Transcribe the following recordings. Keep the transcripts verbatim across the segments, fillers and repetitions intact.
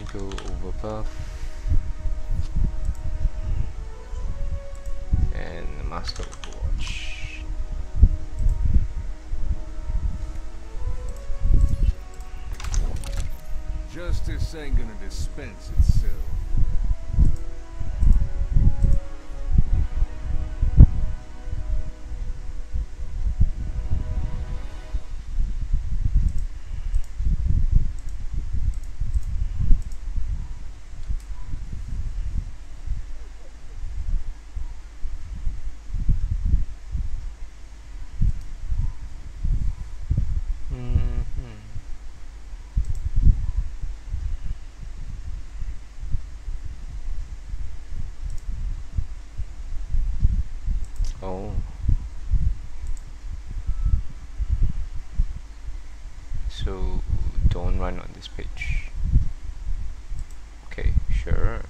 go over buff and master Overwatch. Justice ain't gonna dispense itself. Oh. So don't run on this page. Okay, sure.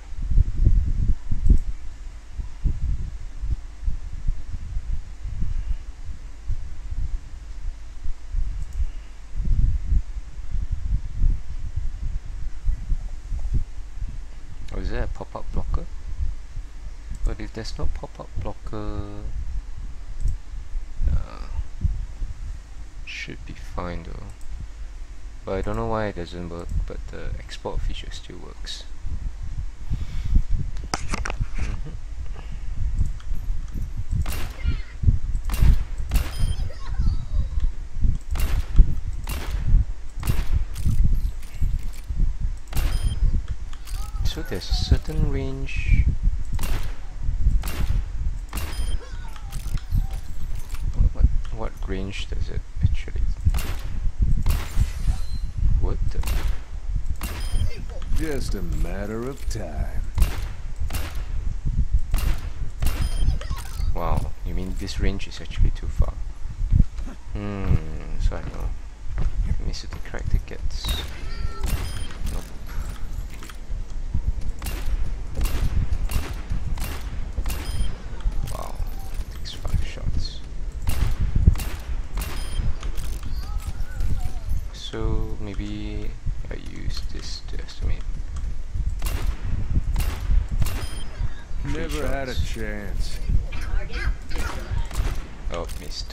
Oh, is there a pop-up blocker? But if there's no pop-up blocker, uh, should be fine though. But I don't know why it doesn't work, but the export feature still works. Mm-hmm. So there's a certain range. What, what range does it actually? What the? Just a matter of time. Wow, you mean this range is actually too far? Hmm, so I know. Miss the crack tickets. Nope. Wow, takes five shots. So maybe I use this to estimate. Three Never had a shots. chance. Oh, missed.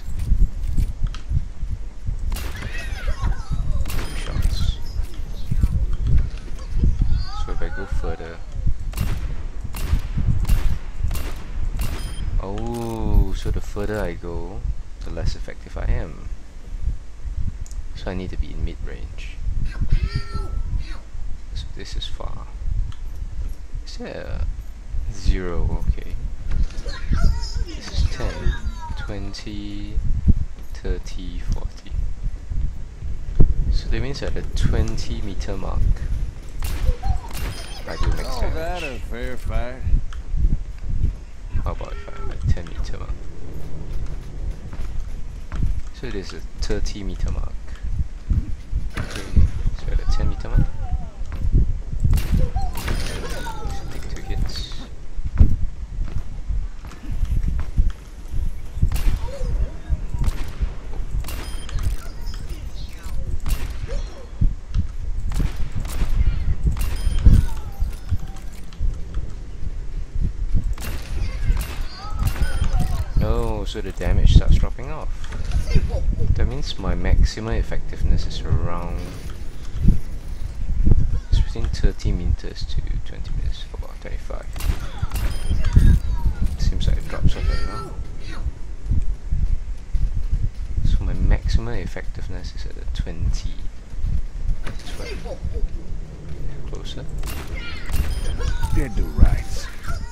Two shots. So if I go further. Oh, so the further I go, the less effective I am. So I need to be in mid-range. So this is far. Is there a zero? Okay. This is ten, twenty, thirty, forty. So that means at the twenty meter mark, I do max Call that a damage. fair fight. How about if I'm at ten meter mark? So there's a thirty meter mark. Okay, so at the ten meter mark, take two hits. Oh, so the damage starts dropping off. That means my maximum effectiveness is around, it's between thirty meters to twenty meters, for about thirty-five. Seems like it drops off right now. So my maximum effectiveness is at the twenty. That's right. Closer. Dead to rights.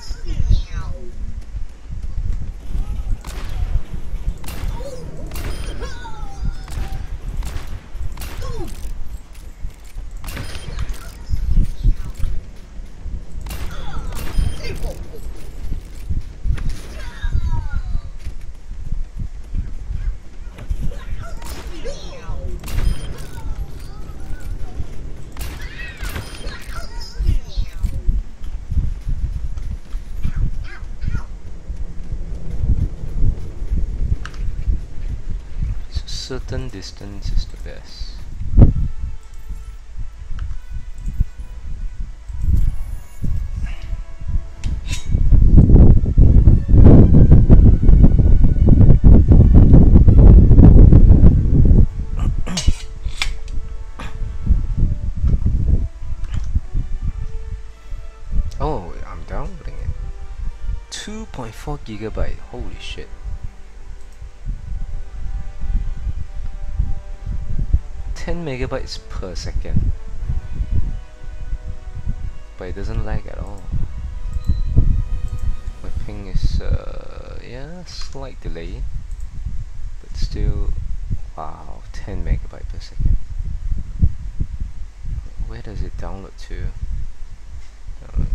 Certain distance is the best. two point four gigabyte. Holy shit. ten megabytes per second. But it doesn't lag at all. My ping is uh yeah, slight delay. But still, wow, ten megabyte per second. Where does it download to? Download.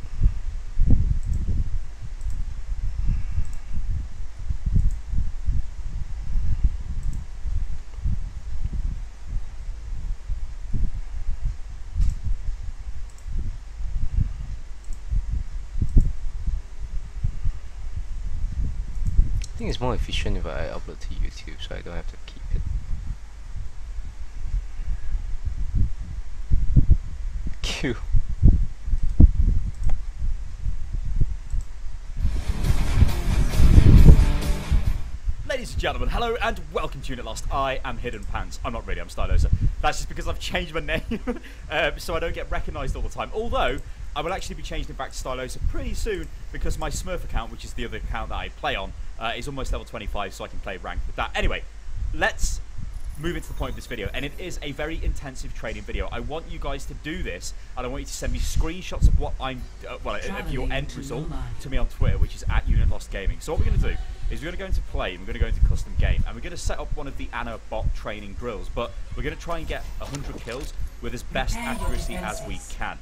I think it's more efficient if I upload to YouTube, so I don't have to keep it. Q. Ladies and gentlemen, hello and welcome to Unit Lost. I am Hidden Pants. I'm not really, I'm Stylosa. That's just because I've changed my name um, so I don't get recognised all the time. Although, I will actually be changing it back to Stylosa pretty soon because my Smurf account, which is the other account that I play on, uh, is almost level twenty-five, so I can play ranked with that. Anyway, let's move into the point of this video, and it is a very intensive training video. I want you guys to do this, and I want you to send me screenshots of what I'm, uh, well, of your end result to me on Twitter, which is at Unit Lost Gaming. So what we're going to do is we're going to go into play, and we're going to go into custom game, and we're going to set up one of the Ana bot training drills, but we're going to try and get one hundred kills with as best accuracy as we can.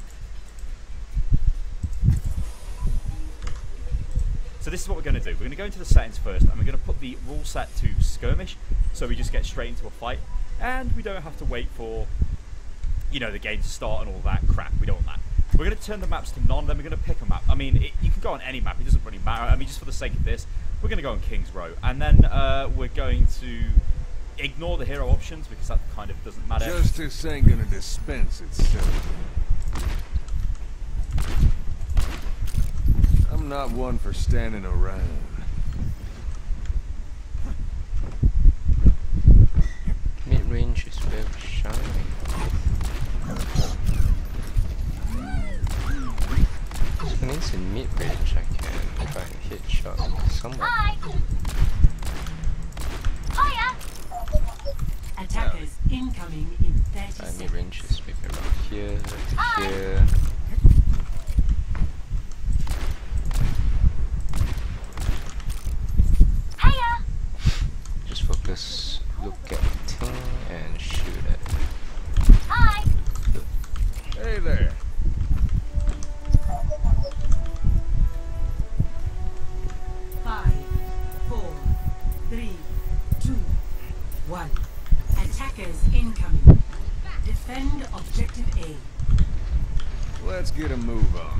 So this is what we're going to do. We're going to go into the settings first, and we're going to put the rule set to skirmish, so we just get straight into a fight, and we don't have to wait for, you know, the game to start and all that crap. We don't want that. We're going to turn the maps to none, then we're going to pick a map. I mean, it, you can go on any map, it doesn't really matter. I mean, just for the sake of this, we're going to go on King's Row, and then uh, we're going to ignore the hero options, because that kind of doesn't matter. Justice ain't gonna dispense itself. I'm not one for standing around. Mid-range is very shiny. So means in mid-range I can try and hit shot someone. Hi. Hiya. Attackers incoming in thirty Uh, seconds. mid-range is maybe around here to Hi. here. Hiya. Just focus, look at the thing and shoot at it. Hi. Hey there. Five, four, three, two, one. Attackers incoming. Defend objective A. Let's get a move on.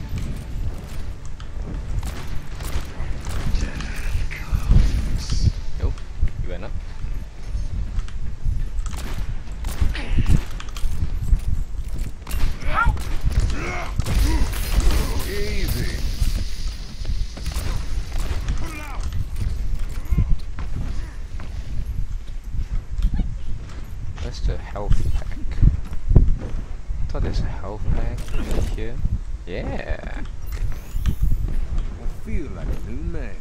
Nope, you went up. Easy. That's the health pack. I thought there's a health pack right here. Yeah. I feel like a new man.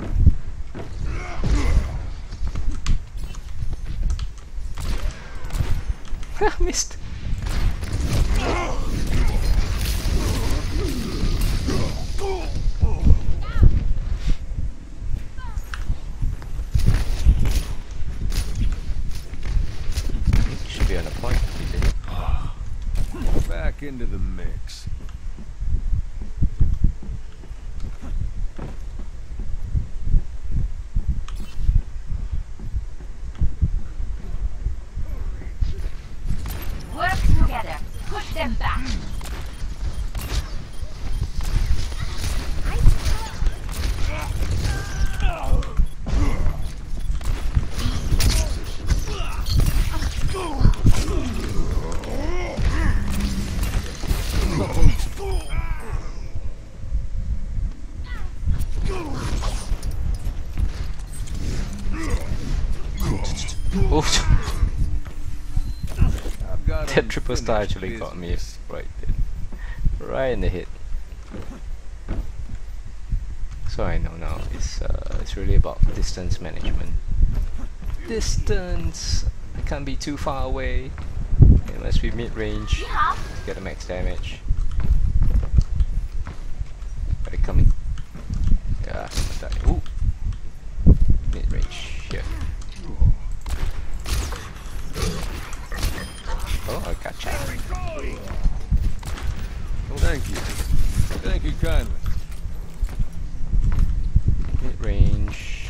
Missed. Should be on a point. You did it. Back into the mix. Work together. Push them back. Oof. I've got That triple star actually unfinished got me business. right there. Right in the hit. So I know now it's uh, it's really about distance management. Distance can't be too far away. It must be mid-range to get the max damage. Are they coming? Yeah, I died. Ooh, mid-range. Yeah. Oh, I gotcha. Thank you. Thank you kindly. Mid-range.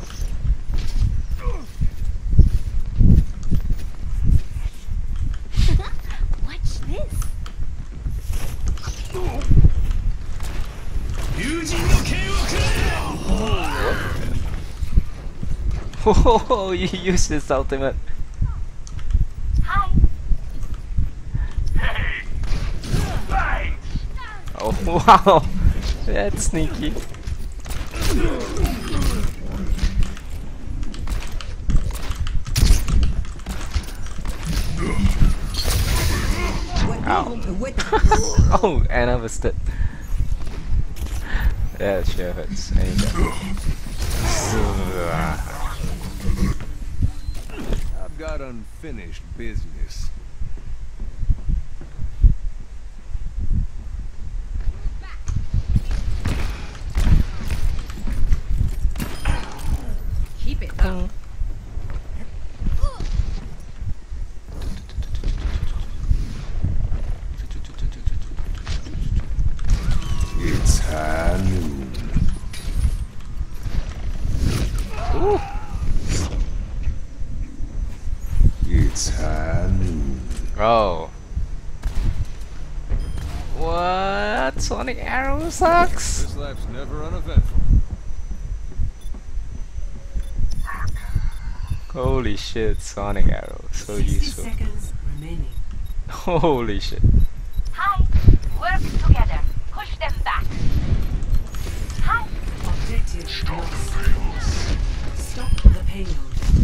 Watch this. Oh, you used this ultimate. Hi. Oh wow, that's sneaky. Ow. Oh, and I was dead. That sure hurts. There you go. I've got unfinished business. Keep it up. It's high noon. Ooh. It's high noon. Oh. What? Sonic Arrow sucks? This life's never uneventful. Holy shit, Sonic Arrow. So sixty useful. seconds remaining. Holy shit. Hi. Work together. Push them back. Hi. Objective lost. Stop the payload.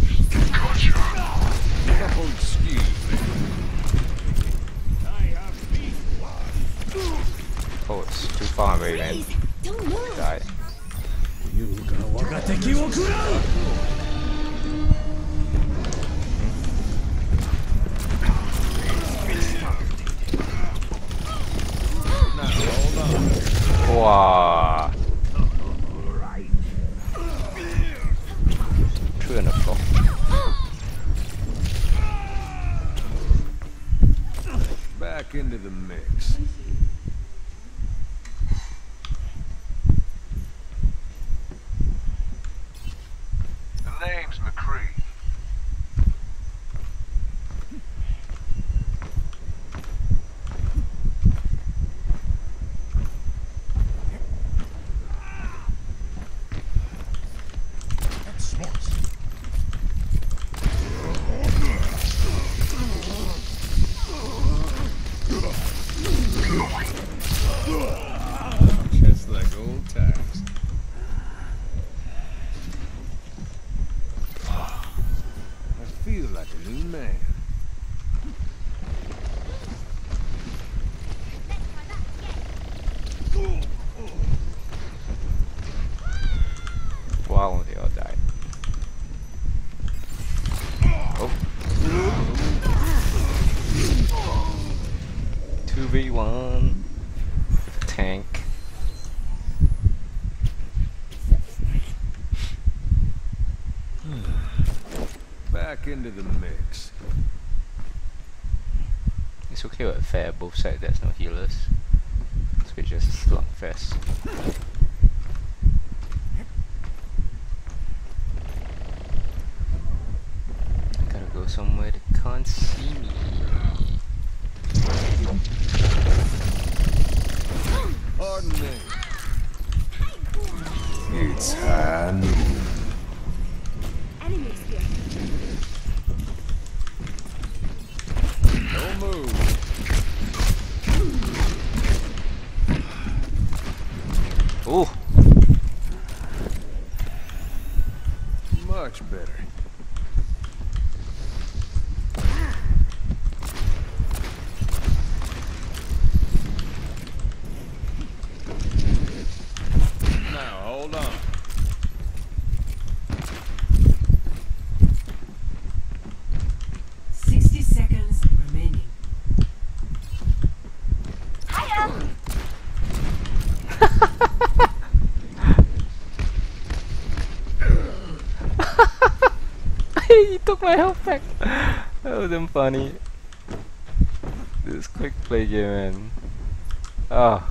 Oh, excuse me. Oh, it's too far away, man. Don't move. Die. Now, hold on. Wow. True enough, though. Back into the mix. The name's McCree. Just like old times. I feel like a new man. Wow, they all died. Oh. two v one. With a tank. Back into the mix. It's okay with fair, both sides there's no healers. So we just slugfest. I gotta go somewhere they can't see me. Pardon me. It's high noon. Enemies here. No move. Ooh! Much better. Now hold took my health back. That was damn funny. This quick play game, man. Oh.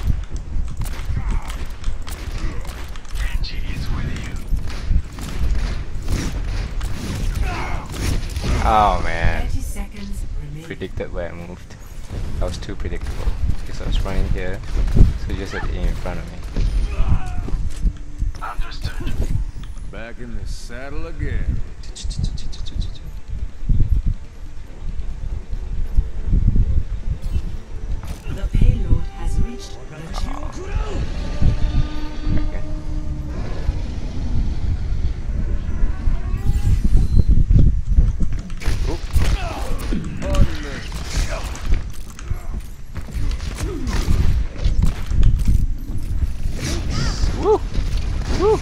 Oh man. thirty seconds remaining. Predicted where I moved. That was too predictable. Because I was running here, so you just had to aim in front of me. Understood. Back in the saddle again. The payload has reached the channel. Okay. Pardon me. Woo! Woo!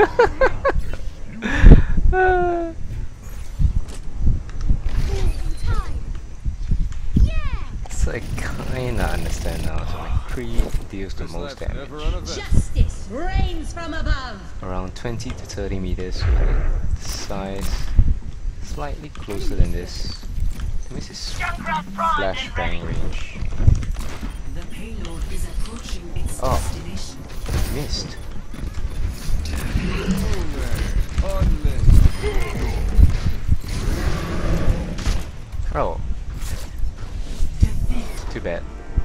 Ah. So I kinda understand now. So my pre deals the This most life's never damage. uneventful. Justice reigns from above. Around twenty to thirty meters with the size slightly closer than this. That means it's Junkrat Prime is flashbang ready. range. The payload is approaching its Oh. destination. Missed. Pardon me. Oh, Defeat. too bad.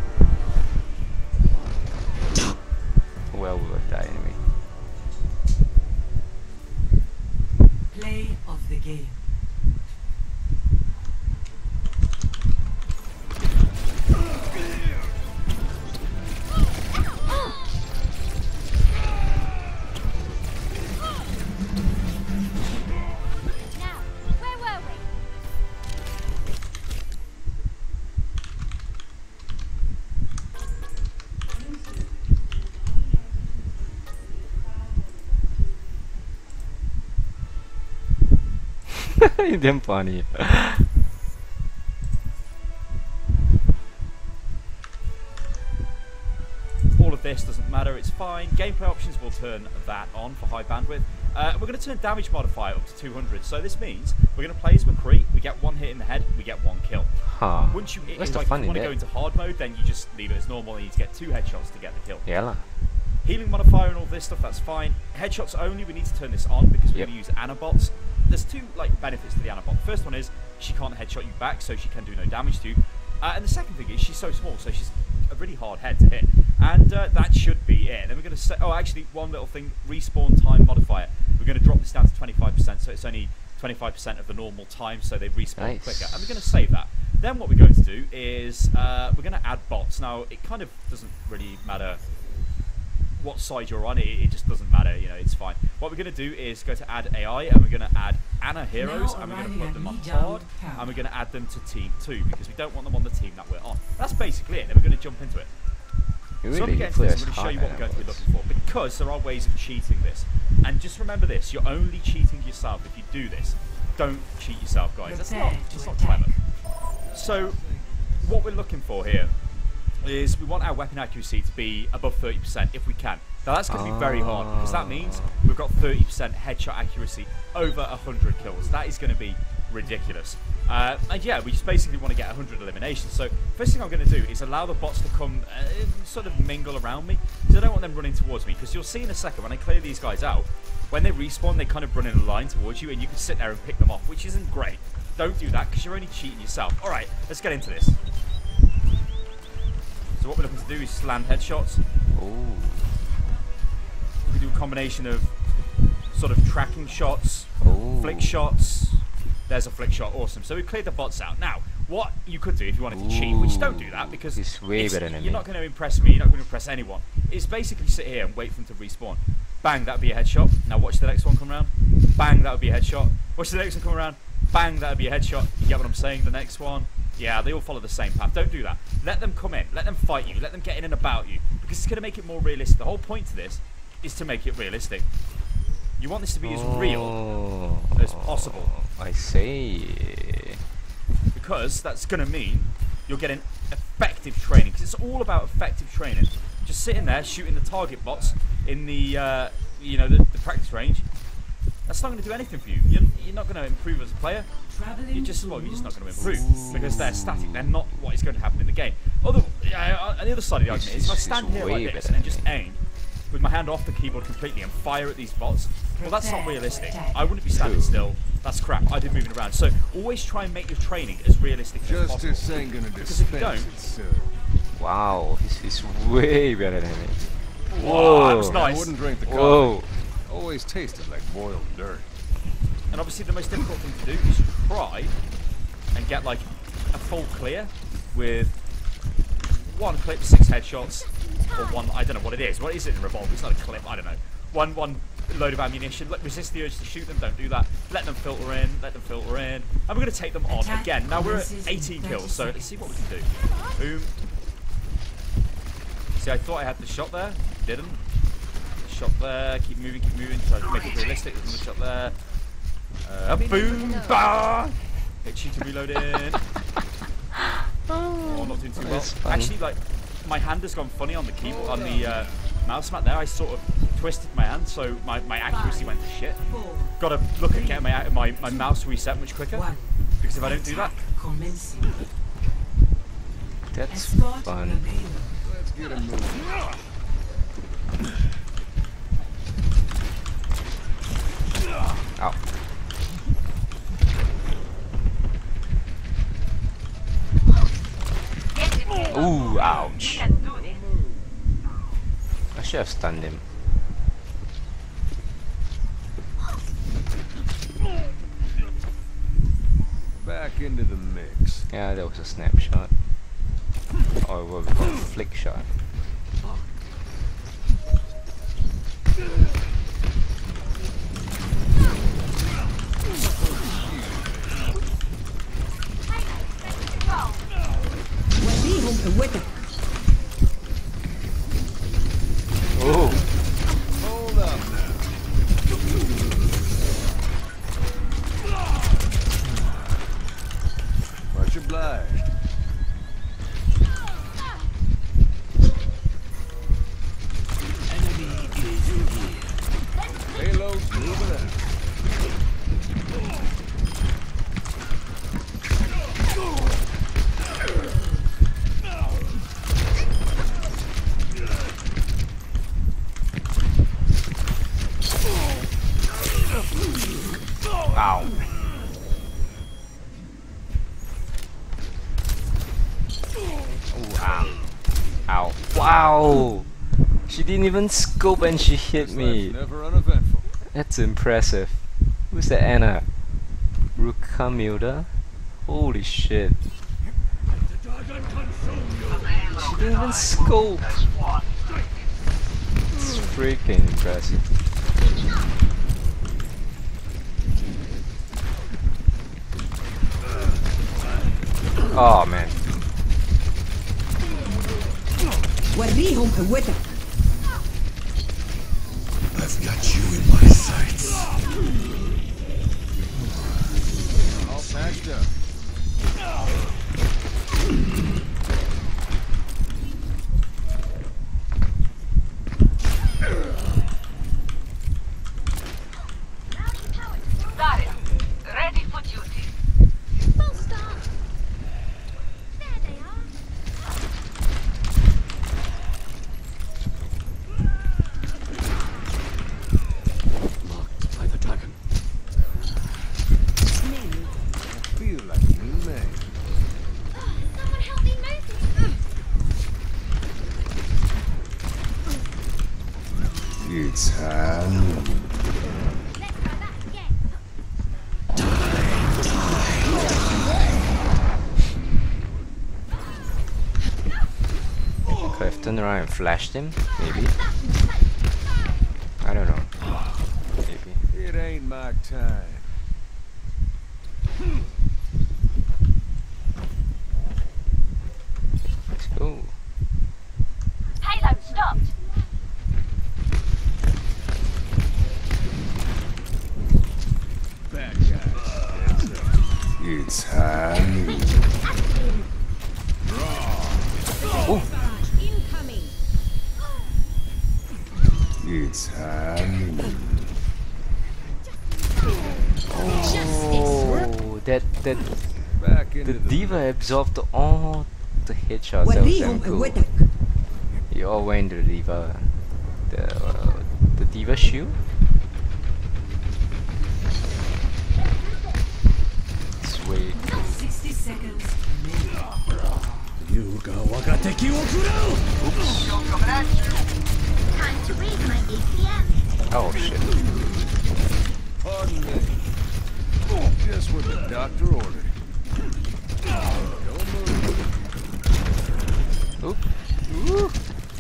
Well, we would die anyway. Play of the game. Now, where were we? Damn funny. All of this doesn't matter, it's fine. Gameplay options will turn that on for high bandwidth. Uh, we're going to turn damage modifier up to two hundred, so this means we're going to play as McCree, we get one hit in the head, we get one kill. Huh. Once you, What's if, the like, fun if you in want to go that? into hard mode, then you just leave it as normal and you need to get two headshots to get the kill. Yeah lah. Healing modifier and all this stuff, that's fine. Headshots only, we need to turn this on because we're Yep. going to use Anabots. There's two like benefits to the Anabot. The first one is she can't headshot you back, so she can do no damage to you. Uh, and the second thing is she's so small, so she's a really hard head to hit. And uh, that should be it. Then we're going to say, oh, actually, one little thing, respawn time modifier. We're going to drop this down to twenty-five percent, so it's only twenty-five percent of the normal time, so they respawn Nice. quicker. And we're going to save that. Then what we're going to do is uh, we're going to add bots. Now, it kind of doesn't really matter what side you're on, it, it just doesn't matter, you know, it's fine. What we're going to do is go to add A I, and we're going to add Ana heroes, Now and we're going to arriving put at them on Lijiang hard, Tower. and we're going to add them to team two, because we don't want them on the team that we're on. That's basically it, then we're going to jump into it. You So when really we get into play this, as I'm going to show hard you what we're going to be animals. looking for, because there are ways of cheating this. And just remember this, you're only cheating yourself if you do this. Don't cheat yourself, guys. That's not, Prepare that's to not attack. clever. So, what we're looking for here is we want our weapon accuracy to be above thirty percent if we can. Now that's going to be very hard because that means we've got thirty percent headshot accuracy over one hundred kills. That is going to be ridiculous. Uh, and yeah, we just basically want to get one hundred eliminations. So first thing I'm going to do is allow the bots to come uh, sort of mingle around me, because I don't want them running towards me, because you'll see in a second when I clear these guys out, when they respawn they kind of run in a line towards you and you can sit there and pick them off, which isn't great. Don't do that because you're only cheating yourself. Alright, let's get into this. So what we're looking to do is land headshots. Ooh. We do a combination of sort of tracking shots, Ooh. flick shots. There's a flick shot, awesome. So we've cleared the bots out. Now, what you could do if you wanted to cheat, which don't do that because He's way it's- better than you're me. not going to impress me, you're not going to impress anyone, is basically sit here and wait for them to respawn. Bang, that would be a headshot. Now watch the next one come around. Bang, that would be a headshot. Watch the next one come around. Bang, that would be a headshot. You get what I'm saying? The next one. Yeah, they all follow the same path. Don't do that. Let them come in. Let them fight you. Let them get in and about you. Because it's going to make it more realistic. The whole point to this is to make it realistic. You want this to be as real Oh, as possible. I see. Because that's going to mean you're getting effective training. Because it's all about effective training. Just sitting there shooting the target bots in the, uh, you know, the, the practice range. That's not going to do anything for you. You're, you're not going to improve as a player. You're just well, you're just not going to improve because they're static. They're not what is going to happen in the game. Other, uh, on the other side of the argument is if I stand here like this and just aim with my hand off the keyboard completely and fire at these bots, well, that's not realistic. I wouldn't be standing still. That's crap. I'd be moving around. So always try and make your training as realistic as possible. Justice ain't gonna Because if you don't, dispense it, sir. Wow, this is way better than me. whoa, that was Whoa. nice. I wouldn't drink the coffee. Whoa. Always tasted like boiled dirt. And obviously the most difficult thing to do is try and get like a full clear with one clip, six headshots, or one, I don't know what it is. What is it in Revolver? It's not a clip, I don't know. One one load of ammunition. Let, resist the urge to shoot them, don't do that. Let them filter in, let them filter in. And we're going to take them on again. Now we're at eighteen kills, so let's see what we can do. Boom. See, I thought I had the shot there. Didn't. Shot there. Keep moving, keep moving. Try to make it realistic. Another shot there. Uh, boom. Bah! Hit you to reload in. Oh, not doing too well. That's fun. Actually, like, my hand has gone funny on the keyboard, on the uh, mouse mat there. I sort of twisted my hand, so my, my accuracy went to shit. Got to look at getting my, my, my mouse reset much quicker, because if I don't do that, That's fun. Let's get a move. Ow. Ooh, ouch. I should have stunned him. Back into the mix. Yeah, that was a snapshot. Or what we call a flick shot. Oh, Hold up now. Much obliged. Payload's moving out. ow. Oh, ow. Ow. Wow! She didn't even scope and she hit me. Life's never uneventful. That's impressive. Who's that Anna? Rukamilda? Holy shit. She didn't even scope. It's freaking impressive. Oh man. وريهم قوتك. I've got you in my sights. All patched up. Got it. Ready for duty. Full stop. There they are. Marked by the dragon. I feel like a new man. Someone help me move this. It's hand. Let's try that again. Could I have turned around and flashed him? Maybe. I don't know. Maybe. It ain't my time. Let's go. Payload stopped. Bad guys. It's hand. Incoming. It's hand. that that Back into the the diva absorbed all the headshots. That was damn وريهم cool. قوتك. You all went to the diva, the uh, the diva shield. Sweet. sixty seconds remaining. Time to read my A P M. Oh shit. Pardon me. Just what the doctor ordered. Don't move. Oop. Ooh.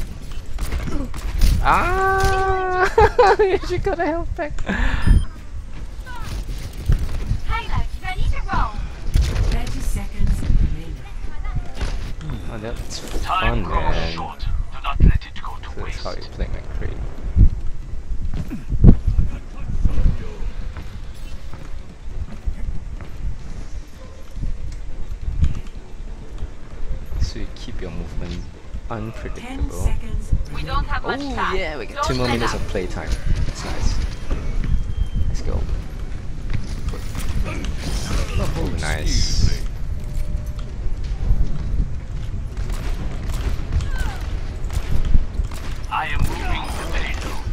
Ah! She got a health pack. Highlights ready to roll. thirty seconds remaining. Oh, that's fun, man. Do not let it go to So that's how you waste. play McCree. So you keep your movement ten unpredictable. seconds We don't have much Oh time. yeah, we got Don't two more let minutes up. of playtime. That's nice. Let's go. Oh, nice. I am moving the payload.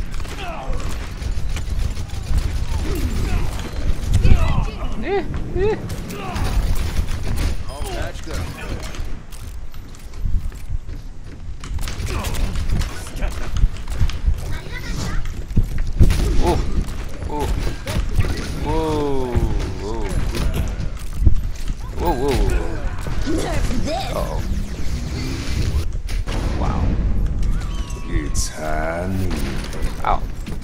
Eh, eh. All patched up. Oh, oh, whoa, whoa, whoa, whoa, whoa. Uh oh. Wow. It's honey. Ow.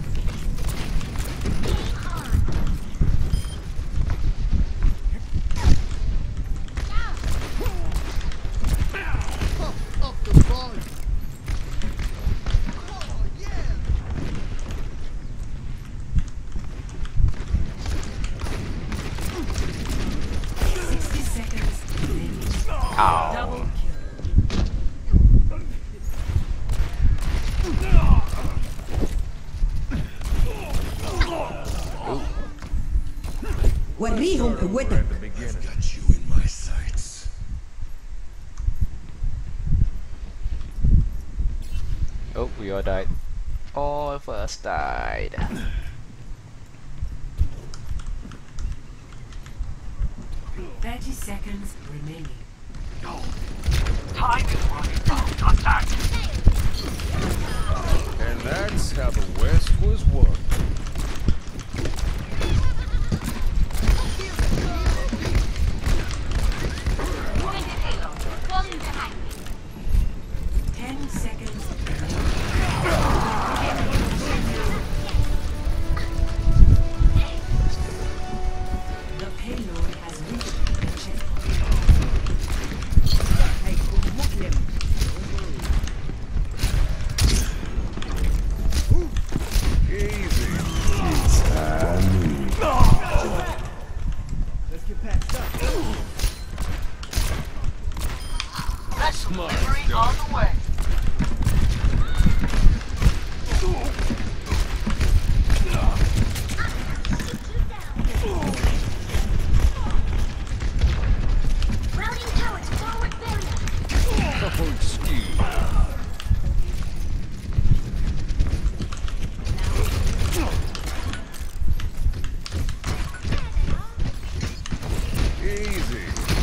sixty seconds remaining. Ow. Double kill. وريهم قوتك. The beginning. Got you in my sights. Oh, we all died. All of us died. thirty seconds remaining. Time is running out. Attack! And that's how the West was won. Moving the payload. Falling behind me. ten seconds remaining. The payload has reached the checkpoint. Easy. It's honey. That's delivery on the way. Routing towards forward barrier. Oh, excuse. Easy.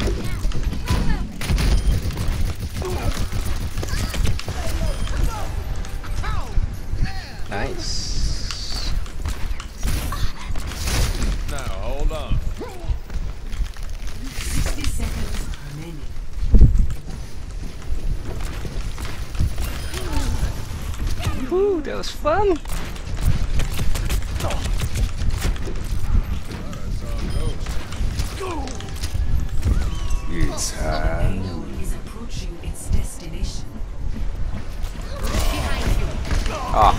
Nice. Now, hold on. sixty seconds remaining. Woo, that was fun. It's The honey. payload is approaching its destination. Ah.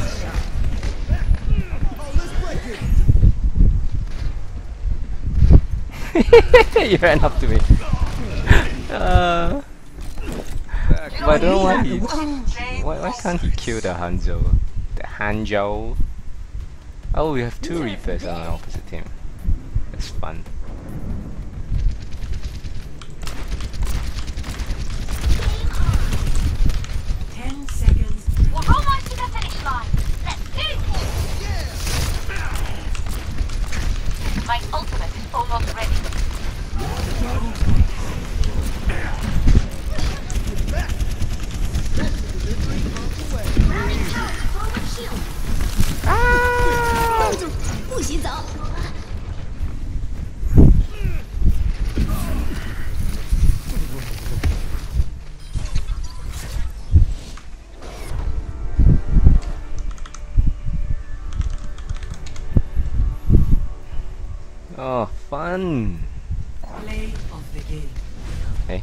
You ran up to me. Uh, Back but I don't know why he. Jay Why, why can't he kill the Hanzo? The Hanjo? Oh, we have two Reapers on our opposite team. That's fun. Oh, fun! Play of the game. Hey.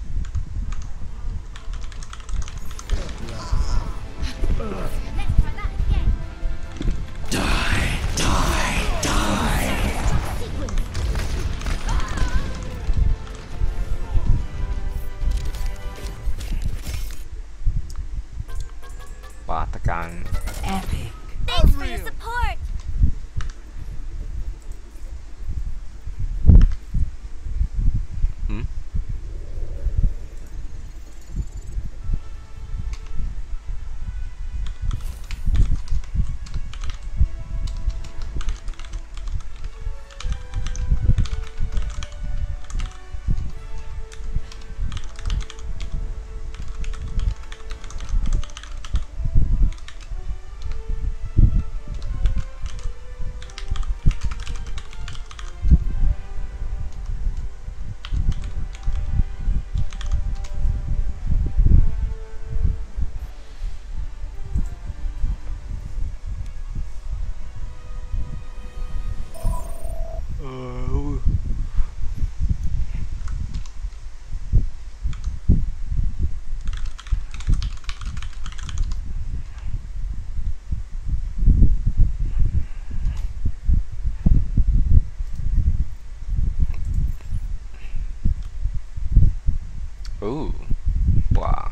Wah, tekan. Epic. Thanks for your support. Hmm? Ooh. Wow.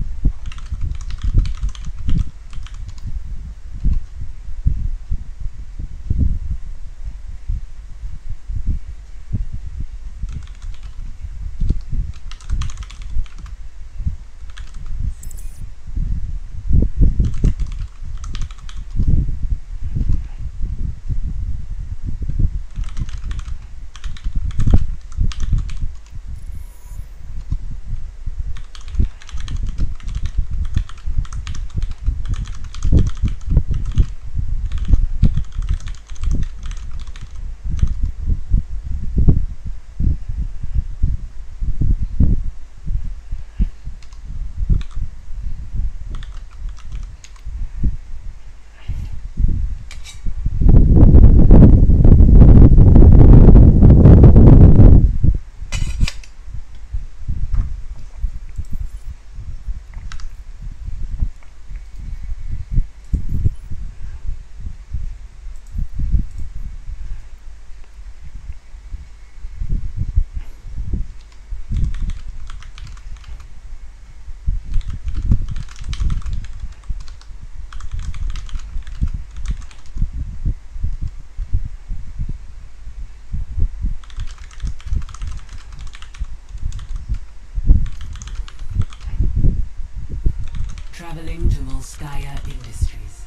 Traveling to Volskaya Industries.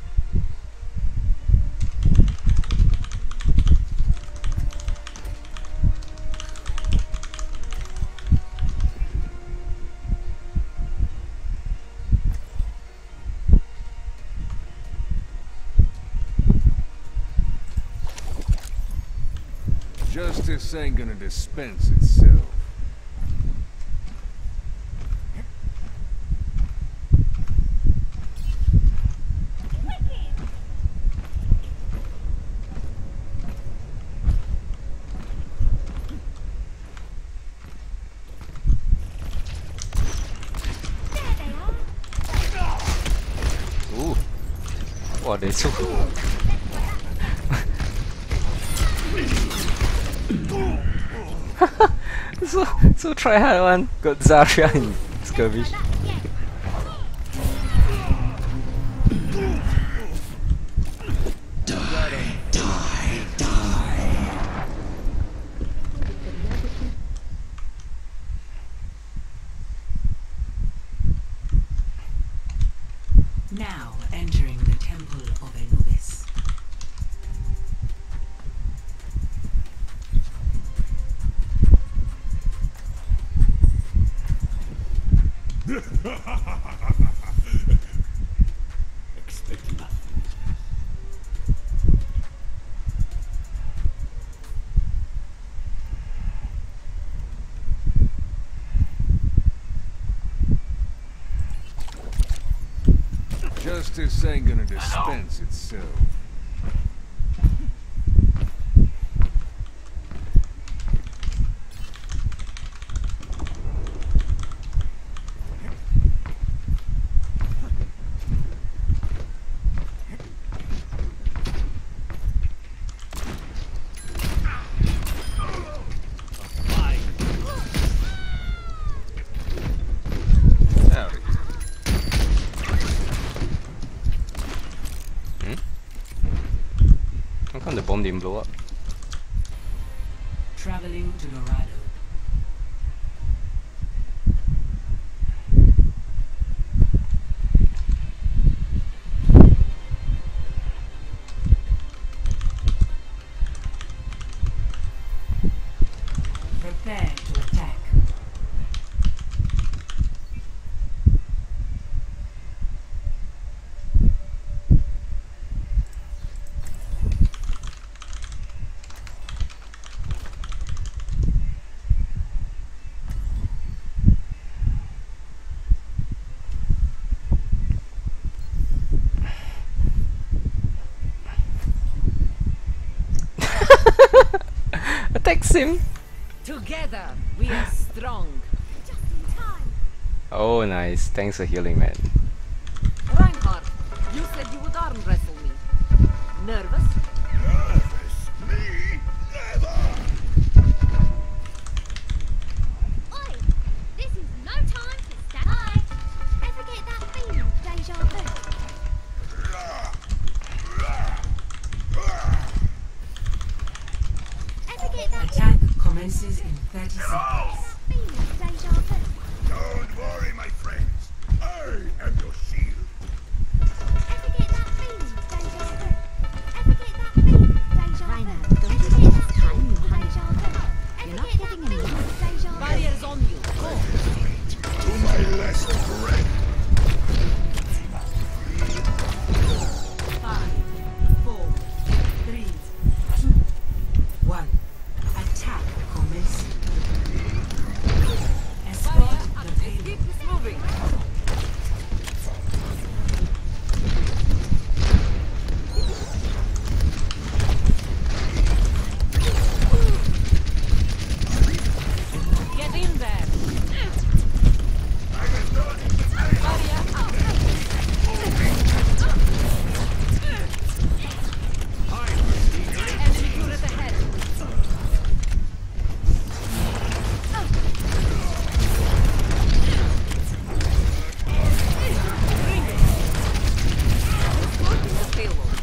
Justice ain't gonna dispense itself. Ooh. Wow, they're so so so try hard one. Got Zarya and Skirmish. Now entering the Temple of Anubis. Expect nothing. Justice ain't gonna dispense itself. come the bomb didn't blow up? Traveling to Dorado. Prepare to attack. Attacks him! Together, we are strong. Just in time. Oh nice, thanks for healing, man. Reinhardt, you said you would arm wrestle me. Nervous? Oi! This is no time to stand. Hi! Ever get that feeling, deja vu? Ever get that Attack commences in thirty seconds. feeling, deja vu? Don't worry, my friends. I am your shield. Ever get that feeling, deja vu? Ever get that feeling, deja vu? Rainer, don't you think it's time you hung deja vu? You're not getting any more deja vu? Barriers on you. Go. To my last breath. Five, four, three, two, one. Attack commencing. Escort Barrier the active. payload. Keep this moving. Get in there. Barrier out. Enemy turret ahead. Bring it. Escorting the payload.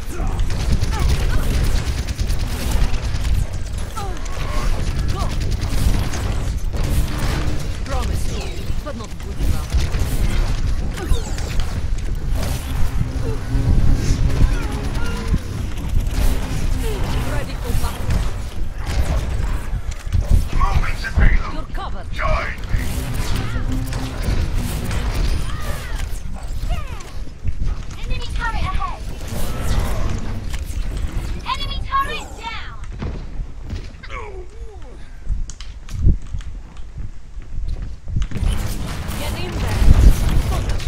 Go. Promise you, but not good enough. Ready for battle. Moving the payload. You're covered. Join me. Enemy turret ahead! Enemy turret down! Get in there.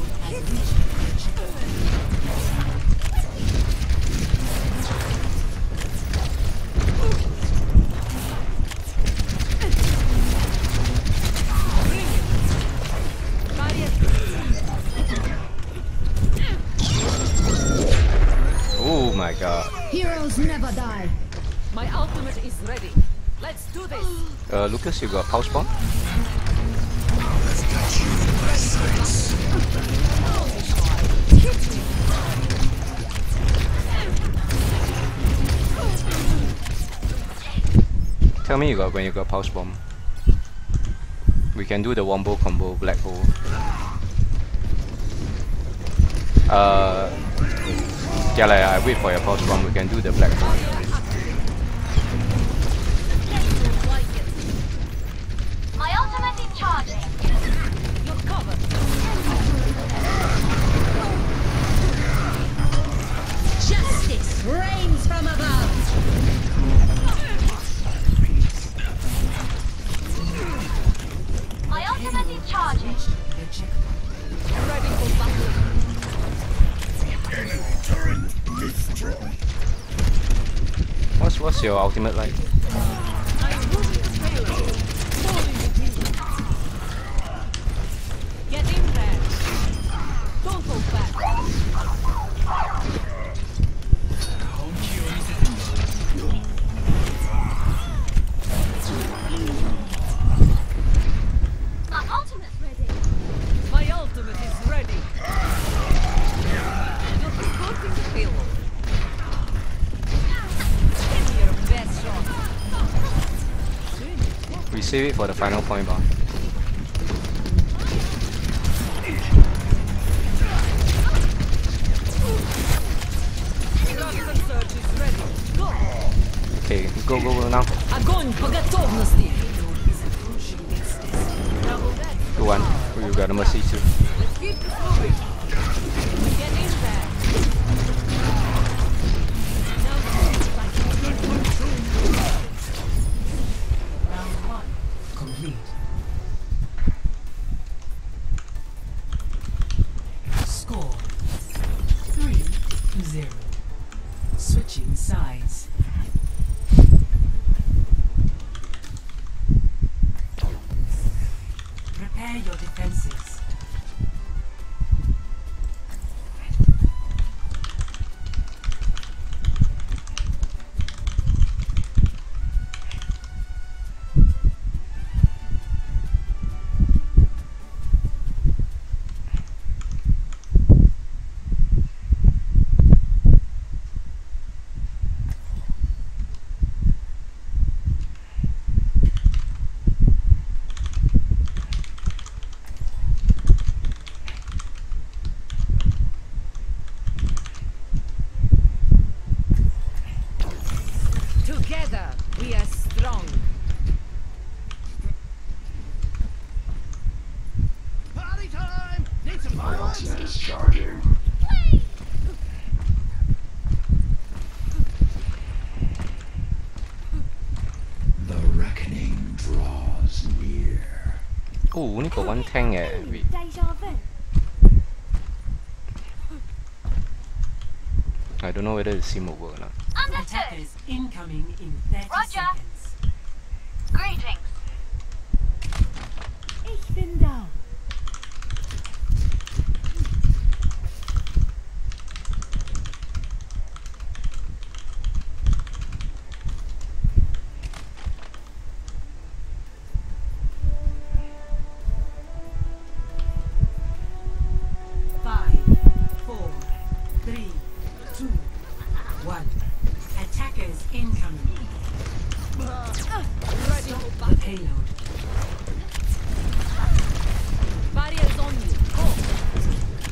Bring it. Barrier. Oh my god. Heroes never die. My ultimate is ready. Let's do this. Uh, Lucas, you got pulse bomb? Tell me you got when you got pulse bomb. We can do the wombo combo black hole. Uh, yeah, like, I wait for your pulse bomb. We can do the black hole. Like it. My ultimate is charging! You're covered. Justice reigns from above. My ultimate is charging! The checkpoint. Ready for battle. Enemy turret destroyed. What's what's your ultimate like? I'm moving the payload. Falling with me. Get in there. Don't go back. My ultimate's ready! My ultimate is ready. You're escorting the payload. save it for the final point bar. Okay, go, go, go now. Огонь по готовности. Go on. Oh, you got a mercy too. Let's keep this moving. Get in there. Round one complete. Score three to zero. Switching sides. Prepare your defenses. Together we are strong. Party time! Need some fireworks? Charging. The reckoning draws near. Oh, only got one tank eh. Wait. Deja vu. I don't know whether the sim will work or not. Understood. Attackers incoming in thirty Roger. seconds. Greetings. Ich bin da. Five, four, three, two, one. Attackers incoming. Stop the payload. Barriers on you. Go.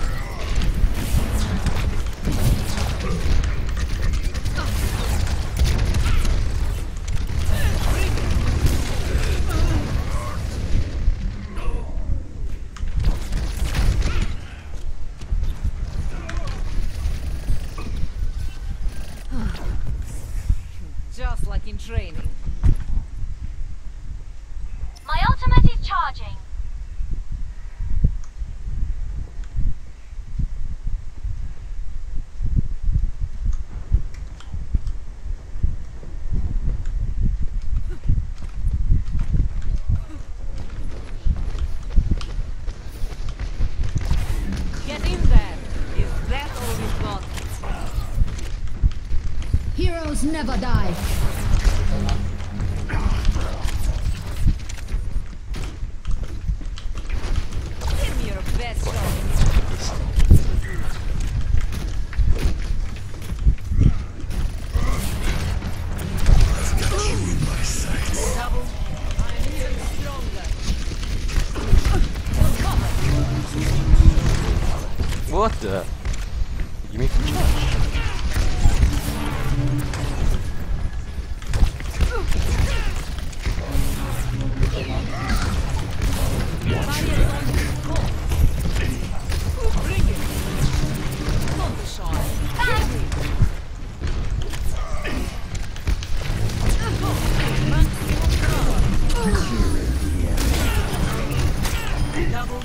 Just like in training. My ultimate is charging. Get in there. Is that all we've got? Heroes never die. Give me your best shot. Double. I'm even stronger. You're covered. What the? Give me some charge. Barriers on you. Go. Bring it. Thundershine. Go. Maximum power. Double.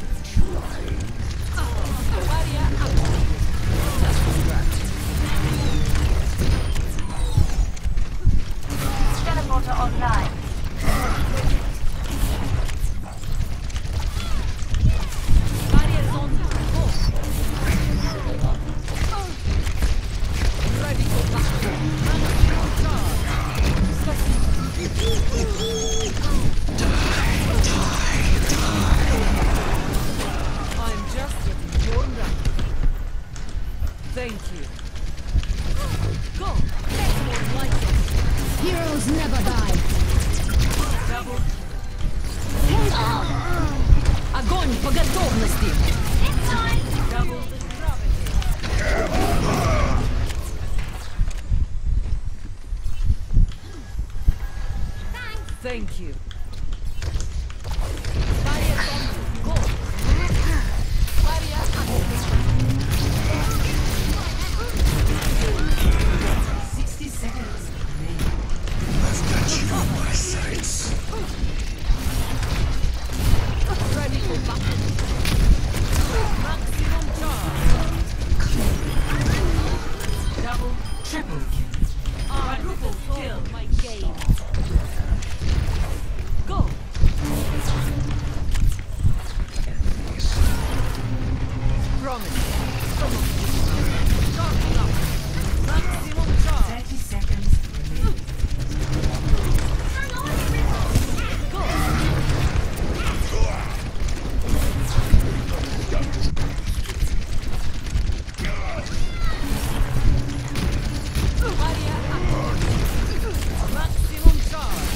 Barrier activated. Teleporter online. Barriers on you. Go. Ready for battle. Maximum charge. I'm just getting warmed up. Thank you. Go. Let's more like it. Heroes never die. Double. Огонь по готовности! Thank you. Sixty seconds. I've got you in my sights. Ready for battle. Maximum charge. Double, triple kill. Quadruple kill. My game. Go. Promise. Charge up. Maximum charge. Thirty seconds remaining. Maximum charge.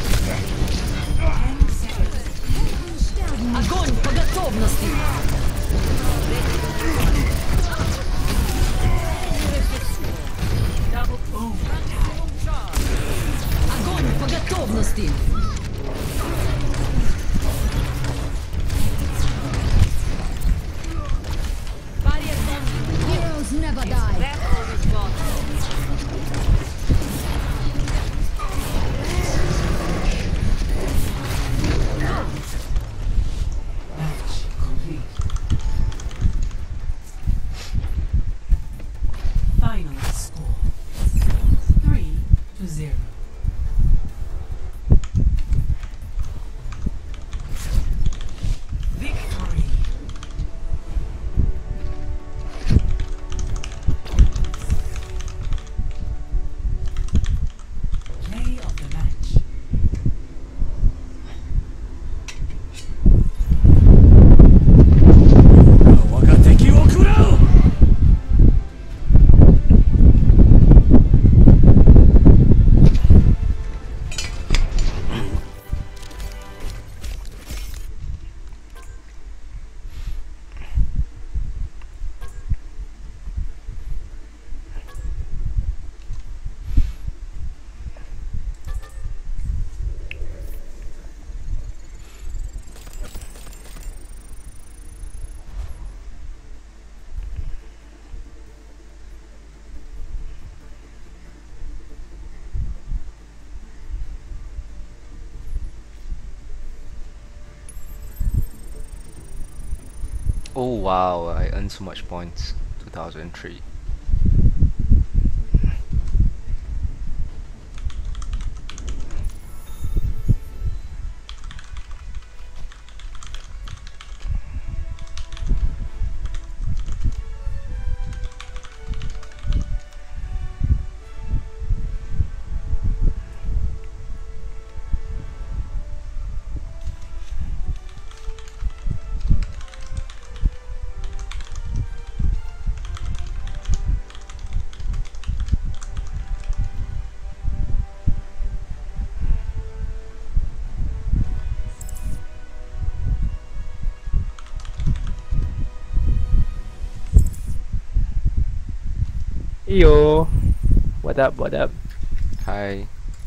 Ten seconds. Огонь по готовности. Double boom. Maximum charge. Огонь по готовности. Barrier bomb. Heroes never die. That always was. Match complete. Final score. Three to zero. Victory. Play of the match. 我が敵を食らう Oh wow, I earned so much points. two thousand three. Yo, what up? What up? Hi.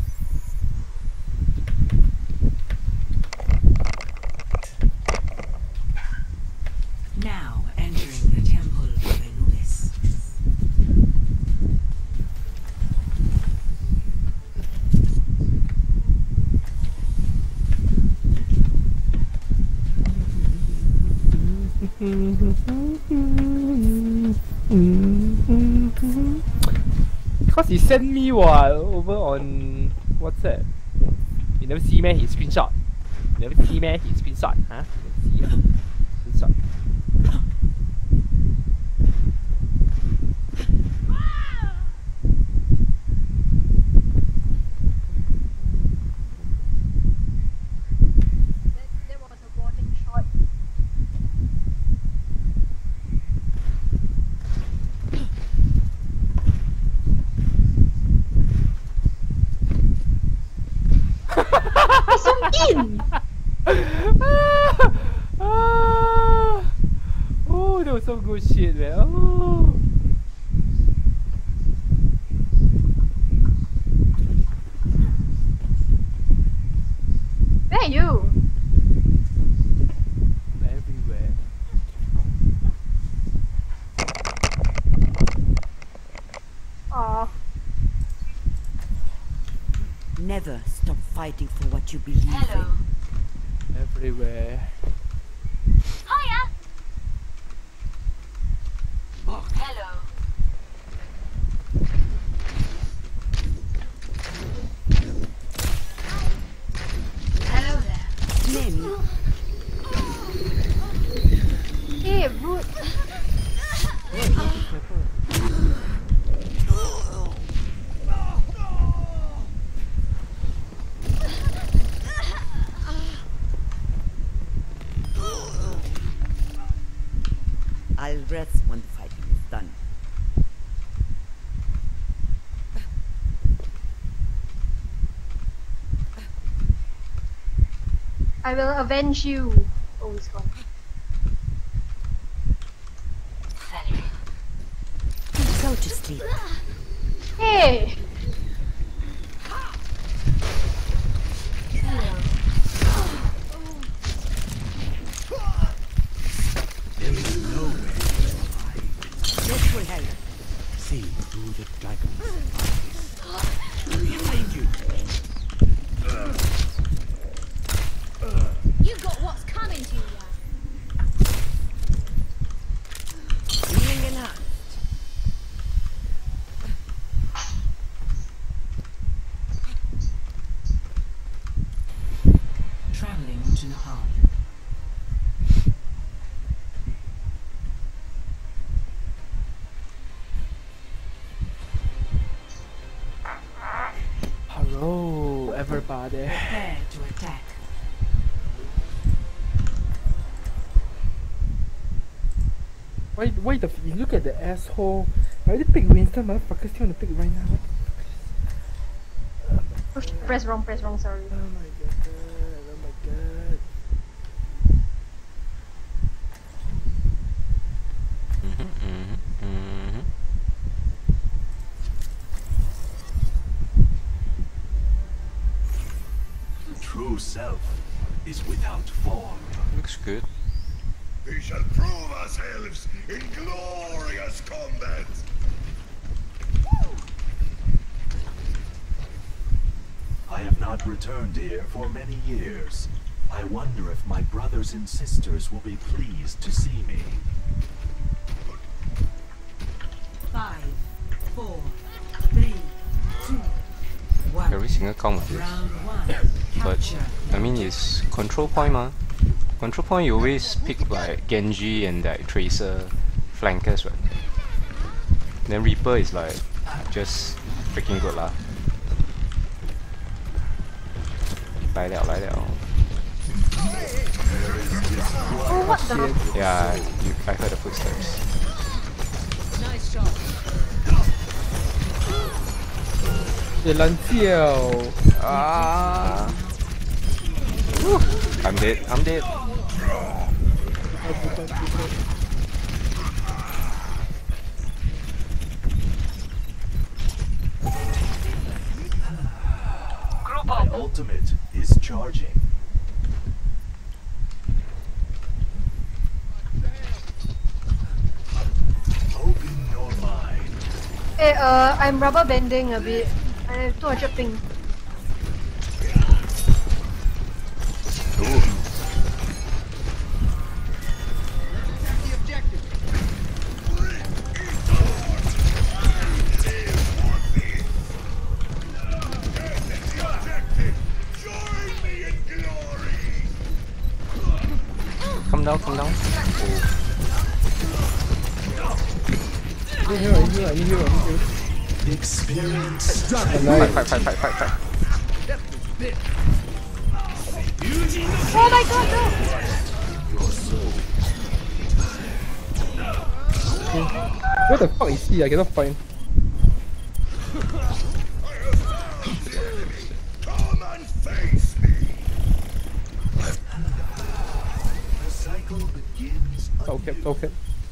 Now entering the temple of Anubis. Cause he sent me what over on WhatsApp. You never see me his screenshot. You never see me his screenshot, huh? You never see ah. Screenshot. There was a warning shot. It's mean? ah, ah, oh, that was some good shit, man. Oh. Where are you? Everywhere. Aw. Never stop fighting for what you believe Hello. in. Everywhere. Hiya. Hello. Hello there. Name. Hey, rude. I'll rest when the fighting is done. I will avenge you. Oh, he's gone. Go to sleep. Hey! There is no way to hide. This will help. See through the dragon's eyes. Behind you. You got what's coming to you. Healing enhanced. Traveling to Nepal. Hello, everybody. Prepare to attack. Why, why the f- you look at the asshole? I already picked Winston, motherfucker still wanna pick right now. What the fuck is- Push, press wrong, press wrong, sorry. Oh my god, oh my god. Mm-hmm, mm-hmm, mm-hmm. The true self is without form. Looks good. We shall prove ourselves in glorious combat. I have not returned here for many years. I wonder if my brothers and sisters will be pleased to see me. Five, four, three, two, one. Every single count of this. Round one. But Capture. I mean, it's control point, ma. Control point, you always pick like Genji and like Tracer flankers, right? Then Reaper is like just freaking good lah. 来了来了 Oh, what the? Yeah, you, I heard the footsteps. Nice shot. 也蓝叫 Ah! Woo. I'm dead, I'm dead. My ultimate is charging. Open your mind. Hey, uh, I'm rubber bending a bit. I have two hundred ping. Ooh. Come down, come down. Oh. I need heal, I need heal, I need heal, I need heal. Experience. Fight, fight, fight, fight, fight, fight. Oh my god, no! Your soul. Where the fuck is he? I cannot find. Come and face me. Okay, okay.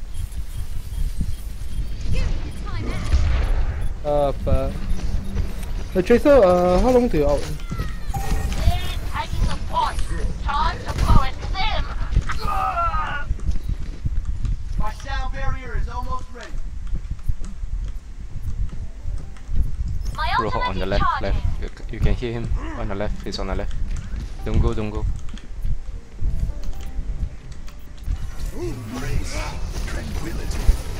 Uh, but... Uh, Tracer, uh, how long do you out? Taking the point. Time to blow it sim. My sound barrier is almost ready. My Rojo on the ultimate is left, charging. left. You, c- you can hear him on the left. He's on the left. Don't go, don't go. Embrace tranquility.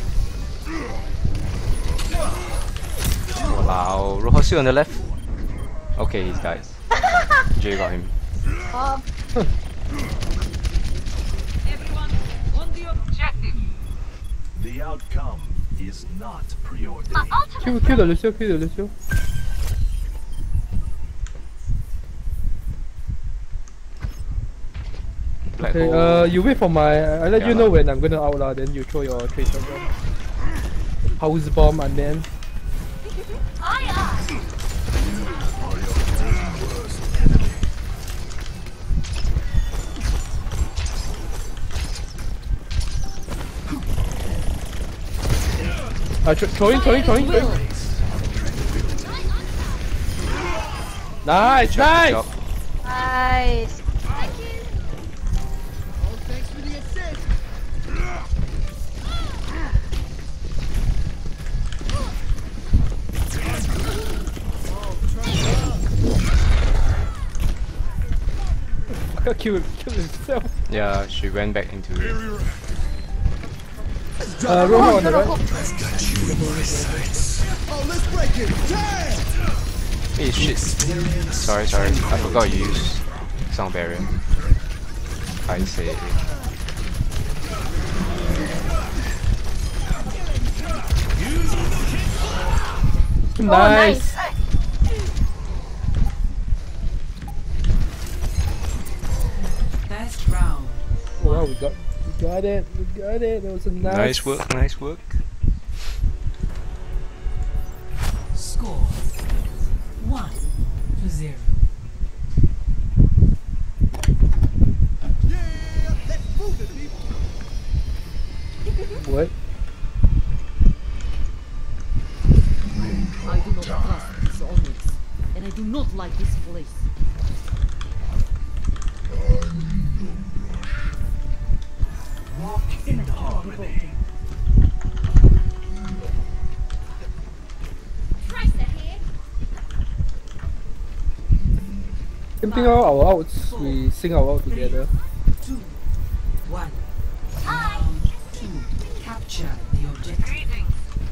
Wow, Rojo still on the left. Okay, he's died. Jay got him. Um, Everyone, on the objective. The outcome is not preordained. My ultimate. Kill, kill the Lucio, kill the Lucio. Black Okay, hole. uh, you wait for my... I'll let Yeah you know lah. when I'm gonna out lah, then you throw your Tracer bomb. House bomb and then... Aye, aye. Are your own worst enemy. Uh, thr throwing, throwing, throwing, throwing. Nice, nice! Job. nice. Oh, thanks for the assist. Fucker killed, killed himself. Yeah, she went back into it. Uh, Rojo on the right. Oh, let's break it. Damn! Hey shit. Sorry, sorry. I forgot you used sound barrier. I say. Nice. First round. Wow, we got, we got it, we got it. That was a nice. Nice work, nice work. Score one to zero. Yeah, let's move it, people. What? I do not trust this onyx, and I do not like this place. Walk in harmony. Simping out our outs, we sing our out together. Two, one. Round two. Capture the objective. Greetings.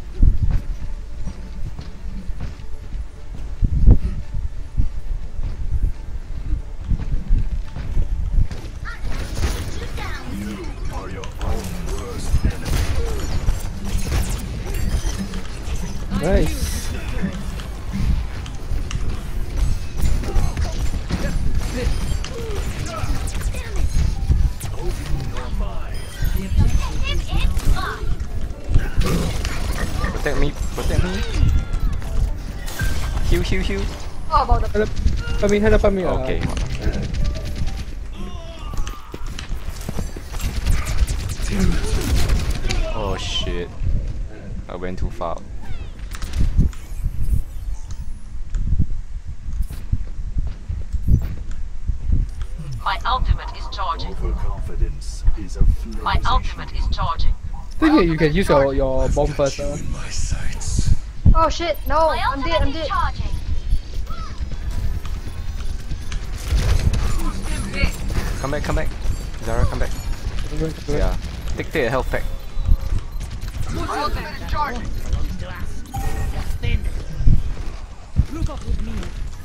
You are your own worst enemy. Nice. Open your mind. The objective It is is fine. Protect me, protect me. Heal, heal, heal. How about the Help, help me, help me. uh, Okay. Oh shit. I went too far. My ultimate is charging. Overconfidence is a flimsy My ultimate is charging. I think you can use your, your bomb first. Uh. my sights. Oh shit, no, My I'm dead, I'm ultimate is dead. charging. Come back, come back. Zara, come back. Yeah. Take take a health pack. My ultimate is charging. Look up with me.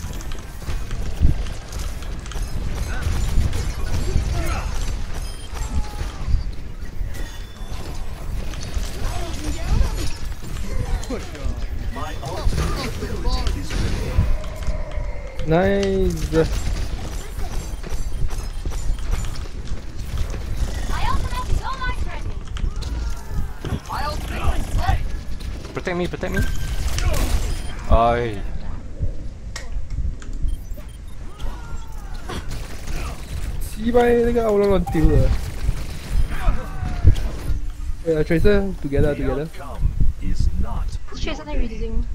My ultimate ability is ready. Nice. My ultimate is almost ready. My ultimate is ready. Protect me, protect me. Oi. Xi bai 那个奥浪乱丢了。 Yeah, Tracer, together, The together. outcome is not Tracer not preordained. reading.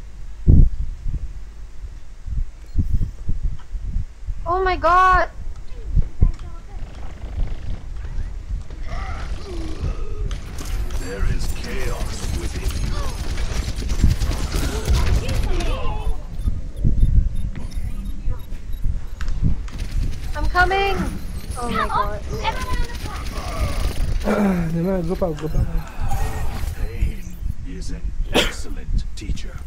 Oh my god! There is chaos within you. I'm coming! Oh my god. Never mind, go back, go back. Pain is an excellent teacher.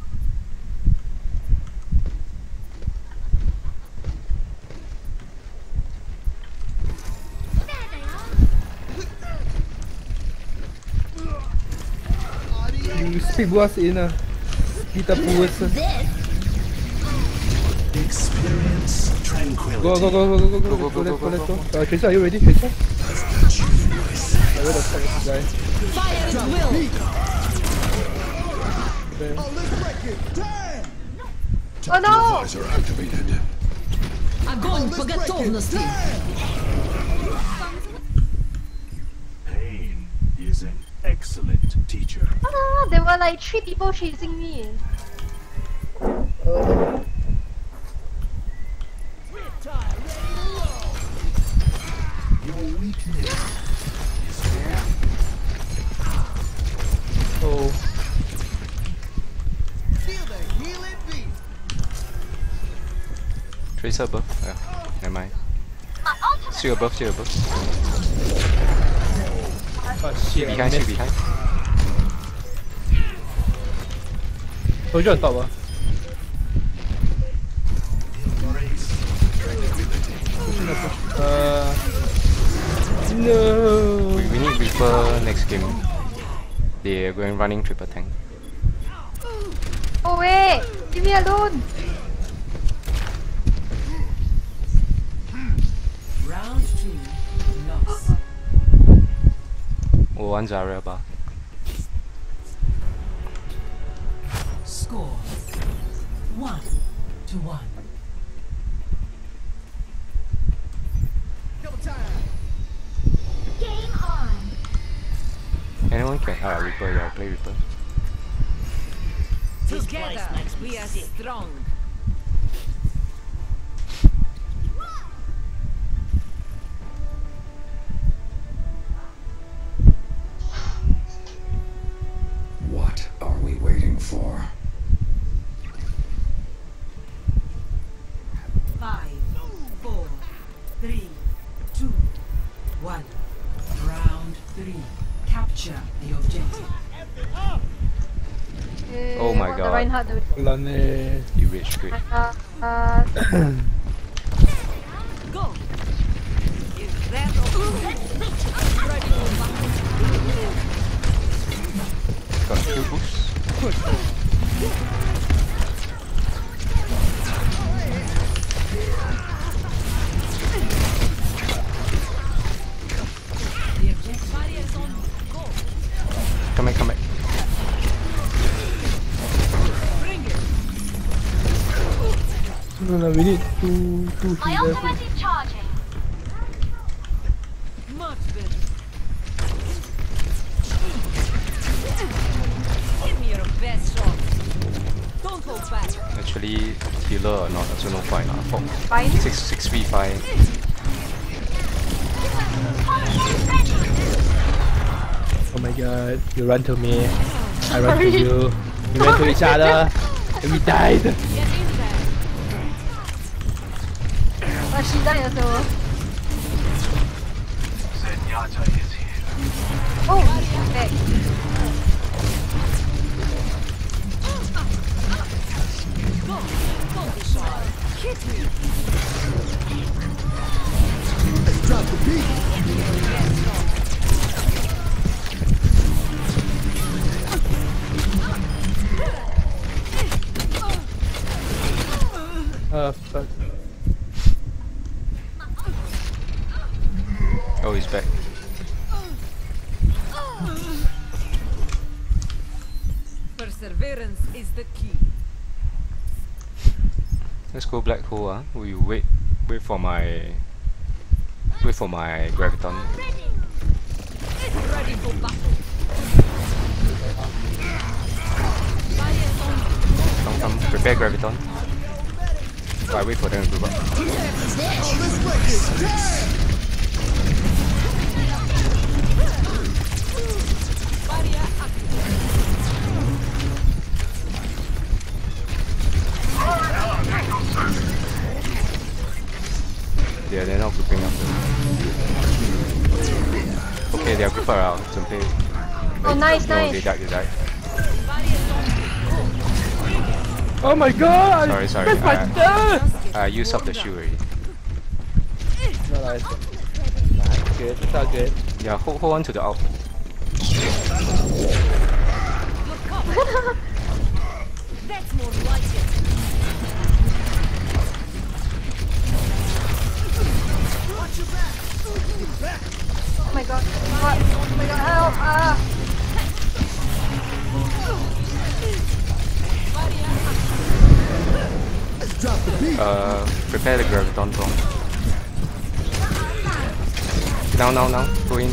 You speak us in a Peter Pools. Experience tranquility. Go, go, go, go, go, go, go, go, go, let's go, let's go. Uh, Tracer, are you ready, Tracer? Uh, where the fuck is this guy? Fire at will! There. Oh no! Огонь по готовности! Pain is an excellent teacher. Ah, there were like three people chasing me. Your weakness is Oh. Tracer above. Yeah, never mind. Still above, still above. Oh shit, I Behind, still missed. behind. Soldier on top, ah. Uh, no. We, we need Reaper next game. They are going running triple tank. Oh wait! Leave me alone! Round two, lost. Oh, one Zarya bar. Score one to one. Game on. Anyone can. Ah, Reaper, yeah, play Reaper. Together, we are strong. What are we waiting for? Five, four, three, two, one. Round three. Capture the objective. Eh, Oh my what god. The Reinhardt do. Lan eh. You rage quit. Uh, uh, Go! Is that okay? Got two boosts. The objective barrier is on. Go! Come back, come back. Bring it! No, no, we need two, two My healers. ultimate is charging. Much better. Give me your best shot. Don't hold back. Actually, healer or not, also no point. Uh, four. Fine. Six, six, three, five. Oh my god, you run to me, I run to you, we ran to each other, and we died! Get in there. but she died also. Zenyatta is here. Oh, he's back. Go! Go, Vishal. Hit me! Drop the beat. Uh, fuck. Oh, he's back. Perseverance is the key. Let's go black hole. Ah, we wait, wait for my, wait for my graviton. Ready for battle. prepare Graviton. So I wait for them to group up. Yeah, they're not grouping up. Okay, they are grouped around. Junpei. Oh, nice, no, nice. they died, they died. Oh my god! Sorry, sorry. That's my Uh, dad! I used up the shield already. No, no, it's, nah, it's good. It's all good. Yeah, hold, hold on to the ult. That's more like it. Oh my god. What? Oh my god, help! Ah! Uh, prepare the Graviton bomb. Now, now, now. Go in.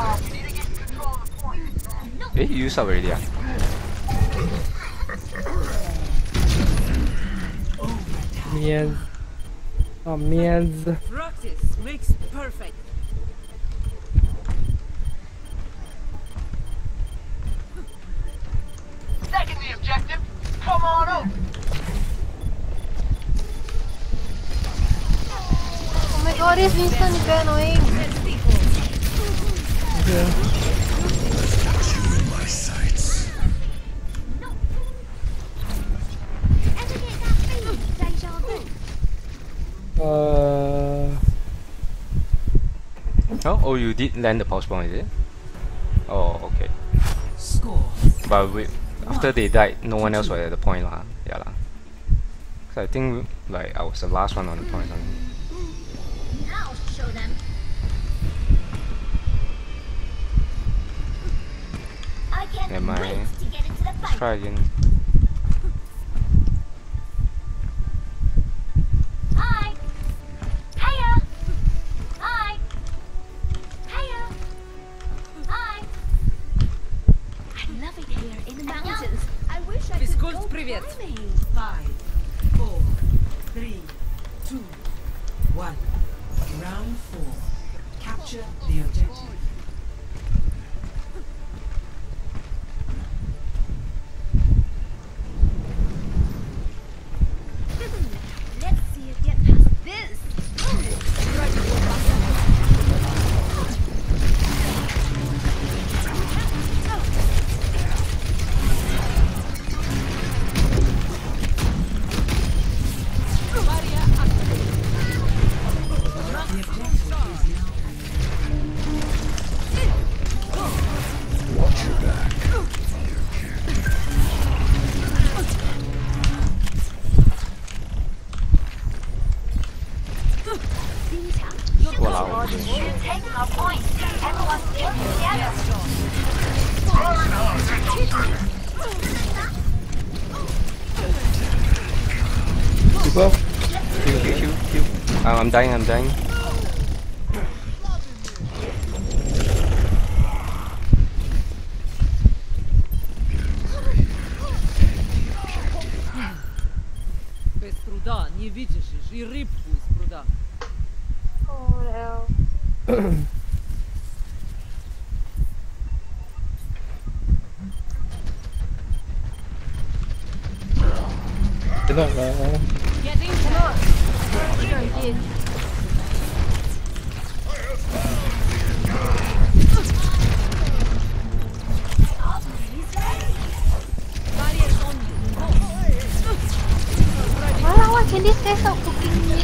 Eh, you used up already, ah? Man. Oh, man. Practice makes perfect. Second the objective. Come on up. Oh my god, this Winston is very annoying. Yeah. My sights. Uh. Oh, oh, you did land the pulse bomb, is it? Oh, okay. Score. But wait, after they died, no one else was at the point, lah. Yeah, lah. So I think like I was the last one on the point. Lah. I'll show them. I can't Am I? wait to get into the Let's fight. try again. Hi. Hiya. Hi. Hiya. Hi. I love it here in the mountains. I wish I could go Привет. climbing. Five, four, three, two, one. Round four. Capture the objective. Let's see you get past this. The objective is now Watch your back. Wow. You're taking our point. Everyone's in together. Super. Heal, heal, heal, heal. Uh, I'm dying, I'm dying. Без труда не видишь и рыбку из пруда. Oh, what the hell? Cannot lah. Getting Cannot. Cannot engage. barriers on you. Wow, why can this guy stop cooking me?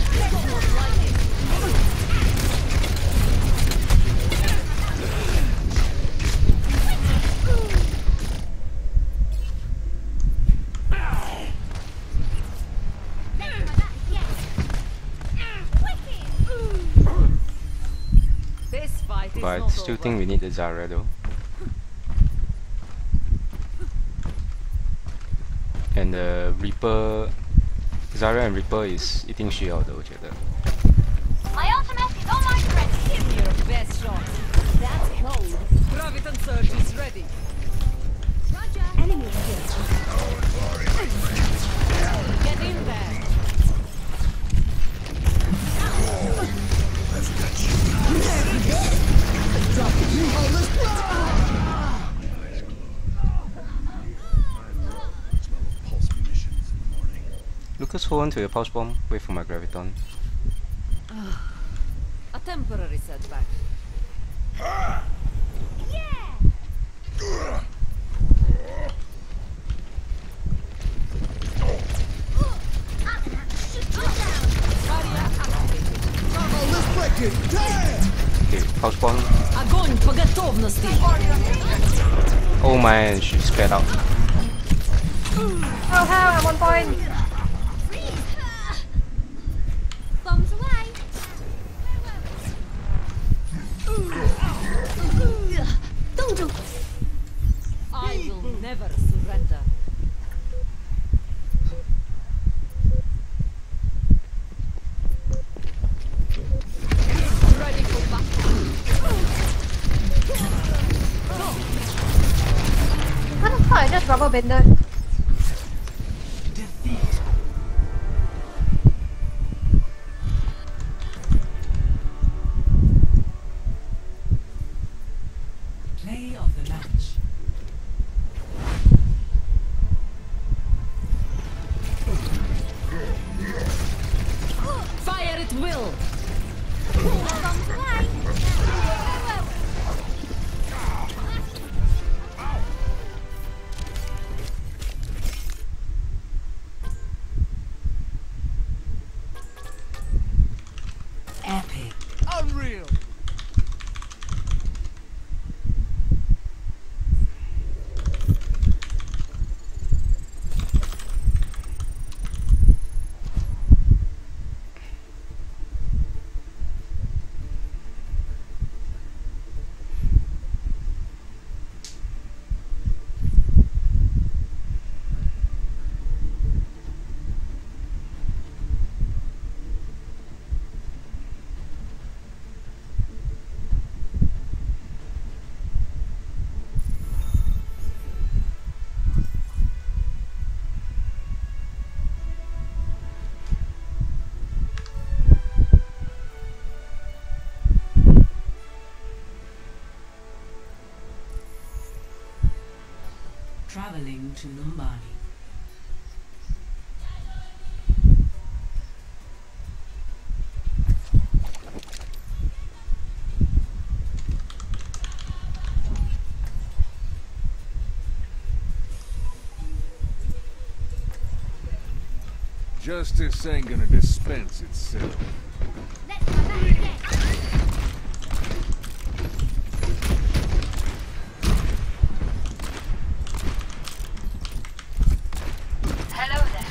This fight is But I not still over. think we need the Zarya though. And the Reaper, Zarya and Reaper is eating shit out though, 我觉得. My ultimate is almost ready. Give me your best shot. That's cold. Graviton surge is ready. Roger. Enemy here. Lucas, hold on to your pulse bomb. Wait for my graviton. A temporary setback. Okay, pulse bomb. Огонь по готовности. Oh man, she sped out. Oh hell, I'm on point. Bombs away. I will never surrender. Ready for battle. What the fuck? I just rubber banded. Play of the match. Fire at will. Bombs away. Epic. Unreal. Traveling to Lumbani. Justice ain't gonna dispense itself. Let's go back again. Hello there.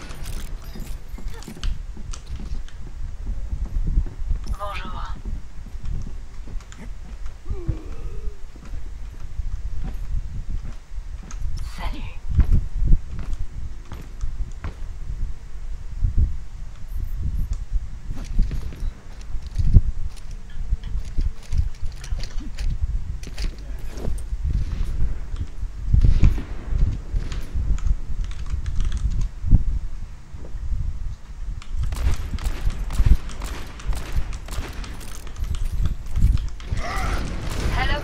Bonjour. Salut. Hello.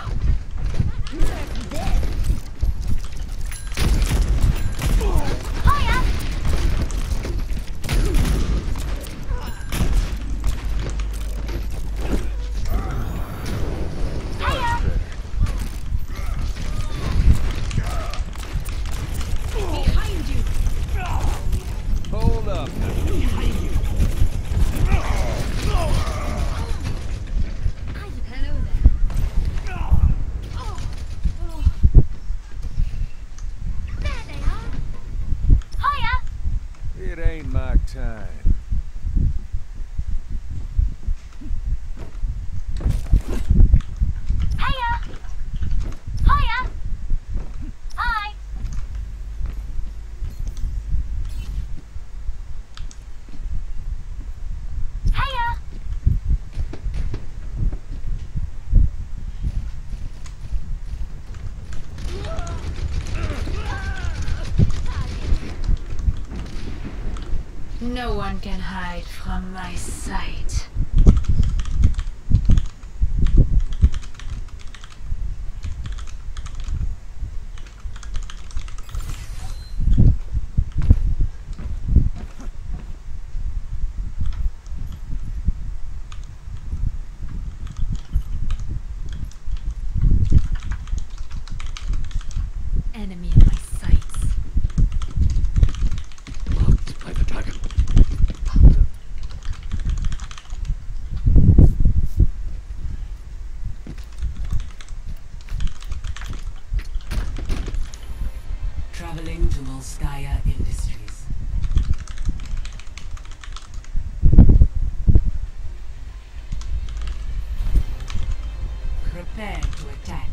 Hiya. Hiya. Behind you. Hold up. Hello there. There they are. Hiya. It ain't my time. Hiya. Hiya. Hi. Hiya. No one can hide from my sight. enemy in my sights. Marked by the dragon. Traveling to Volskaya Industries. Prepare to attack.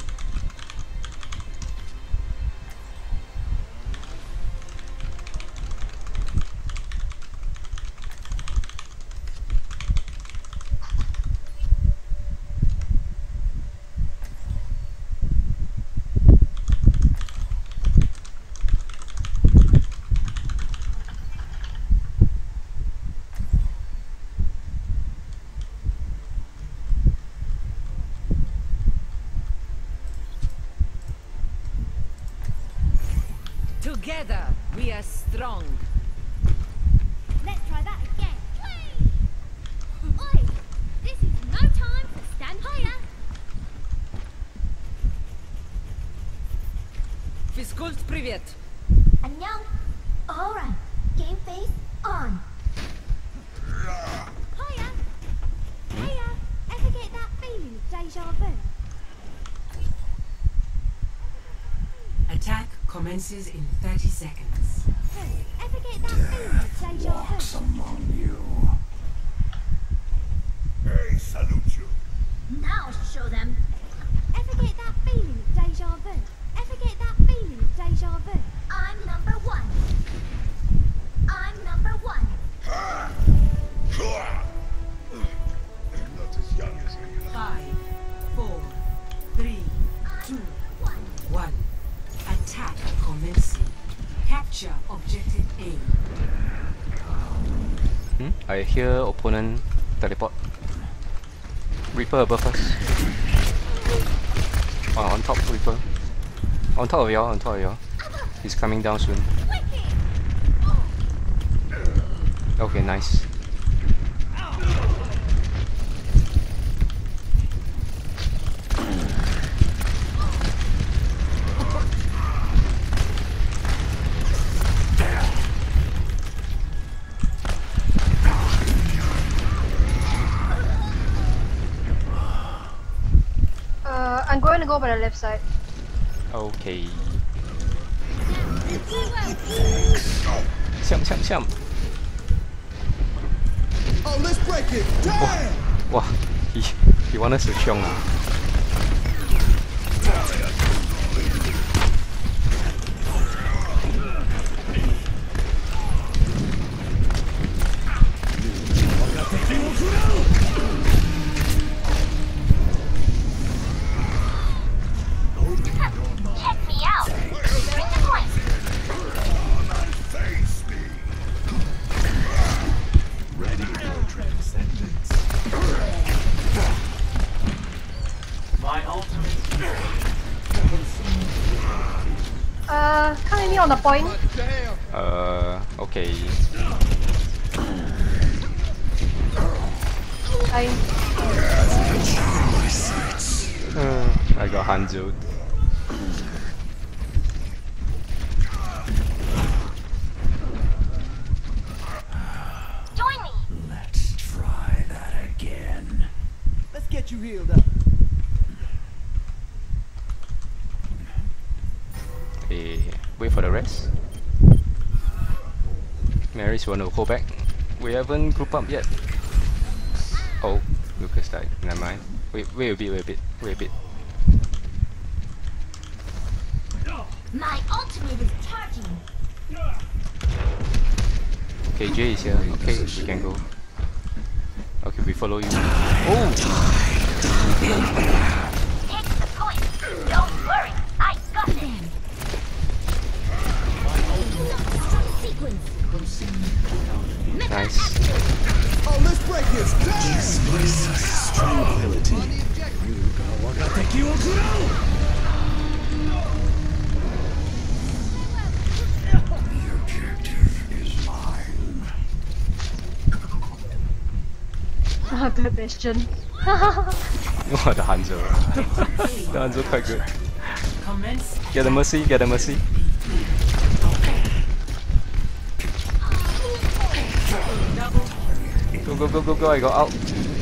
Together, we are strong. Let's try that again. Oi! This is no time to stand higher. Физкульт, привет! 안녕. Alright. Game face on. Hiya. Hiya. Ever get that feeling of deja vu? Attack commences in thirty seconds. Ever get that feeling of deja vu? Walks among you. Hey, salute you. Now I'll show them. Ever get that feeling of deja vu? Ever get that feeling of deja vu? I'm number one. I'm number one. They're not as young as me. Five, four, three, two, one. Attack commencing. Capture objective A. Hmm? I hear opponent teleport. Reaper above us. Oh, on top, Reaper. On top of y'all, on top of y'all. He's coming down soon. Okay, nice. Uh, I'm going to go by the left side. Okay. Siam, siam, siam. Oh, let's break it. Damn! Wow, he, he want us to chiong ah. Check me out. You're in the point. Face me. Ready for transcendence. My ultimate. Uh, can't hit me on the point. Uh, okay. I. Uh, I got Hanzo. Join me. Let's try that again. Let's get you healed up. Eh, wait for the rest. Mary's wanna go back. We haven't grouped up yet. Oh, Lucas died. Never mind. Wait, wait a bit, wait a bit, wait a bit. My ultimate is charging. Okay, Jay is here. Okay, we can go. Okay, we follow you. Oh! Take the point. Don't worry. I got it. Nice. Oh, let's break this. Damn! Tranquility. The objective is mine. Ah, good question. Oh, the Hanzo. The Hanzo quite good. Commence. Get a mercy, get a mercy. Go, go, go, go, go, I got out.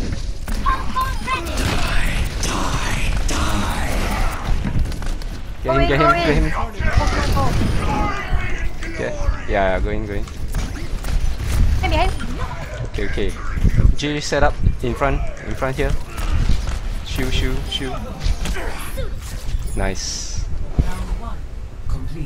Get him, get him, get him. Okay, yeah, yeah, going, going. Okay, okay. G set up in front, in front here. Shoo, shoo, shoo. Nice. Round one complete.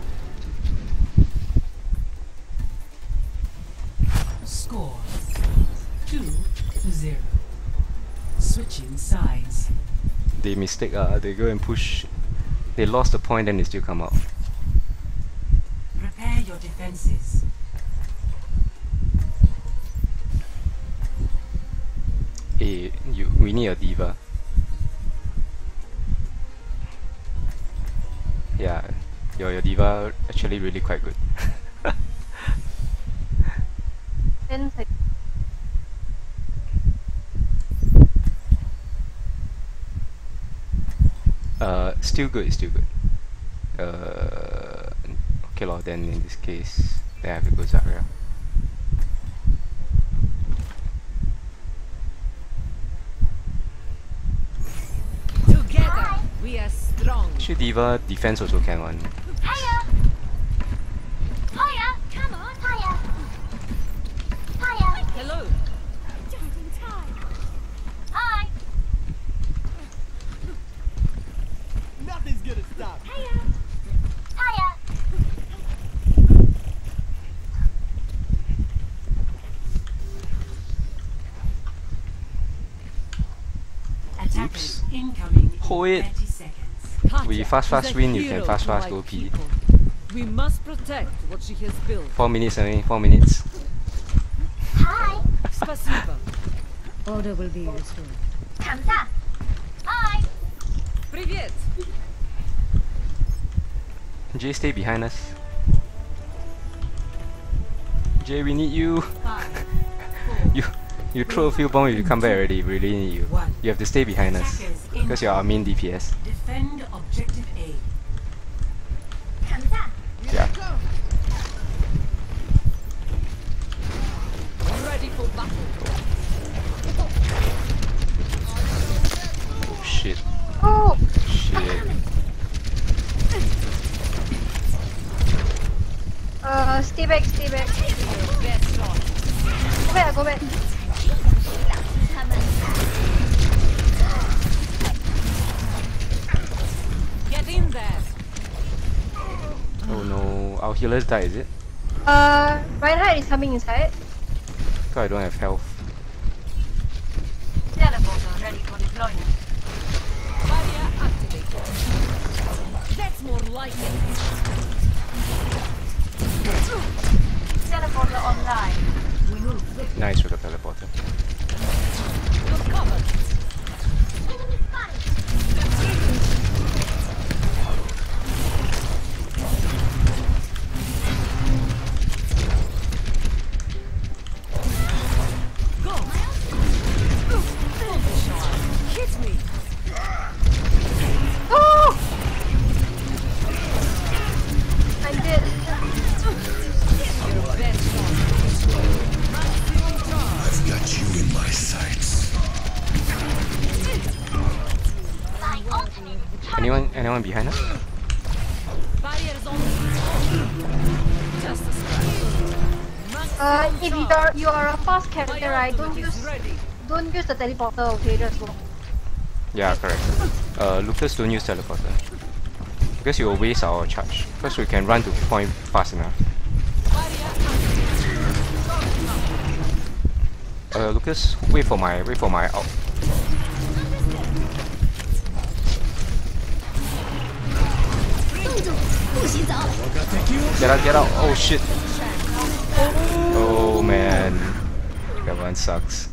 Score two to zero. Switching sides. They mistake, uh, they go and push. They lost the point and they still come out. Prepare your defenses. Hey, you, we need a diva. Yeah, your, your diva actually really quite good. uh, still good, still good. Uh, okay lor, then in this case, then I have to go Zarya. Together, we are strong. Actually, diva defense also can one. Hiya! Hiya! Come on! Hiya! Hiya! Hello. Just in time. Hi! Nothing's gonna stop. Hiya! Hiya! Attackers incoming in Hold it. thirty seconds. We Katya fast fast is a win, you hero can fast to fast my go P. people. We must protect what she has built. Four minutes only, four minutes. Hi! Spasiba. Order will be restored. Kamsa! Hi! Привет. Jay, stay behind us. Jay, we need you. Five, You you throw a few bombs, you come back already. We really need you. You have to stay behind us because you're our main D P S. defend objective A. Kamsa! Yeah. Ready for battle. Oh shit. Oh! Shit. Uh, stay back, stay back. Go back, go back. Get in there. Oh no, our healers died, is it? Uh, Reinhardt is coming inside. Because I don't have health. Teleporter ready for deployment. Barrier activated. That's more like it. Teleporter online. We move. Nice with the teleporter. You're covered. Go. Hit me. Oh! I'm dead. Your best shot. Maximum charge. I've got you in my sights. Anyone anyone behind us? Barriers on. Just a scratch. Uh, if you are you are a fast character, right? Don't use Ready. don't use the teleporter. Okay, just go. Yeah, correct. Uh, Lucas, don't use teleporter. Because you will waste our charge. Because we can run to point fast enough. Uh, Lucas, wait for my wait for my out. Get out, get out! Oh shit! Oh man, that one sucks.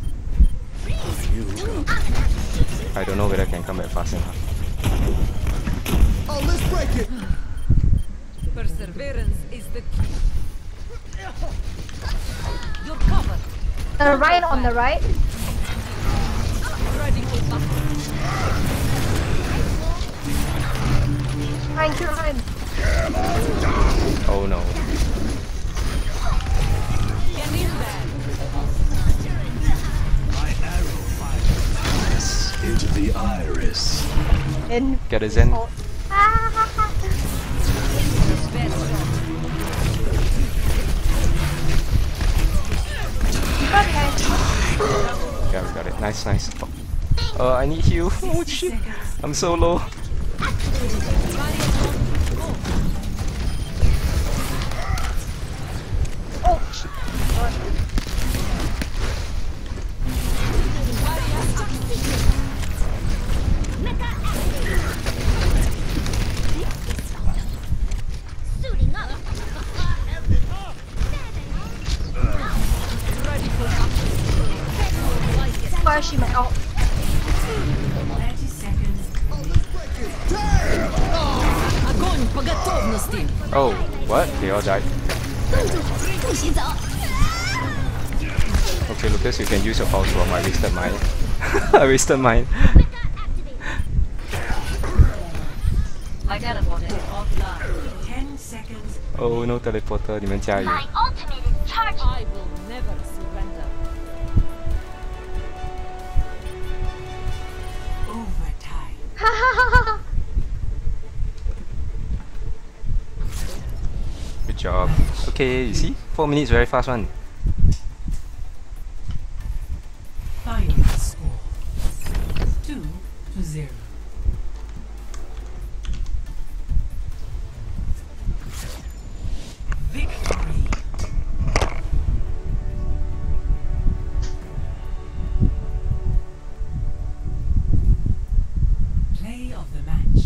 I don't know whether I can come back fast enough. Oh, let's break it. Perseverance is the key. You're covered. The right on the right. Ready for battle. Thank you, Ryan. Oh no. Into the iris. In Get a Zen. Yeah, we got it. Nice, nice. Oh, I need heal. Oh shit. I'm so low. Where she went? Oh. Oh, what? They all died. Okay, Lucas, you can use your pulse bomb. I wasted mine. I wasted mine. My teleporter offline. Ten seconds. Oh no, teleporter, 你们加油. My ultimate is charging. I will never surrender. Overtime. Good job. Okay, you see? Four minutes, very fast one. Final score. Two to zero. Victory. Play of the match.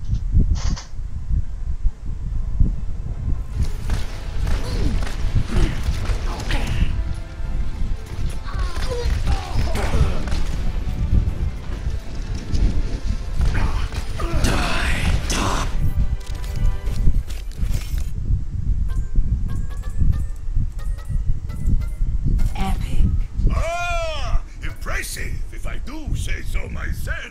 Epic. Ah, impressive, if I do say so myself.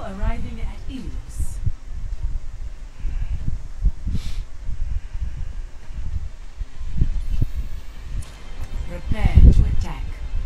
arriving at Ilios. Prepare to attack.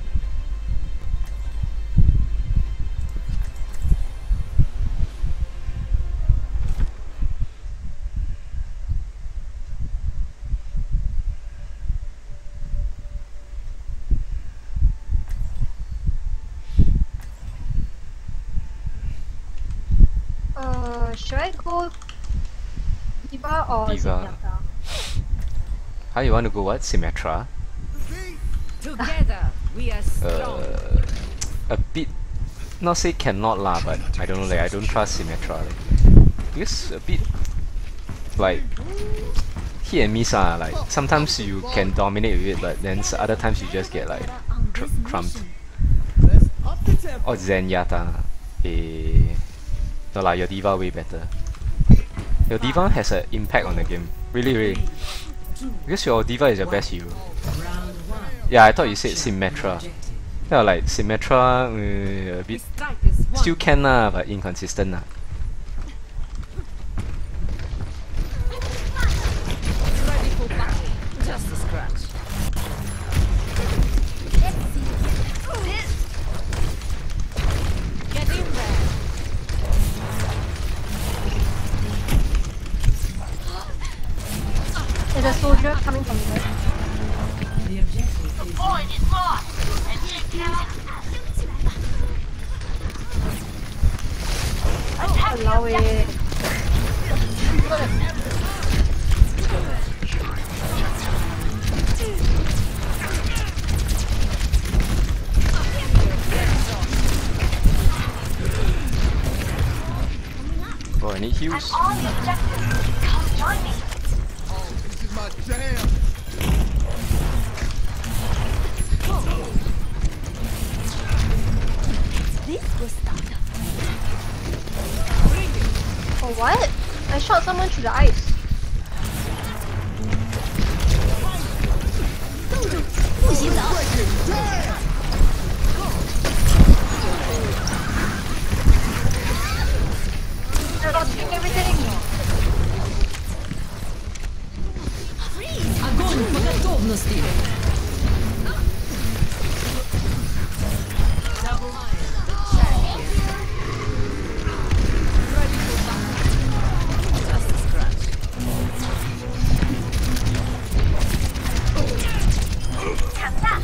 Uh, should I go Diva or Diva. Zenyatta? How you want to go what? Symmetra? Together, we are strong. Uh, a bit, not say cannot lah, but I don't know, like I don't trust Symmetra. Like, because a bit like hit and miss ah. Like sometimes you can dominate with it, but then s- other times you just get like tr trumped. Or Zenyatta. Eh, no lah, your Diva way better. Your Diva has an impact on the game. Really, really. Because your Diva is your best hero. Yeah, I thought you said Symmetra. Yeah, like Symmetra, uh, a bit still can lah, but inconsistent lah. Ready for battle. Just a scratch. Get in there. There's a soldier coming from there. The objective is Point is lost. And you cannot Allow it. Oh, I need heals. on the objective. Come join me. This is my jam. This was stop. Oh, what? I shot someone through the ice. They're dodging everything. Огонь по готовности. Just a scratch. Tap that.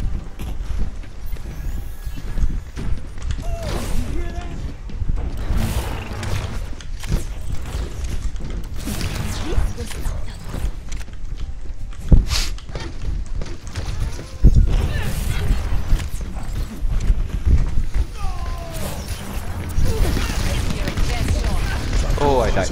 Oh, I died.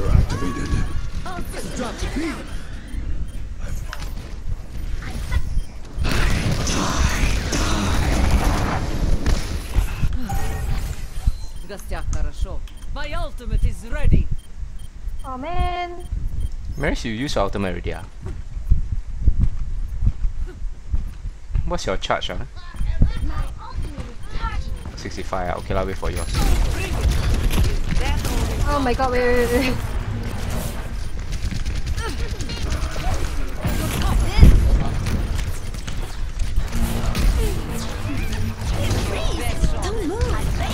В гостях хорошо. My ultimate is ready. Oh man. Maris, you use your ultimate already ah? What's your charge ah? sixty-five ah? Okay, I'll wait for yours. Oh my god, wait, wait, wait. Don't move.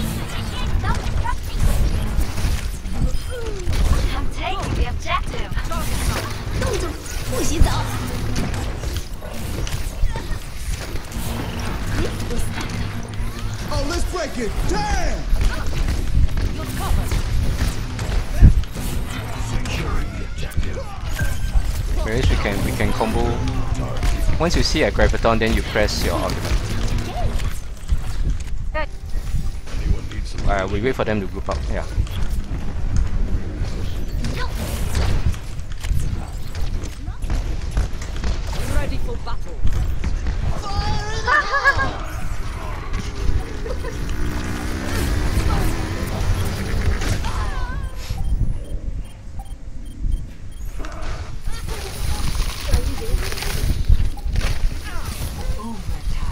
I'm taking the objective. 动作不许走。 Oh, let's break it. Damn! Maris, we can we can combo. Once you see a Graviton, then you press your ultimate. Uh, we wait for them to group up. Yeah. Ready for battle.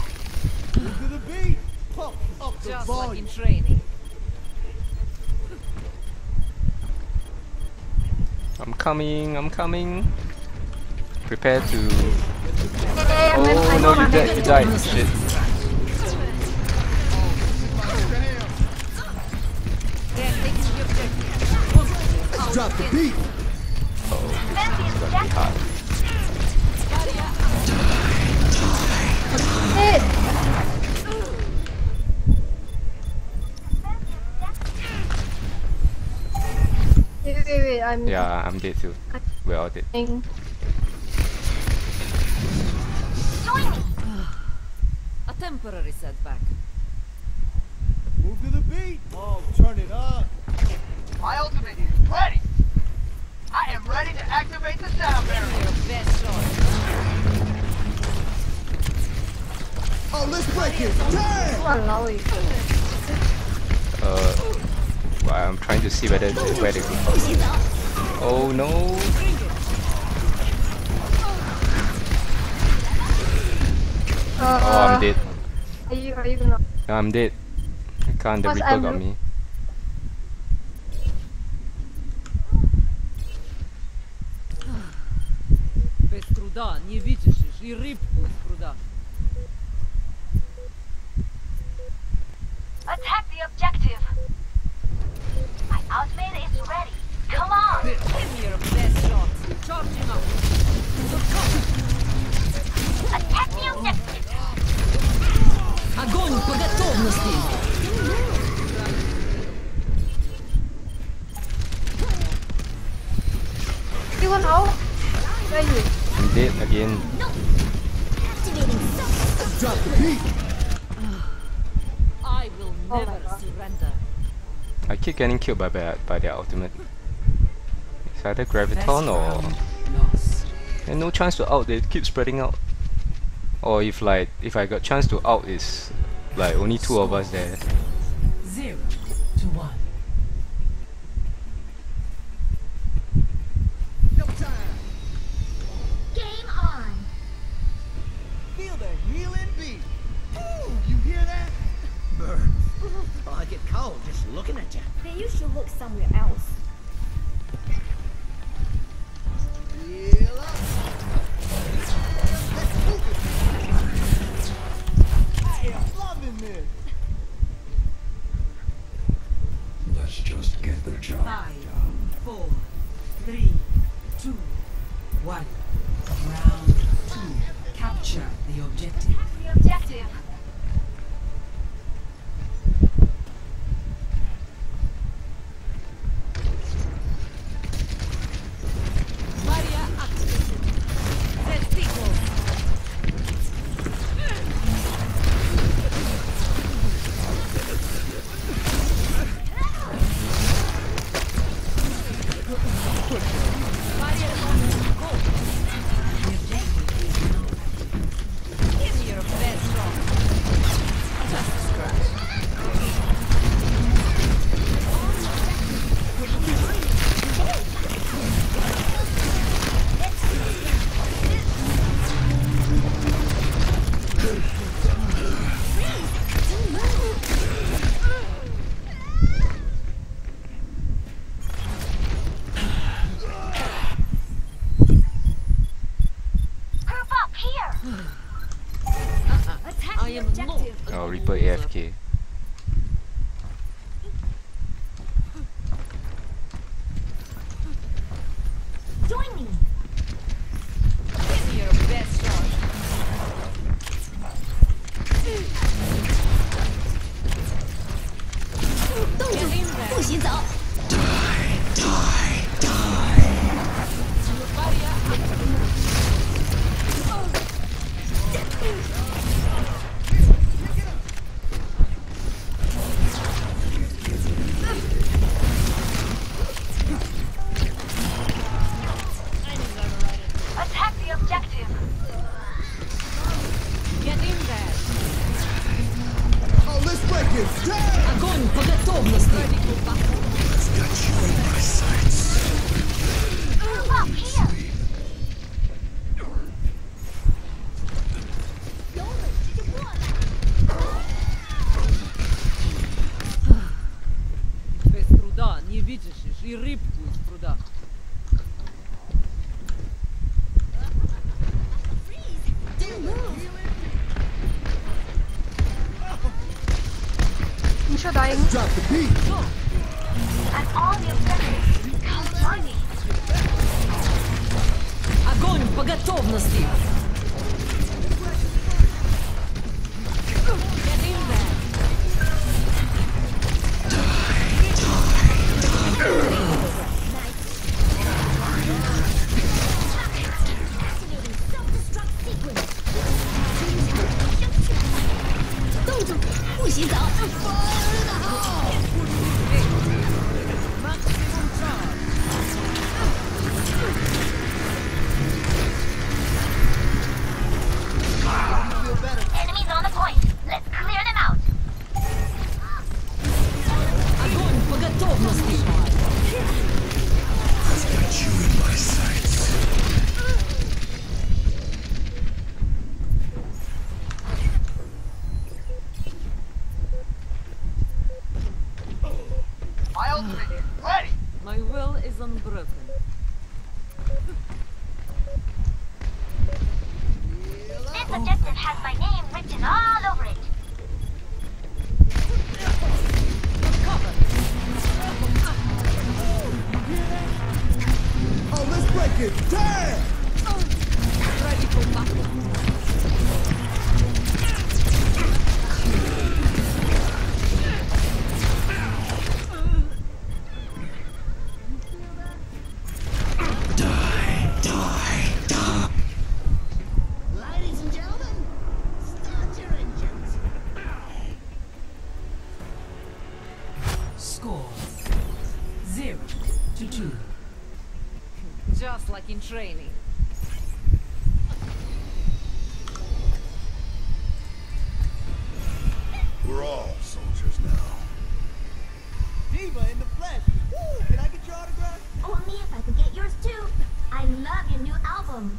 To the beat. Pump up the Just like volume. in training. I'm coming, I'm coming. Prepare to... Hey, I'm- Oh I'm no, on you my died, way. you died. Shit. Drop the beat. Oh, this is gonna be hard. Wait, wait, wait, I'm... Yeah, I'm dead too. We're all dead. A temporary setback. Move to the beat. Oh, turn it up. My ultimate is ready. I am ready to activate the sound barrier. Best shot. Oh, let's break it. Damn. Uh, well, I'm trying to see whether they, where they go from. Oh no! Uh, Oh, I'm dead. Are you, are you gonna... I'm dead. I can't. The Cause Reaper I'm got lo- me. Без труда не вытащишь и рыбку из пруда. Attack the objective. My ultimate is ready. Come on. Give me your best shot. Charging up. Attack the objective. Огонь по готовности. You want out? Where are you? I'm dead again. Drop the beat. I will Oh my never God. surrender. I keep getting killed by by, by their ultimate. It's either Graviton or... And no chance to out, they keep spreading out. Or if like, if I got chance to out, it's like only two of us there. Zero to one. No time. Game on. Feel the healing beat. Ooh, you hear that? Burn. Oh, I get cold just looking at you. Then you should look somewhere else. Heal up. Let's move it. I am loving this. Let's just get the job. Five, four, three, two, one. Round two. Capture the objective. The objective. Barrier activated. Set equals. Barrier on go. Give me your best shot. Just a scratch. Group up here. Attack I the am objective. not. Oh, Reaper A F K. Join me. Give me your best shot. Get in there. 不许走。 Barrier activated. Attack the objective. Get in there. Oh, let's break it. Damn. Огонь по готовности. Group up here. Без труда не вытащишь и рыбку из пруда. Lucio dying. Drop the beat. And all the objectives, come join me. Огонь по готовности! Get in there! Enemies on the point. Let's clear them out. Огонь по готовности! I've got you in my sights. My ultimate is ready. My will is unbroken. This objective has my name written all over it. Oh, let's break it. Damn! Ready for battle. Ladies and gentlemen, start your engines. Score zero to two. Just like in training. We're all soldiers now. Diva in the flesh. Woo! Can I get your autograph? Only if I could get yours too. I love your new album.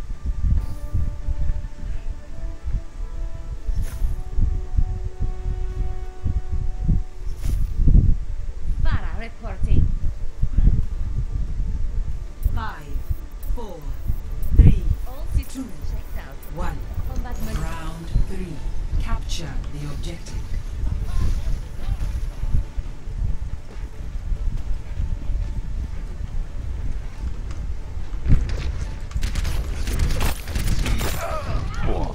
Farah reporting. Five, four, three, All systems checked out. one. Combat mode. Round three. Capture the objective. Wow.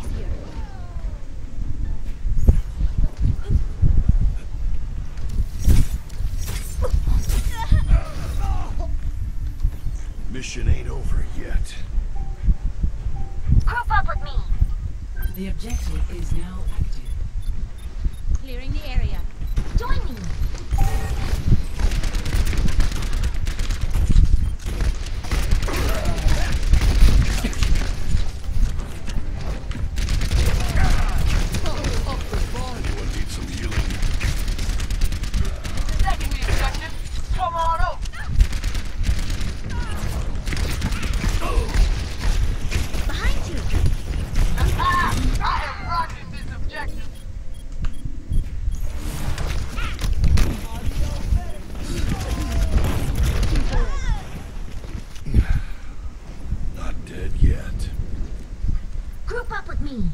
Mission ain't over yet. Group up with me. The objective is now active. Clearing the area. Join me. Anyone need some healing? Second the objective. Come on over. Behind you. Ah, I am rocking this objective. Not dead yet. Group up with me.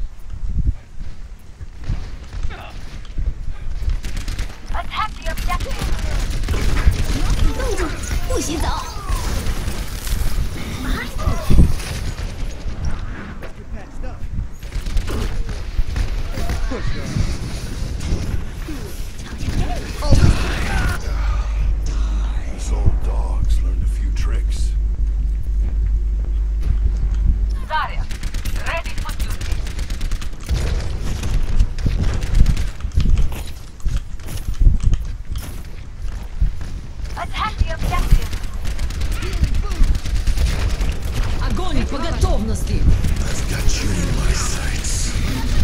Attack the objective. 动住，不许走。Behind you. You're patched up. These old dogs learned a few tricks. Zarya, ready for duty. Attack the objective. Огонь по готовности! I've got you in my sights.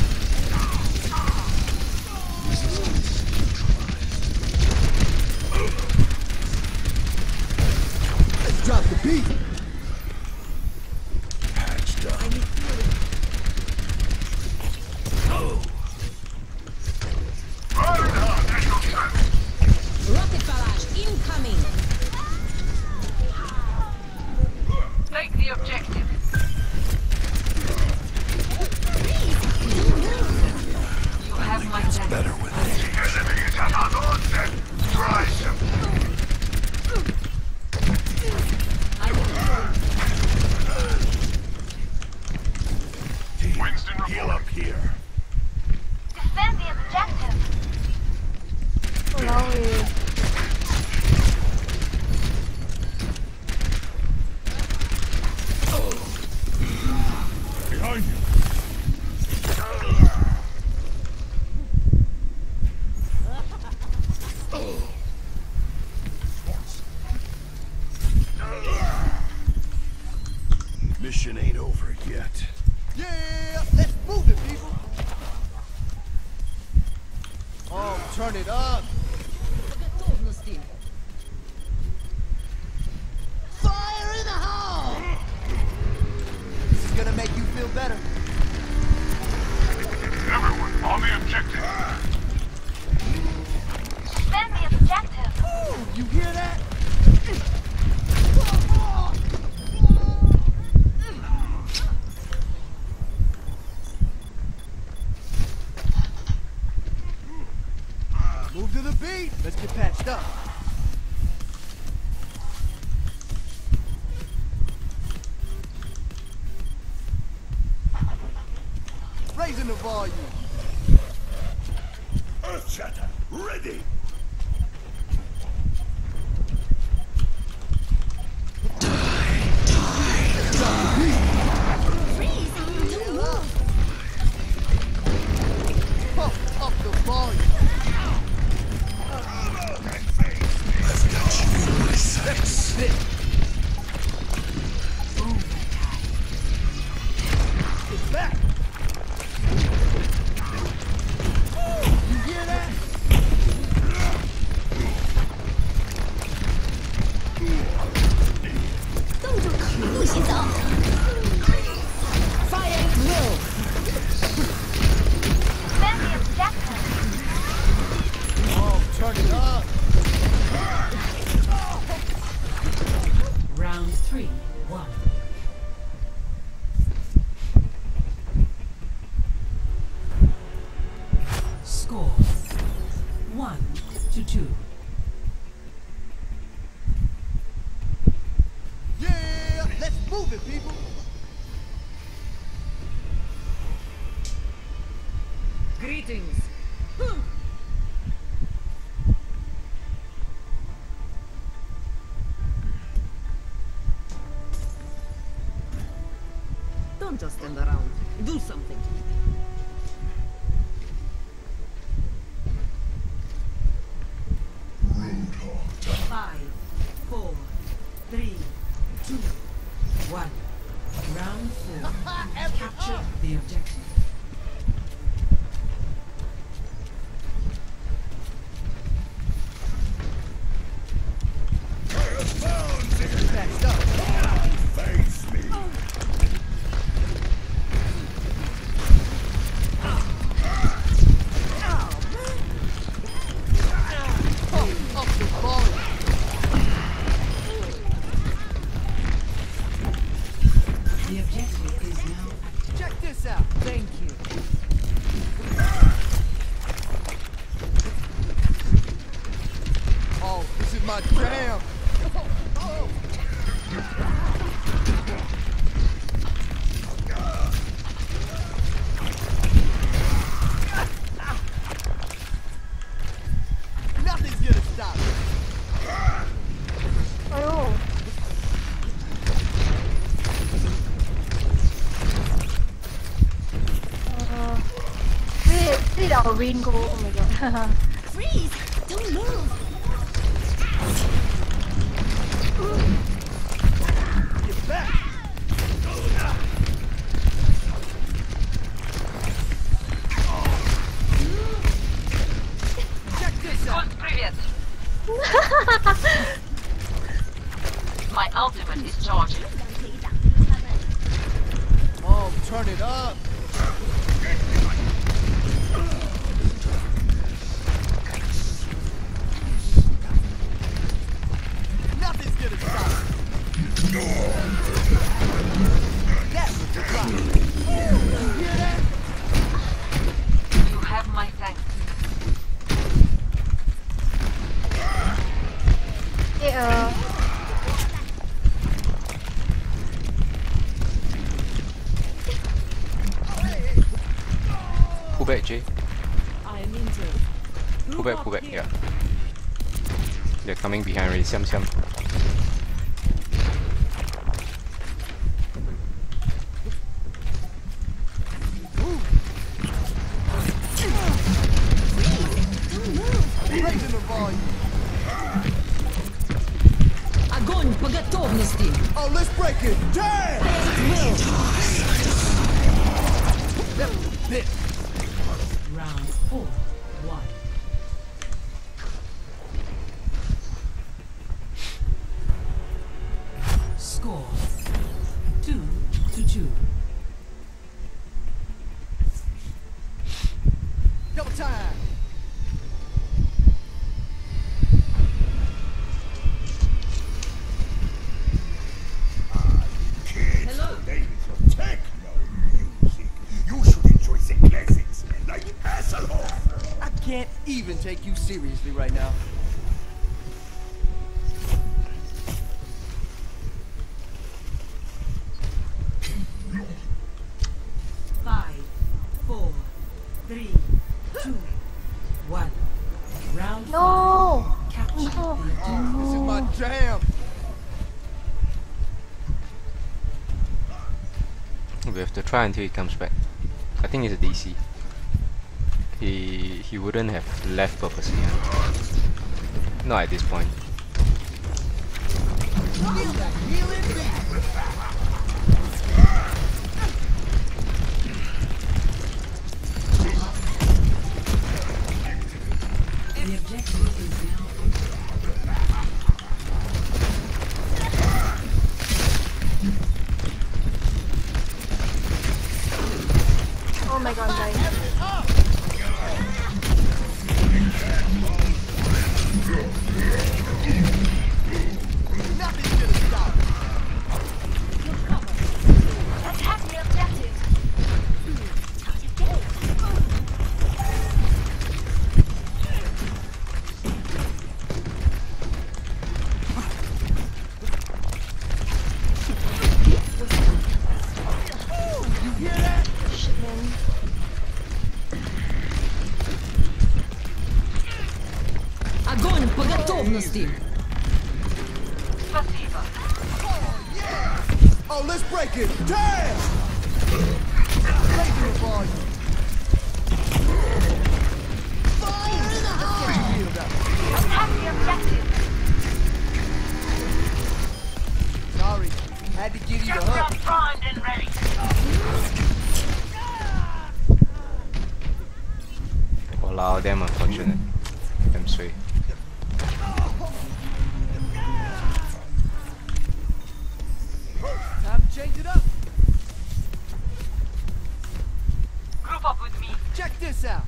Let's drop the beat. Patched up. Rocket barrage incoming! Take the objective. You have my Better with it. mission ain't over yet. Yeah, let's move it, people. Oh, turn it up. Fire in the hole! This is gonna make you feel better. Everyone on the objective. Defend the objective. Ooh, you hear that? Move to the beat. Let's get patched up. Raising the volume. Earthshatter, ready. Pump up the volume. That's it. It's back. You hear that? Fire drill. Defend the objective. Oh, turn it up. Round three, one. Score one to two. Yeah, let's move it, people. Greetings. Don't just stand around. Do something. Five, four, three, two, one. Round four. Capture the objective. Patched up. Face me. Pump up the volume. The objective is now active. Check this out. Thank you. Oh, this is my jam. Oh. Nothing's gonna stop it. Oh. Uh, wait, wait, our rain go. Oh my god. Freeze! Don't move! Get back. Check this out. Good, привет. My ultimate is charging. Oh, turn it up. Nothing's gonna stop it. That's the drop. You hear that? You have my thanks. Okay, uh, Pull back, Jay. I am injured. Pull back, pull back, yeah. They're coming behind already. Siam, siam. Raising the volume. Огонь по по готовности. Oh, let's break it. Damn! Round four, one. Score two to two. Double time. Hello. Days of techno music. You should enjoy the classics like Hasselhoff. I can't even take you seriously right now. Five, four, three, two, one. Round No! five. Capture No. the Oh, objective. this is my jam. We have to try until he comes back. I think it's a D C. He he wouldn't have left purposely. Huh? Not at this point. Feel that healing beat. The objective is now. Oh my god, guys. Nothing should have stopped. Attack the objective. You hear that? Shit, man. Огонь по готовности. Спасибо. Oh, let's break it. Damn! Radio volume. Fire in the hole. Healed up. Attack the objective. Sorry, had to give you the Just hook. got primed and ready. Wow, damn unfortunate. Damn sweet. Time to change it up. Group up with me. Check this out.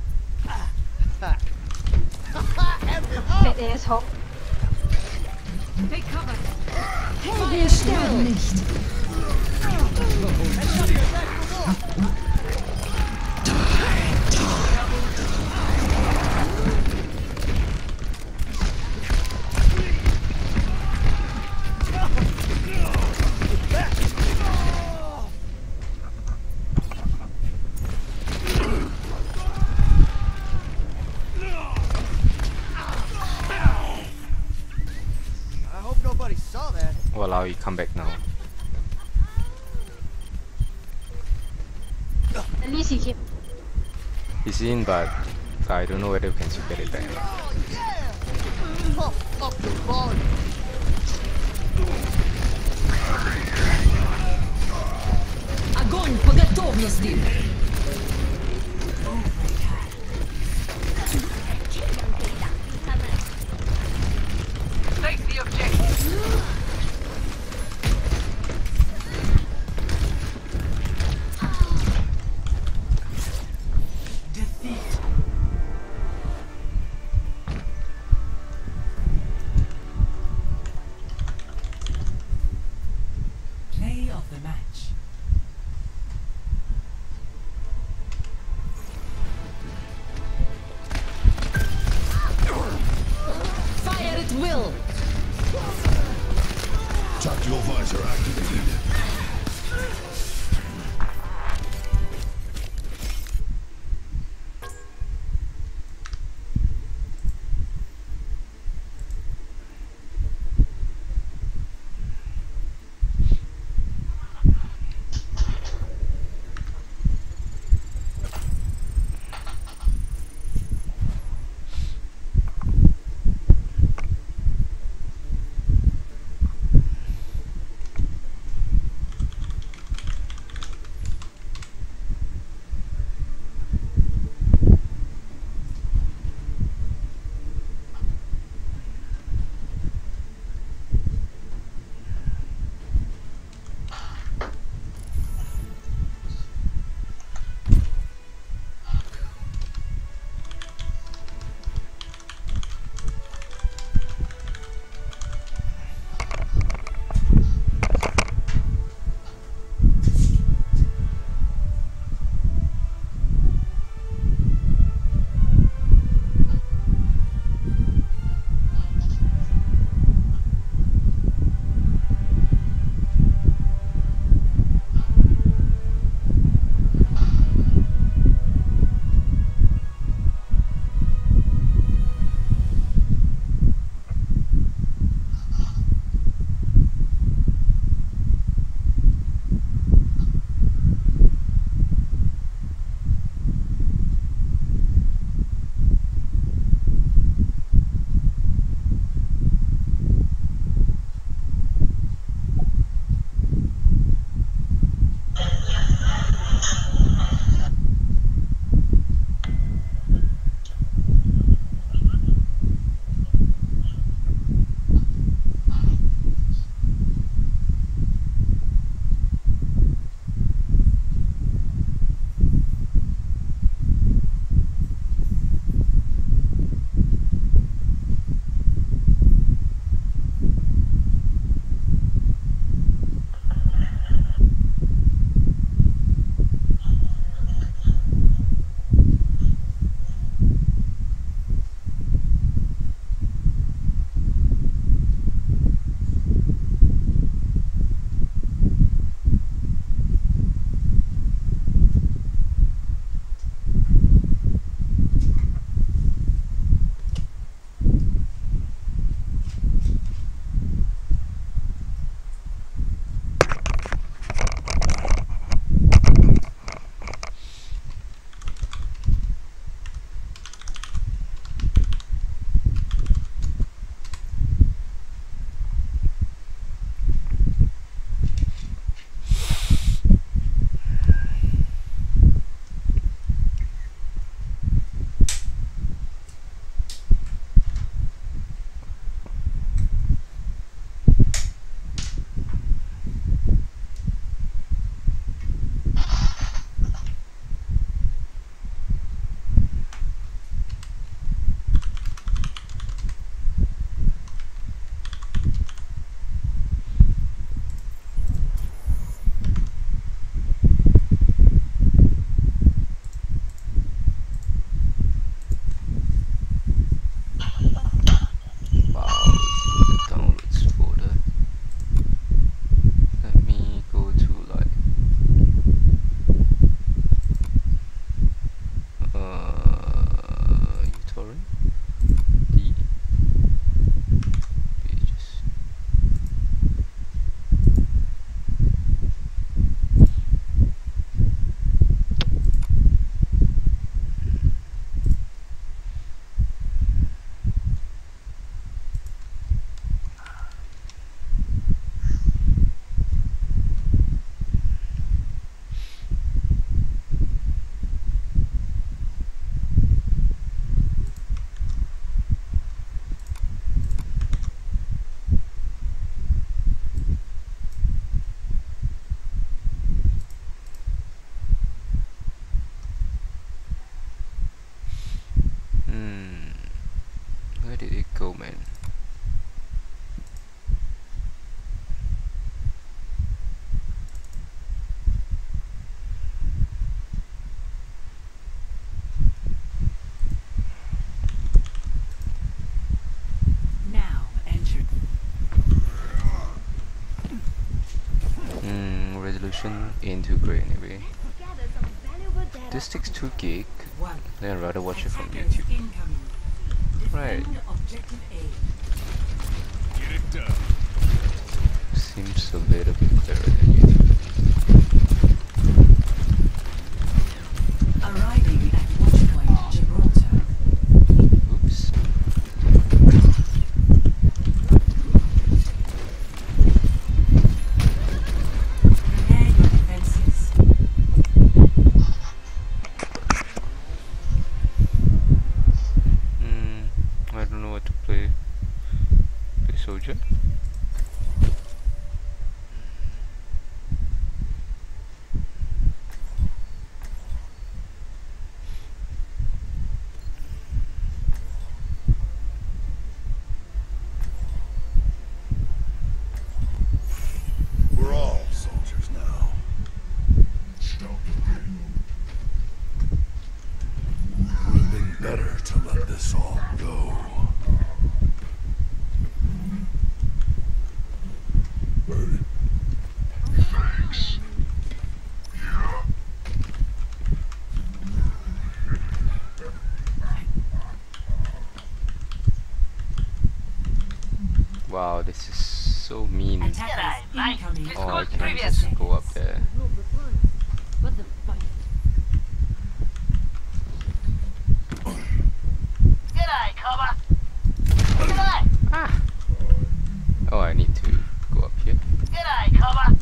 Fat asshole. Take cover. Wir sterben nicht. I hope nobody saw that. Walao, you come back now. At least he came. He's in, but I don't know whether we can still get it back. Oh, yeah! Pump up the volume. Огонь по готовности. Take the objective. Defeat. Play of the match. Fire at will. Tactical visor activated. conversion into grey anyway. This takes two gig. Then I'd rather watch it from YouTube. Right. Get it done. Seems a little bit clearer than YouTube. Arriving at Watchpoint Gibraltar. Oops. Prepare your defenses. Hmm. I don't know what to play. Play soldier. We're all soldiers now. Would have been better to let this all go. Thanks. Yeah. Wow, this is so mean. Attackers incoming. Oh, I can't just go up there. What the fuck? G'day, Cobber. G'day. Ah. Oh, I need to go up here. G'day, Cobber.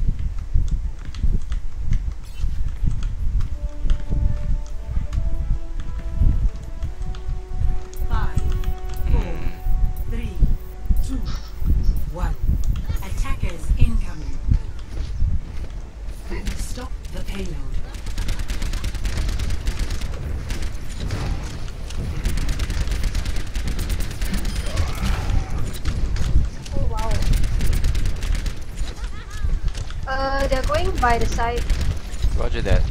Five, four, three, two, one. Attackers incoming. Stop the payload. Oh wow. Uh, they're going by the side. Roger that.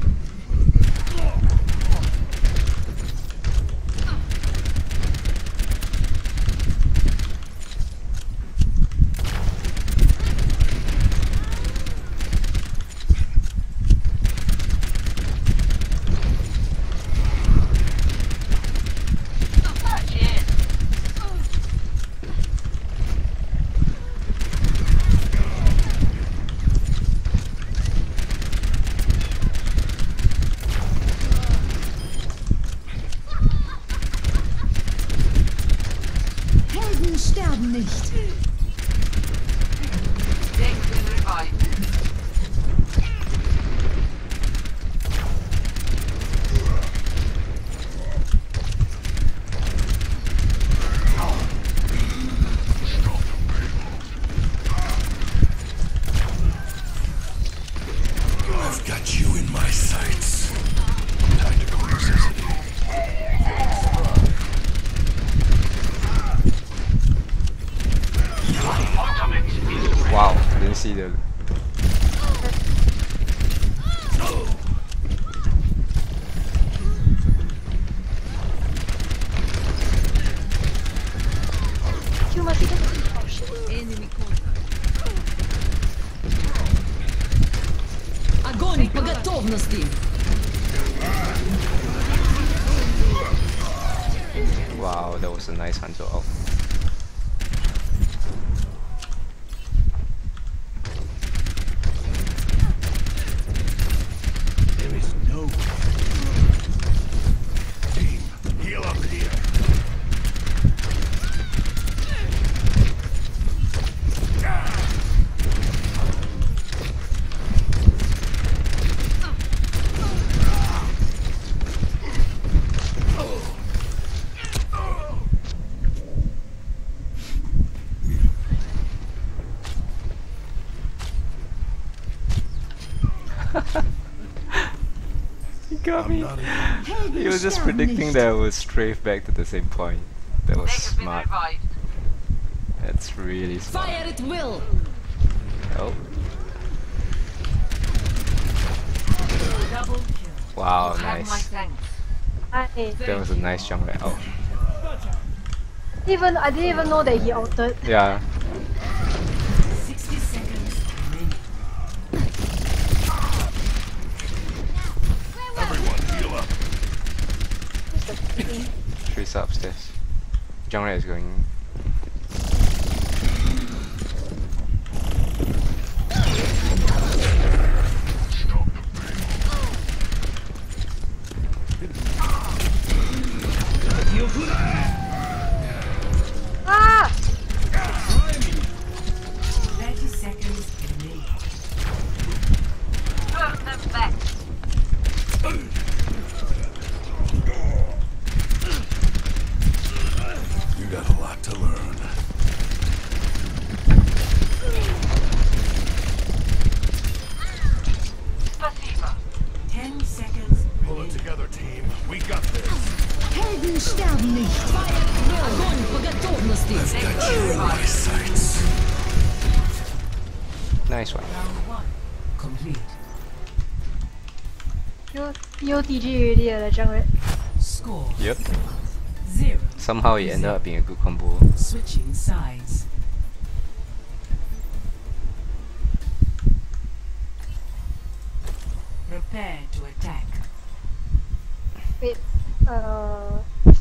Helden sterben nicht. They've been revived. I've got you in my sights. Tactical necessity. Wow, I didn't see the. You must get oh shit. Enemy contact. Огонь по готовности! Wow, that was a nice hunter off. There is no team. Heal up here. He got me. He was just predicting that I would strafe back to the same point. That was They've been smart. revived. That's really smart. Fire at will! Oh, Double kill. wow, Have my nice. thanks. I That was a nice jump right out. even I didn't even know that he altered. Yeah. sixty seconds remaining. the thing. Tracer upstairs. Junkrat is going. Ah! thirty seconds remaining. Turn them back. You got a lot to learn. Spasiba. Ten seconds. Pull it together, team. We got this. Helden sterben nicht. Огонь по готовности. I've got you in my sights. Nice one. Round one complete. You you D G already at the jungle. Score Yep. zero. Somehow it ended up being a good combo. Switching sides. Prepare to attack. Wait. Uh.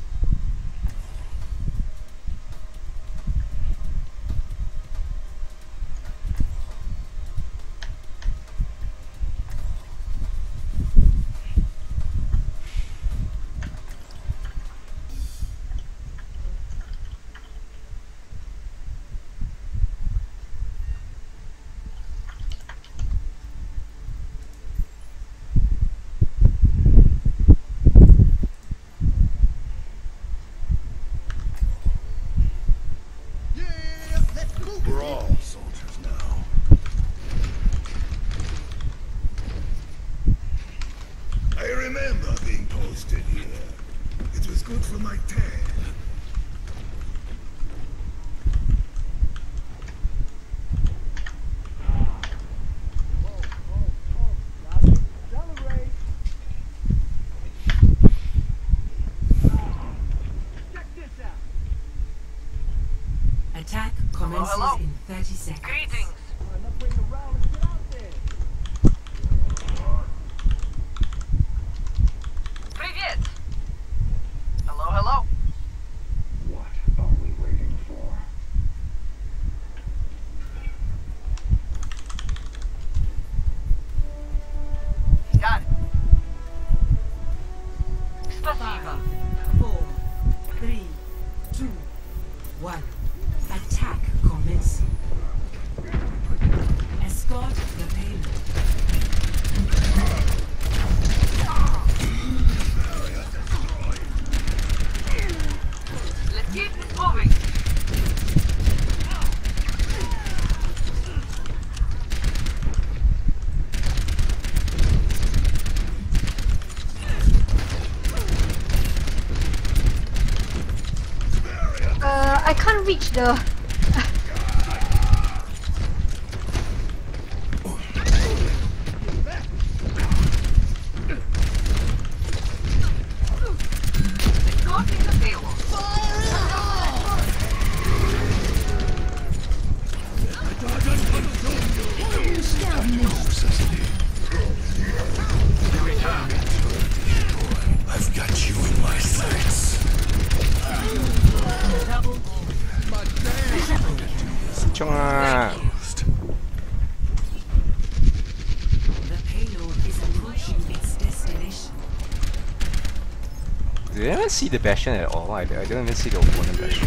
We're all soldiers now. I remember being posted here. It was good for my tan. Attack commences hello. in thirty seconds. Greetings. Привет. Hello, hello. What are we waiting for? Got it. Spasiba. Four, three, two, one. Attack commencing. Escort the payload. Let's keep this moving. Uh, I can't reach the. Escorting the payload. Helden sterben nicht. I've got you in my sights. Chonga. The payload is approaching its destination. Did I even see the Bastion at all? I, I don't even see the opponent Bastion.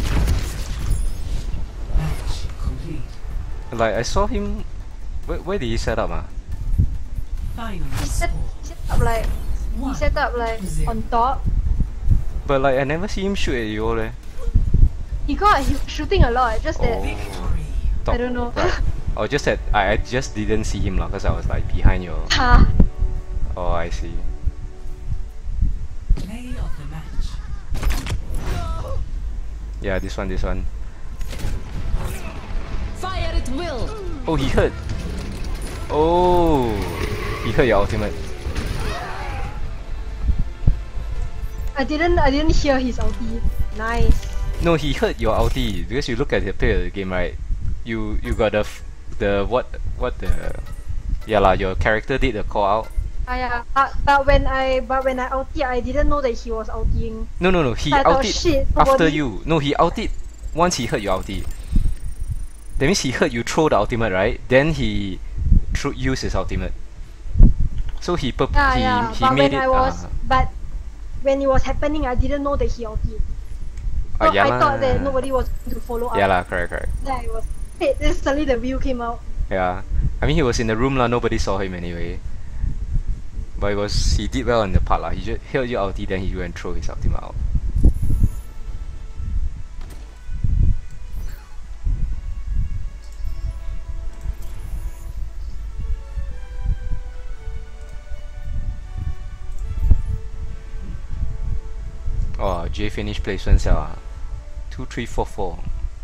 Match complete. Like, I saw him. Where, where did he set up? Ah? Final He set, score. set up like. He set up like on top. But, like, I never see him shoot at you all. Eh. He got he shooting a lot. Just that Top, I don't know. Right. Oh, just that I, I just didn't see him lah, cause I was like behind you. Ha. Oh, I see. Play of the match. Yeah, this one, this one. Fire at will. Oh, he hurt. Oh, he hurt your ultimate. I didn't I didn't hear his ulti. Nice. No, he hurt your ulti because you look at the play of the game, right? You you got the f the what what the yeah lah. Your character did the call out, Ah, yeah. But, but when I but when I ulti, I didn't know that he was ulting. No, no, no. He So I thought, ulted shit, after nobody- you. No, he ulted once he heard you ulti. That means he heard you throw the ultimate, right? Then he threw, used his ultimate. So he purp- Yeah, he, yeah. he But made when it. I was uh, but when it was happening, I didn't know that he ulted. ah, So yeah I lah. thought that nobody was going to follow up. Yeah lah, correct, correct. Then I was wait, then suddenly the view came out. Yeah. I mean, he was in the room lah. Nobody saw him anyway. But it was he did well on the part lah. He just heard you ulti, then he went and throw his ultimate out. Oh, J finished placement cell. Ah. Two, three, four, four.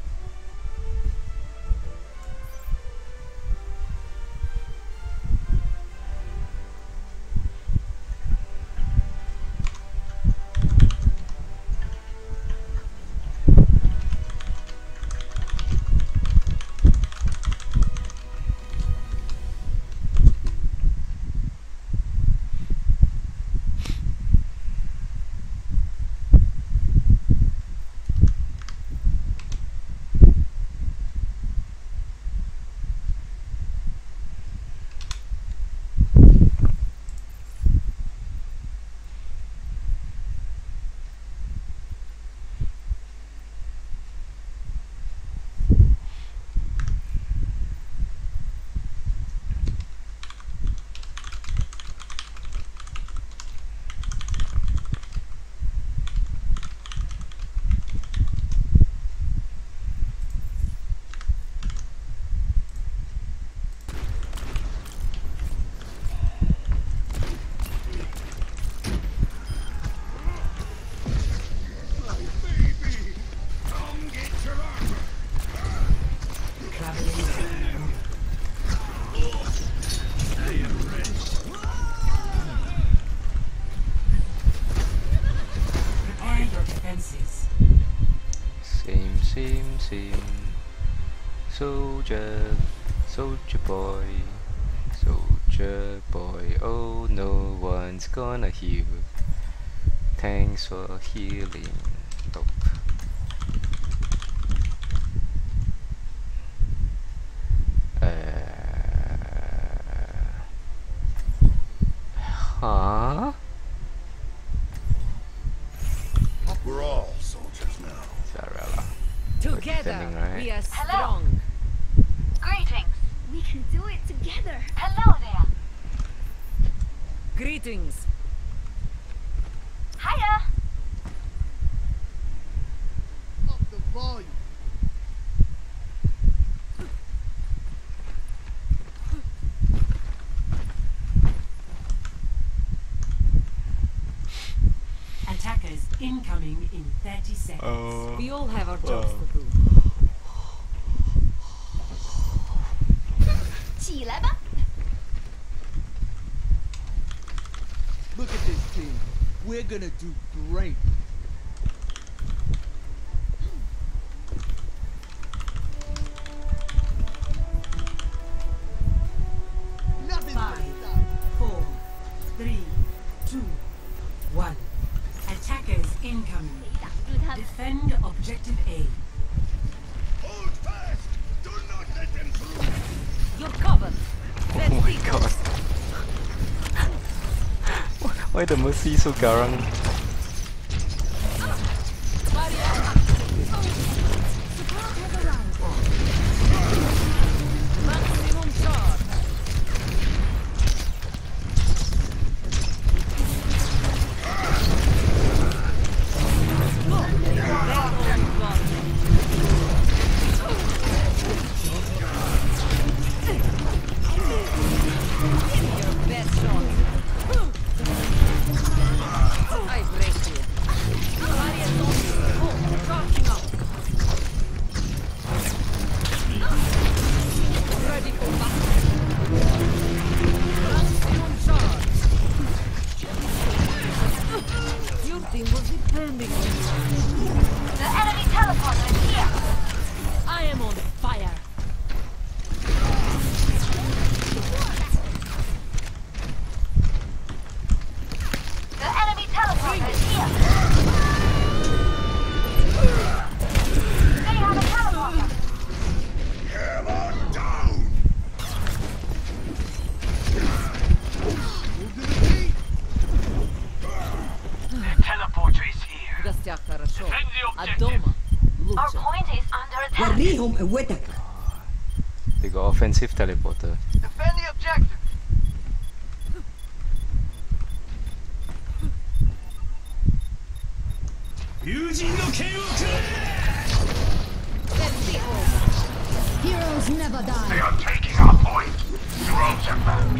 Same, same, same. Soldier, soldier boy, soldier boy. Oh, no one's gonna heal. Thanks for healing. Nope. Huh? We're all soldiers now. Zarella. Together, Defending, right? we are Hello. strong. Greetings. We can do it together. Hello there. Greetings. Hiya. Up the volume. Attackers incoming in thirty seconds. Oh. We all have our jobs Oh. to do. 起来吧。 Look at this team. We're gonna do great. Nothing's gonna Five, stop. four, three, two, one. Attackers incoming. 没挡住他们。 Defend objective A. Hold fast! Do not let them through! You're covered. Oh my god. Why the Mercy so garang? Maximum charge. Your best shot. I They got offensive teleporter. Defend the objective. Heroes never die. They are taking our point. Drones are back.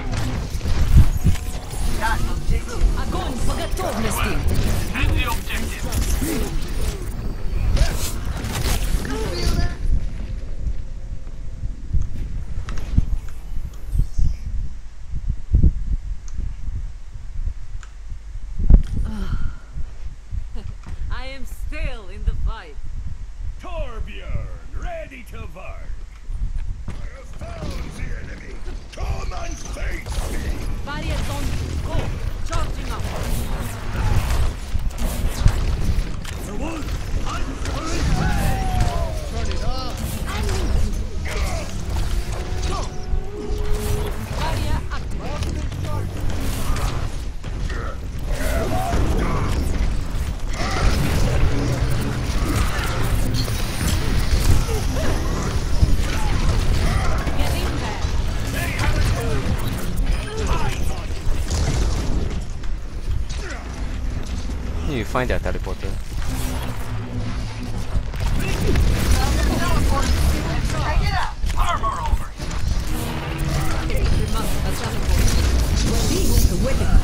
Огонь по готовности! And the objective. I am still in the fight. Torbjörn, ready to work. I have found the enemy. Come and face me. Barriers on you. Go. Charging up. The wolf, hunt for his prey. Turn it off. Go. Barrier active. Get in there. You find that teleporter. Take it out. Armor over. We must assemble. Be the weapon.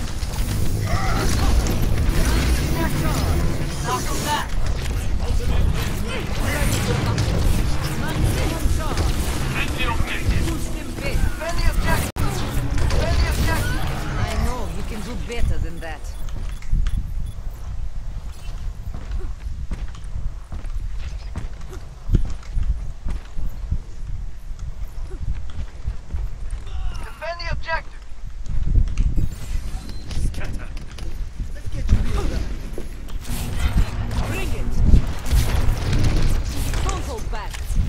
Knock him back. Maximum charge. And the objective. Push them back. Defend the objective. Defend the objective. I know you can do better than that. Defend the objective. Scatter. Bring it. Don't hold back.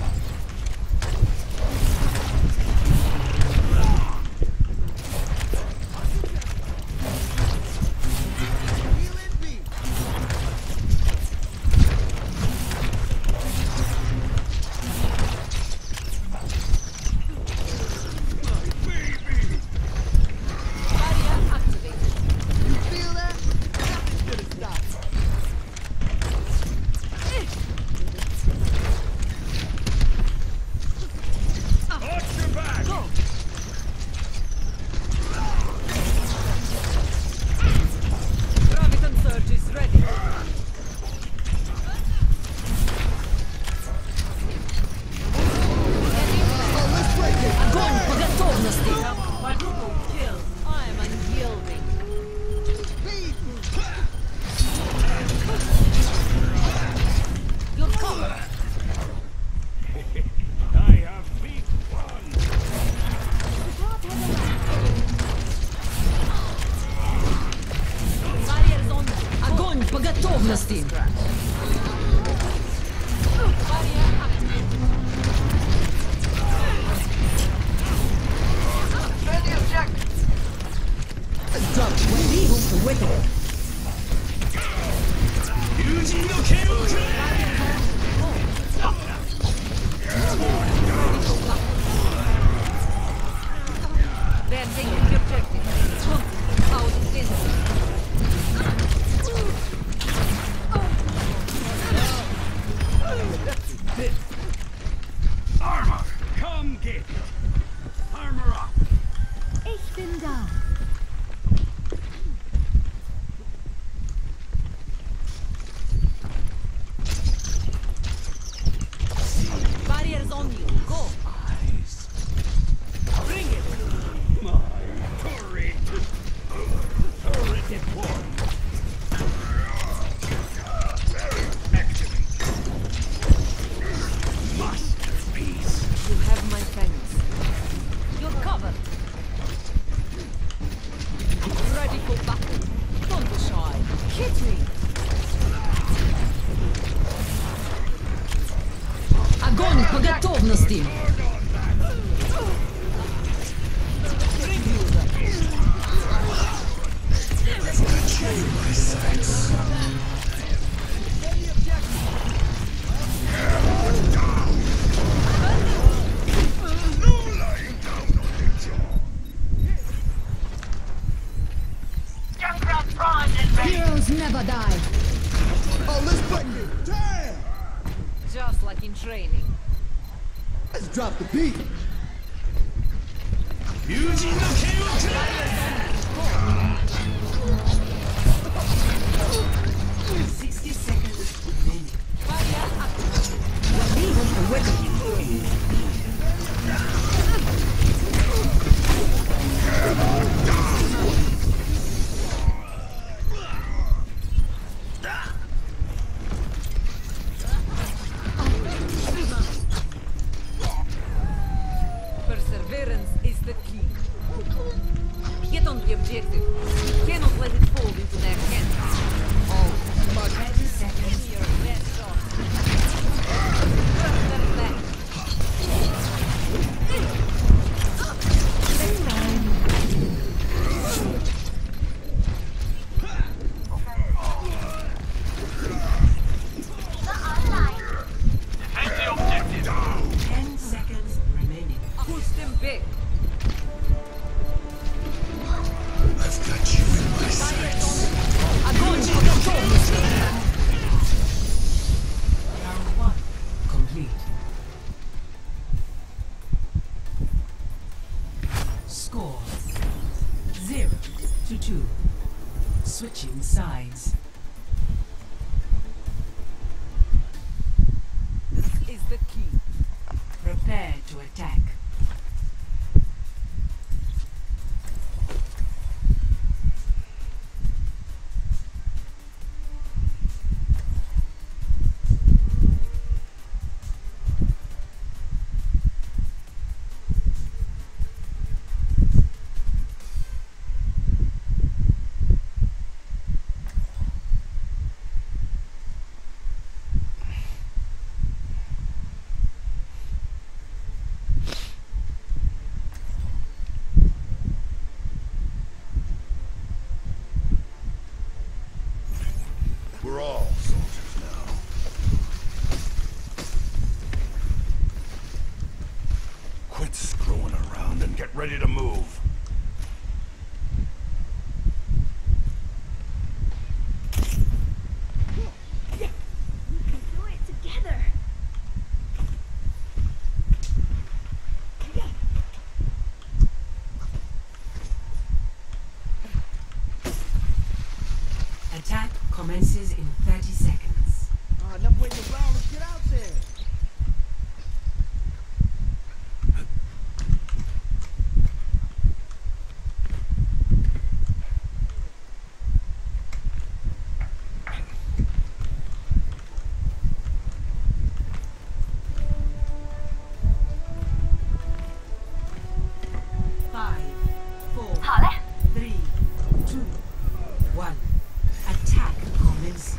Barrier activated. You feel that? Nothing's gonna stop. Watch your back. Go. Graviton surge is ready. Огонь по готовности! Quadruple kill. I am unyielding. You're covered. I have beat one. Barriers on. Огонь по готовности! Barrier activated. Defend the objective. Be the weapon. They're taking the objective. Out in. Armor, come get it. Armor up. Ich bin da. Barriers on you. Go. Bring it. My turret. Turret deployed. Activate. Masterpiece. You have my thanks. drop the beat. Sixty seconds remaining. Perseverance is the key. Get on the objective. You cannot let it fall into their hands. Oh, thirty seconds. your best shot. Turn them back. Defend the objective. Ten seconds remaining. Push them back. I've got you in my sights. Round one complete. Score zero to two. Switching sides. This is the key. Prepare to attack. We're all soldiers now. Quit screwing around and get ready to move. We can do it together. Attack commences in thirty seconds. Oh, enough waiting around. Let's get out there. Five, four, Hale. three, two, one. Attack commences.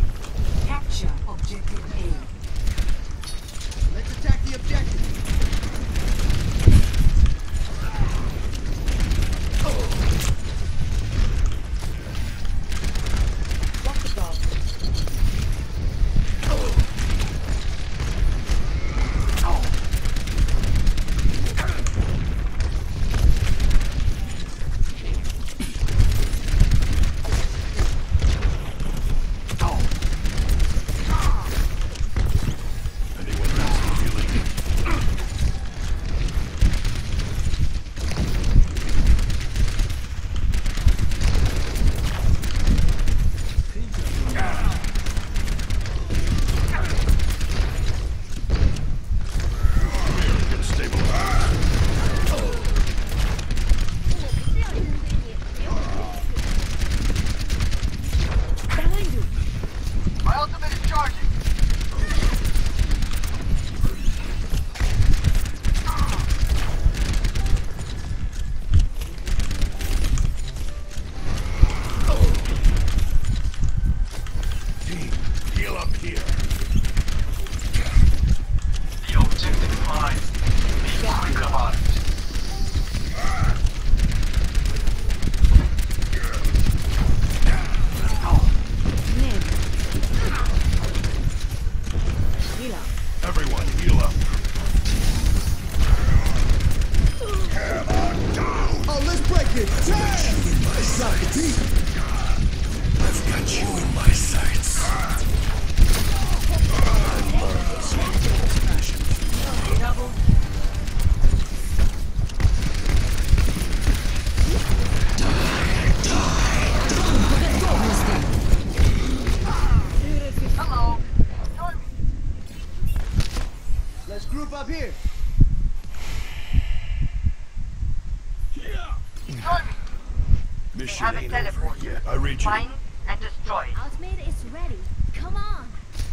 This Have shit a ain't over teleport. yet. I read you. Find and destroy it. Ultimate is ready. Come on.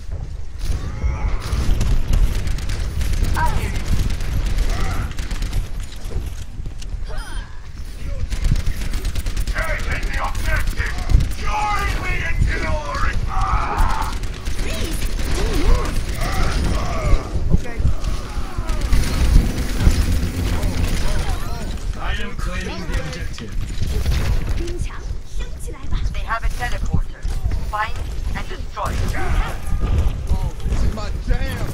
I hear you. Taking the objective! Join me in glory! Ah! Okay. I am claiming the objective. 冰墙升起来吧。 They have a teleporter. Find and destroy it. Oh, this is my jam!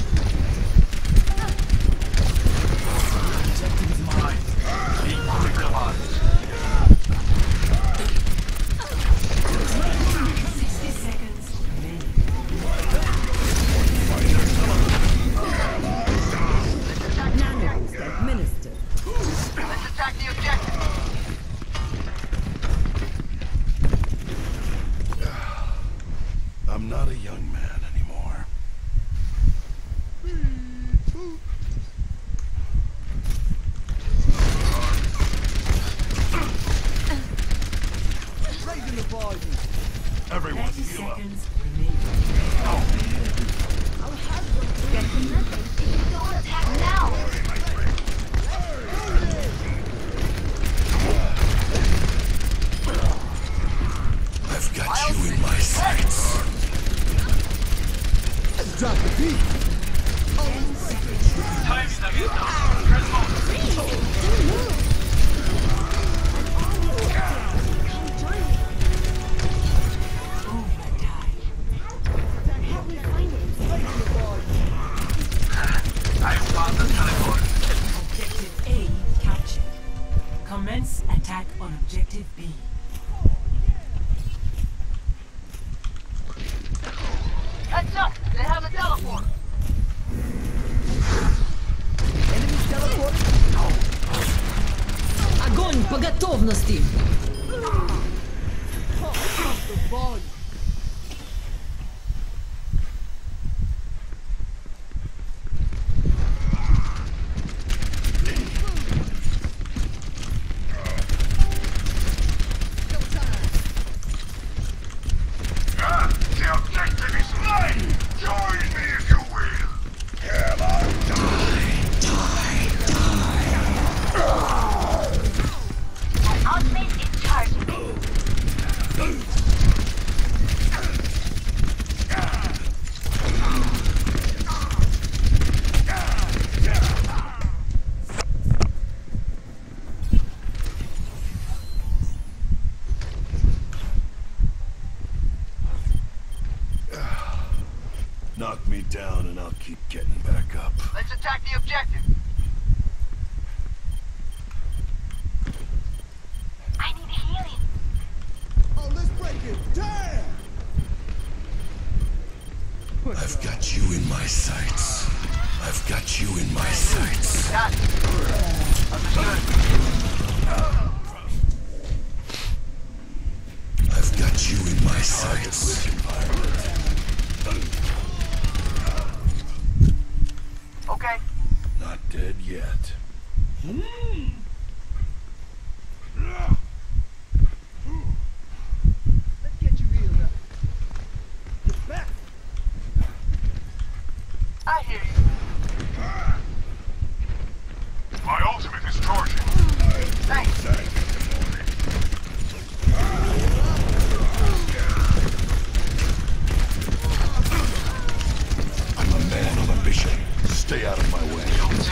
Objective is mine. Be quick about it. sixty seconds remaining. Nanobots administered. Let's attack the objective. I'm not a young man anymore. Raising the volume. Everyone, thirty heal up. seconds remaining. I'll have them get the message. Don't attack now. I've got you in my sights. Drop the beat. I found the teleport. Objective A captured. Commence attack on objective B. Heads up! They have a teleport. Enemy teleport. Огонь по готовности! The volume. Ah, the objective is mine! Join me if you will! Hell, I'll die, die, die! My ultimate is charging. Knock me down and I'll keep getting back up. Let's attack the objective. I need healing. Oh, let's break it. Damn! I've got you in my sights. I've got you in my sights. Got it. I've got you in my sights. Okay. Not dead yet. Let's get you healed up. Get back. I hear you. My ultimate is charging. Thanks. I'm a man on a mission. Stay out of my way.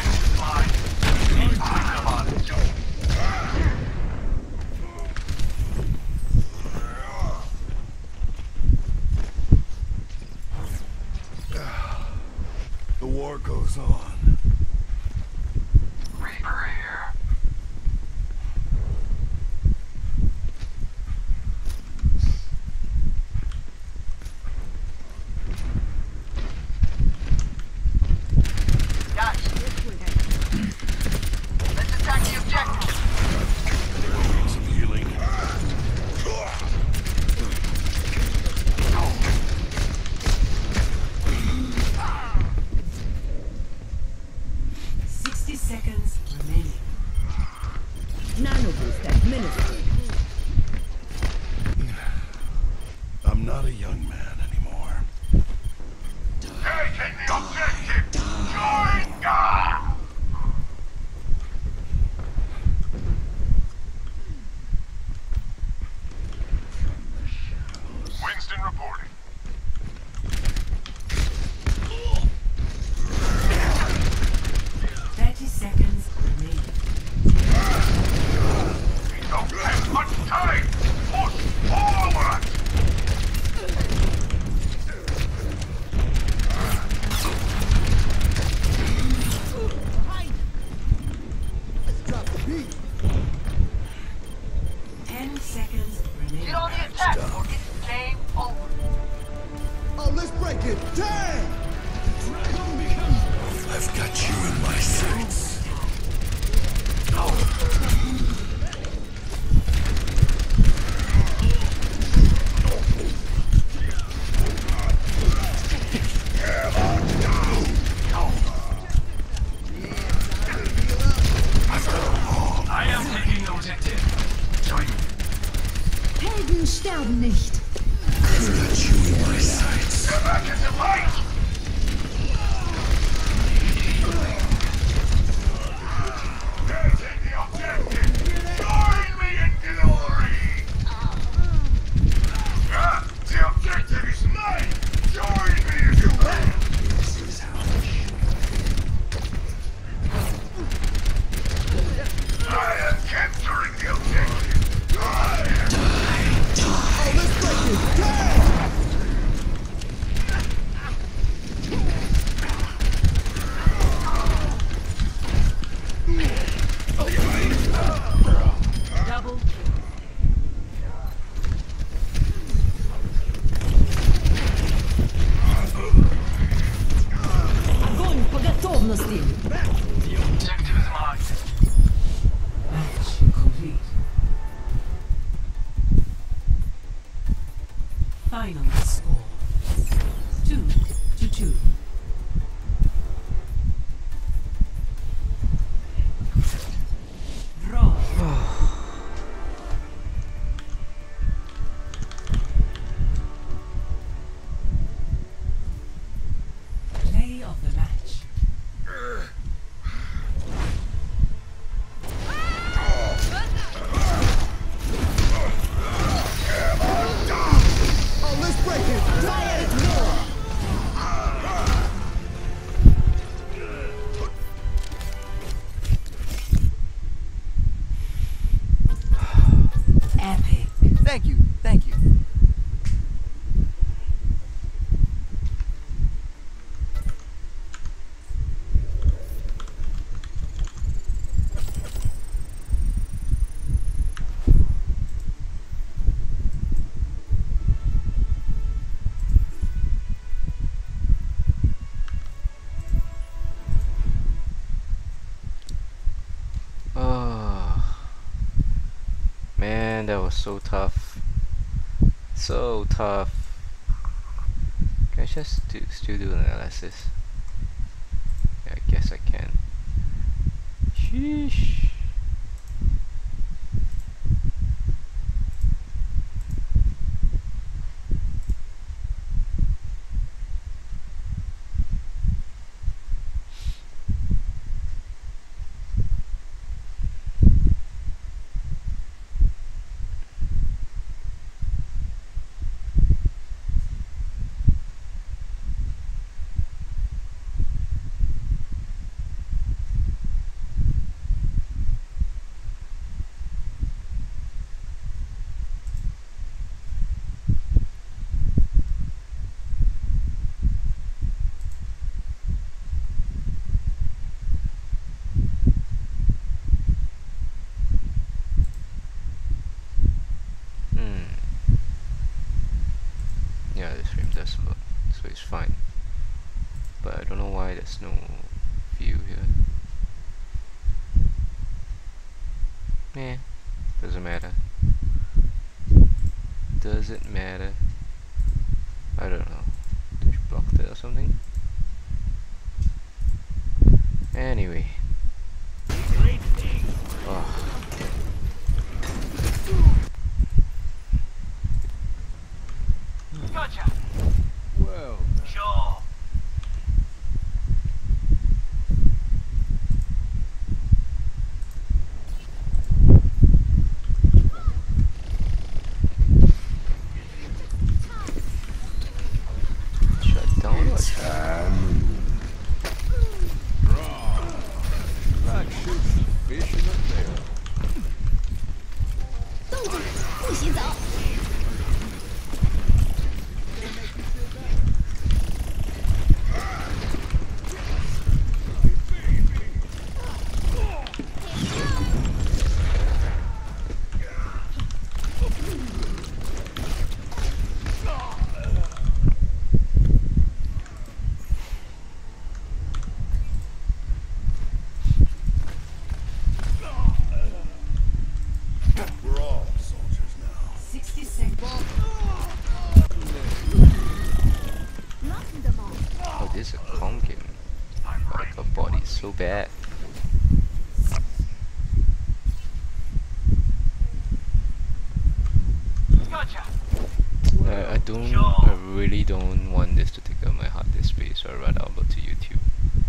The war goes on. Reaper here. Got it. Let's attack the objective. Some healing. Sixty seconds remaining. Nanoboost administered. Ten seconds remaining. Get on the attack or it's game over. Oh, let's break it. Damn! I've got you in my sights. I am taking the objective. Join me. Helden sterben nicht. I've got you in my sights. Get back into fight! Take the objective! Join me in glory! Ah, the objective is mine! Join me if you will! This is how I am capturing the objective! Die! Die! Die! Oh, let's break it. Damn! Double Огонь по готовности. The objective is mine. match complete. Final score. Two to two. Draw. Play of the match. Oh, let's break it. Try it more. Epic. Thank you. Thank you. Oh, man, that was so tough. So tough. Can I just do, still do an analysis? Yeah, I guess I can. Sheesh. Yeah, this frame does look, so it's fine. But I don't know why there's no view here. Eh, doesn't matter. Does it matter? I don't know. Did you block it or something? Anyway. Oh. Gotcha. Well, Sure. Shut down or It's time. don't, I really don't want this to take up my hard disk space, so I'd rather upload to YouTube.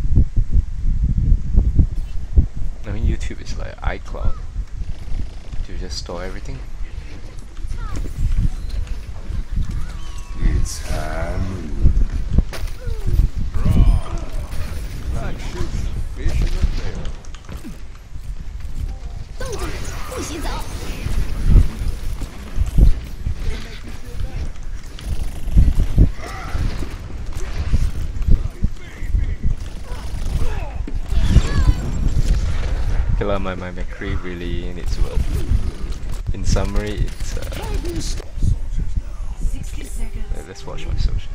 I mean, YouTube is like iCloud. You just store everything. It's time. Like shooting fish in a barrel. 动作，不许走。 Killer, my, my McCree really needs work. In summary, it's uh, sixty seconds. uh, let's watch my social.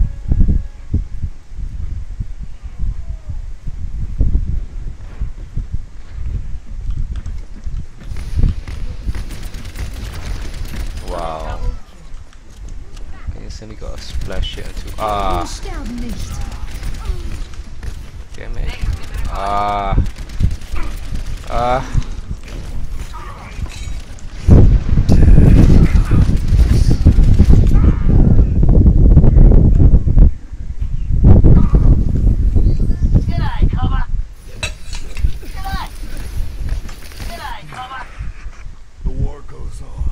Wow. Can you send me got a splash here too? Ah, Sterben nicht. damn it. Ah. Ah. G'day, cover. G'day. G'day, cover. The war goes on.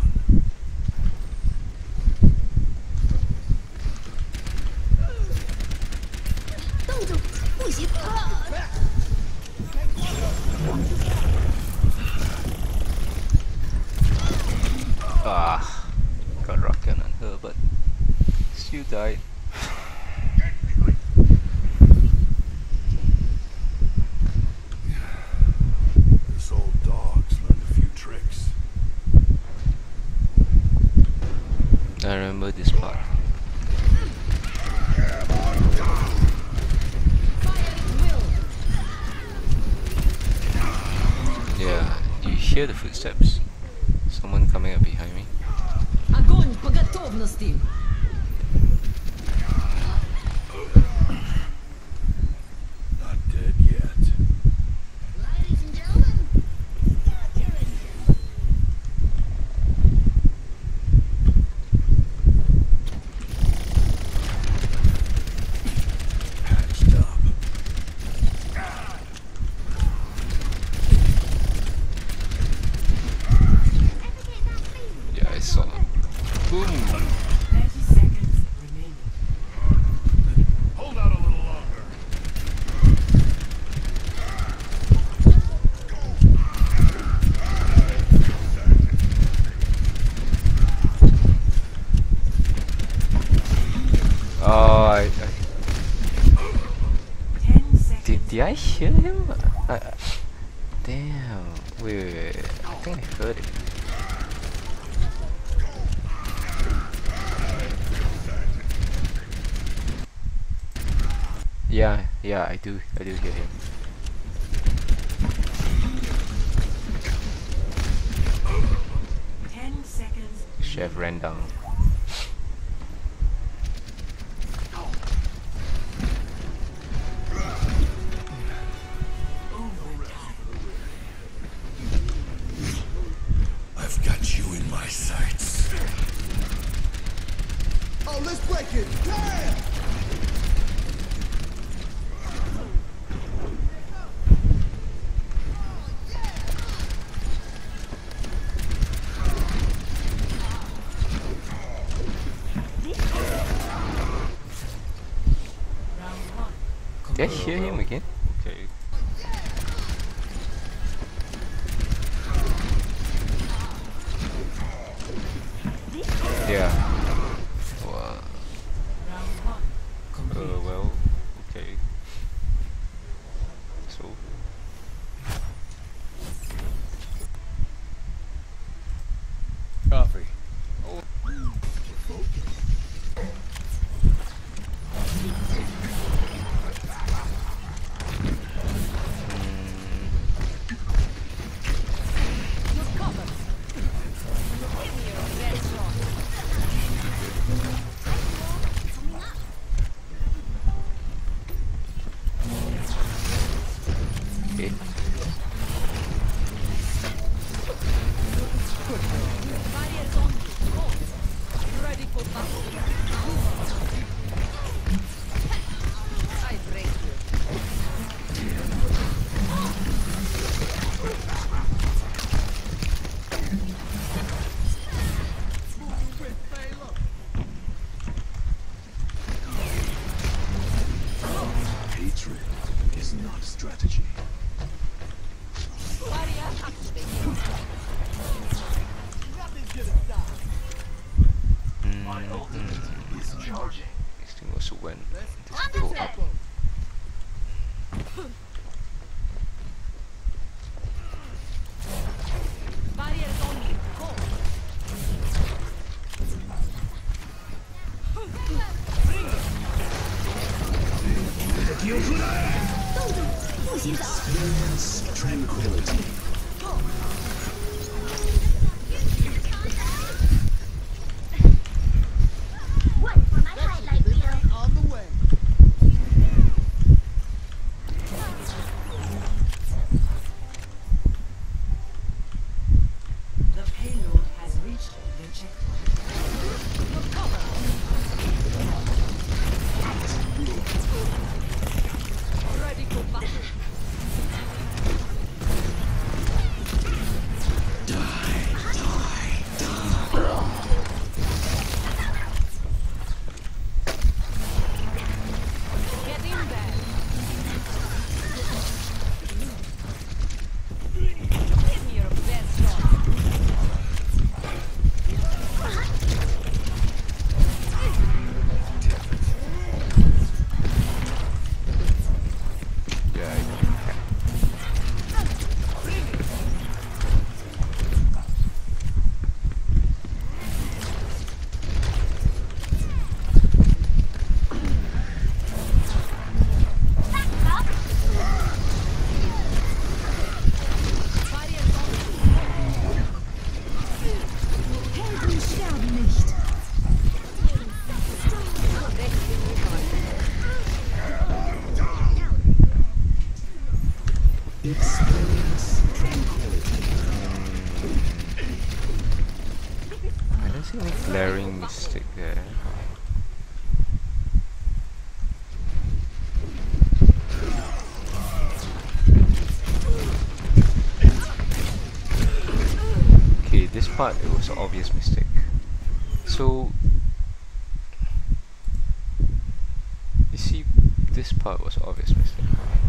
Ah, got rocket on her, but still died. This old dog's learned a few tricks. I remember this part. Yeah, you hear the footsteps. Someone coming up behind me. Огонь по готовности. Not dead yet. Ladies and gentlemen, Patched up. Yeah, I saw him. Boom! thirty seconds remaining. Hold out a little longer. Oh, I, I ten seconds. did, did I hear him? I, I, damn. Wait, wait, wait. I think I heard it. Yeah, yeah, I do, I do hear him. ten seconds. Chef ran down. I've got you in my sights. Oh, let's break it. Damn! Did I hear him again? Okay. Yeah. Wow. Uh, well, okay. So. Coffee. see any glaring mistake there? Okay, this part it was an obvious mistake. So you see, this part was an obvious mistake.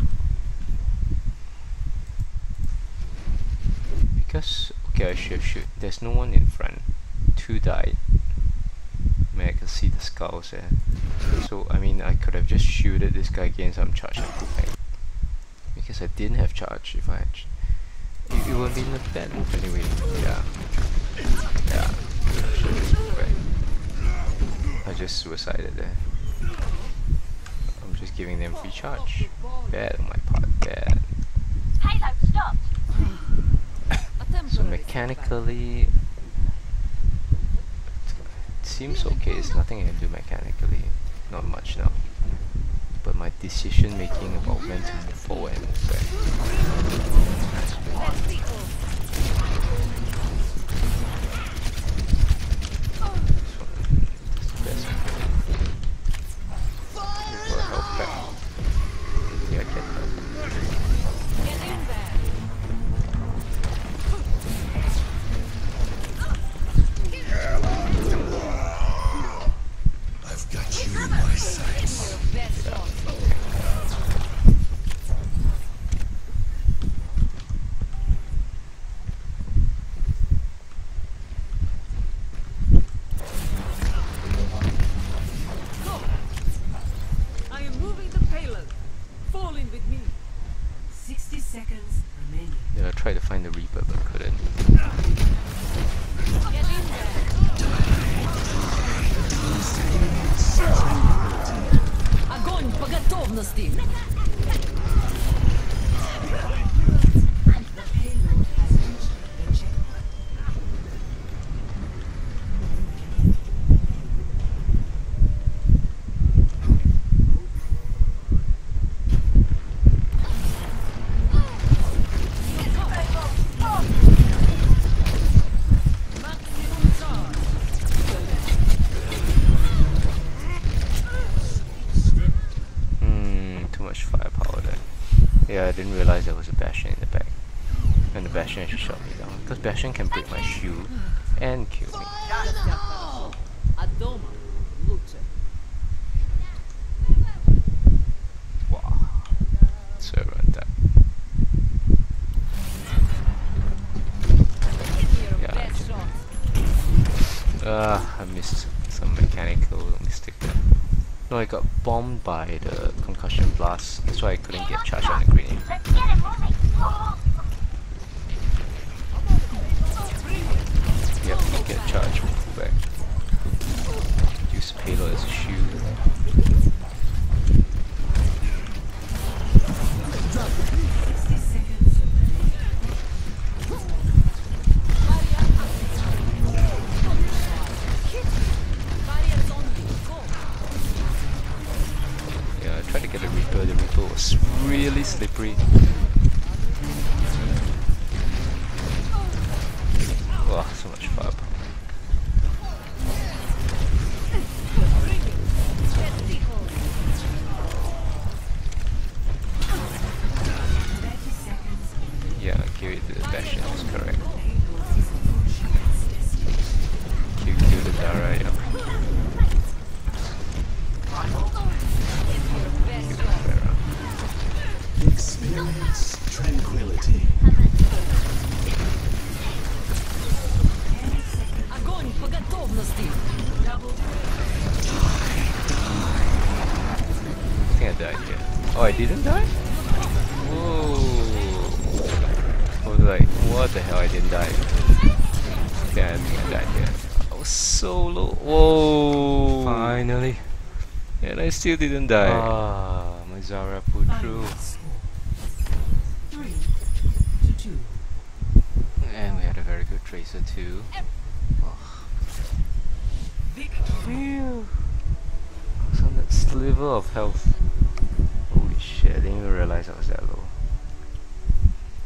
Because okay, I should shoot. There's no one in front. Two died. I mean, I can see the skulls there. So I mean, I could have just shooted this guy again. So I'm charged and pooping. Because I didn't have charge. If I had, ch it, it would have been a bad move anyway. Yeah. Yeah. I just suicided there. I'm just giving them free charge. Bad on my part. Bad. Halo stopped. So mechanically, it seems okay. It's nothing I can do mechanically, not much now. But my decision making about when to move forward and move back. That's the best. For help back. Yeah, I get that. I've got you in my sights. I am moving the payload. Fall in with me. Sixty seconds remaining. Yeah, I tried to find the Reaper but couldn't. Огонь по готовности! Yeah, I didn't realize there was a Bastion in the back. And the Bastion actually shot me down. Because Bastion can break my shield and kill me. Wow. So run that. Yeah, I just, uh, I missed some mechanical mistake there. No, I got bombed by the concussion blast. That's why I couldn't get charged on the grenade. Let's get it moving. Yep, get charged, pull back. Use payload as a shield. Yeah, I tried to get the Reaper. The Reaper was really slippery. Wow, so much fun. Yeah, give it to the Bastion, is correct. Q Q the Dara, yeah. Experience tranquility. Огонь по готовности! I think I died here. Oh, I didn't die? Whoa. I was like, what the hell, I didn't die. Okay, I think I died here. I was so low. Whoa. Finally. And I still didn't die. Ah, my Zara pulled through. Three to two. And we had a very good Tracer too. Oh. Phew. I was on that sliver of health. Holy shit, I didn't even realize I was that low.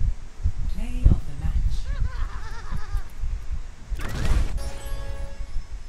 Play of the match.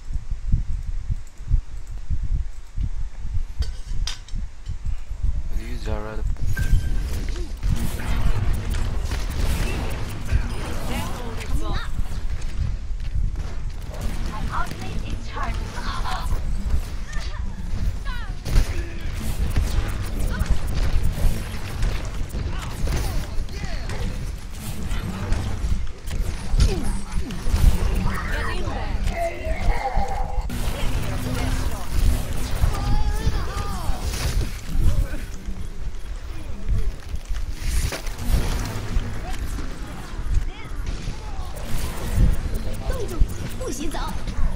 不洗澡。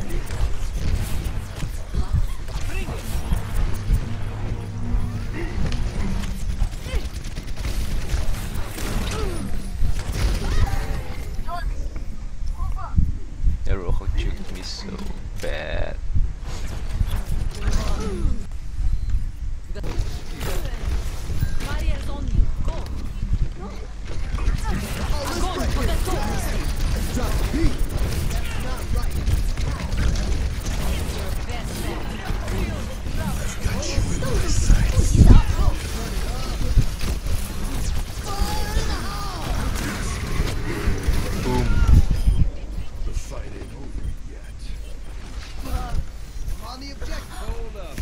The Rojo juked me so bad. Barriers on you. Go. Огонь по готовности. The fight ain't over yet. On the objective. Hold up.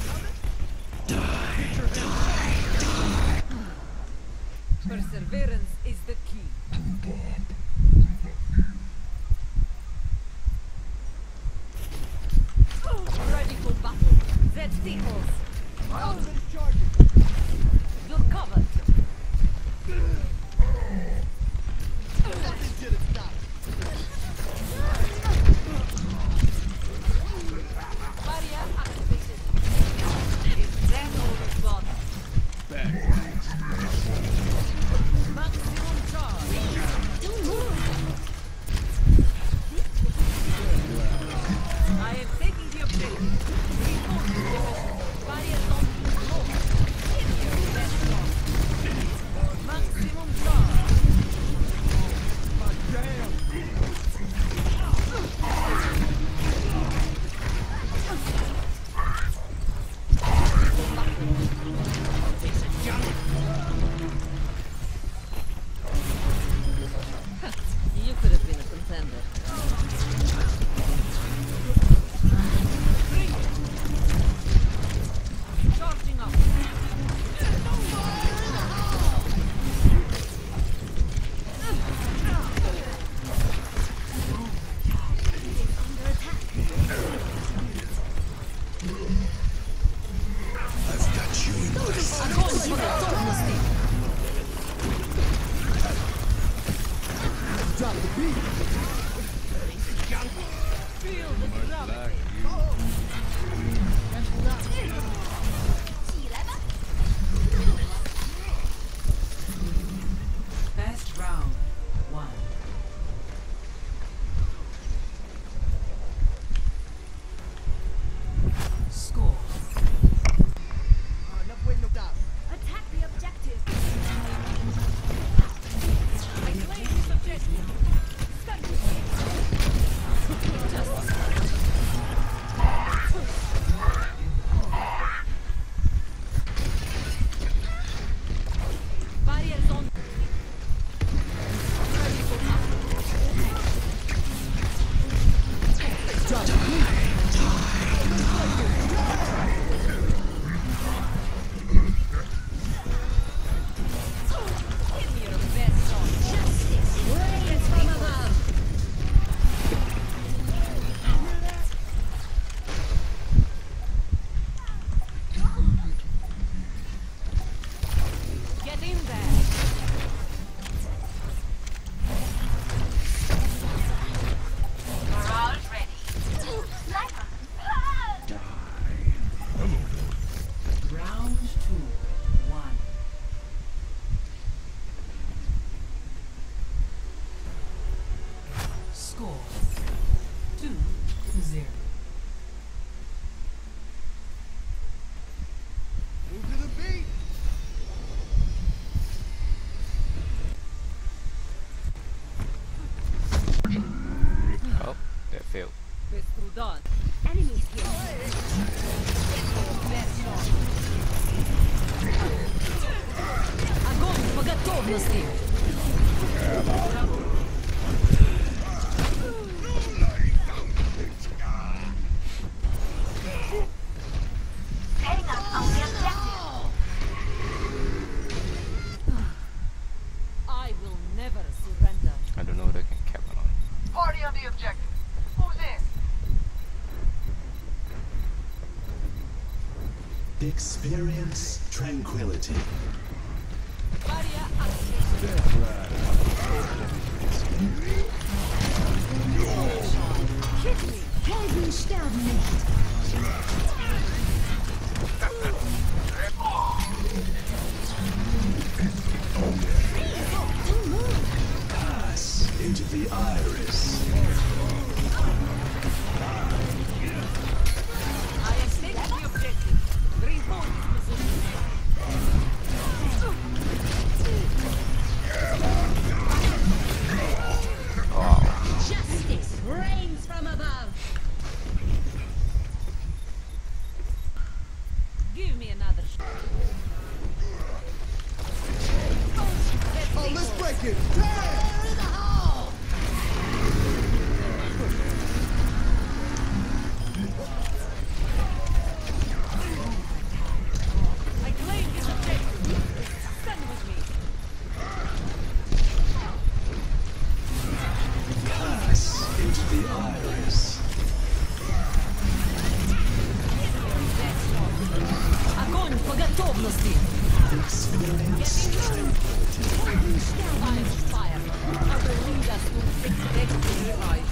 Perseverance is the key. Ready for battle. Zed Staples. My ultimate is charging. You're covered. Nothing till it's stopped. Barrier activated. Is death or gone? Maximum charge. I am taking the objective. Reinforce the division. Barriers on low. Best shot. Maximum charge. Damn. You could have been a contender. Charging up. I've got you in my sights. Огонь по готовности. Drop the beat. Feel the gravity. Best round one. Score. Uh, enough waiting, no doubt. Attack the objective. I claim this objective. Stand with me. Barriers on. Ready for battle. Drop the beat. Give me your best shot. Justice. Let's find another. Get in there. Morale ready. Sniper. Round two. One. Score. Two to zero. Move to the beat. Oh, that failed. Best through done. Enemies here. Best shot. Огонь по готовности. Setting up on the objective. I will never surrender. I don't know what I can cap on. the objective. Who's in? Experience tranquility. Helden sterben nicht. Pass into the iris. I am taking the objective. Rehold this position. Justice reigns from above. Give me another shot. Oh, let's break it! I claim this objective. Stand with me. Pass into the iris. Огонь по готовности. Experience tranquility. I am fire. I will lead us to victory.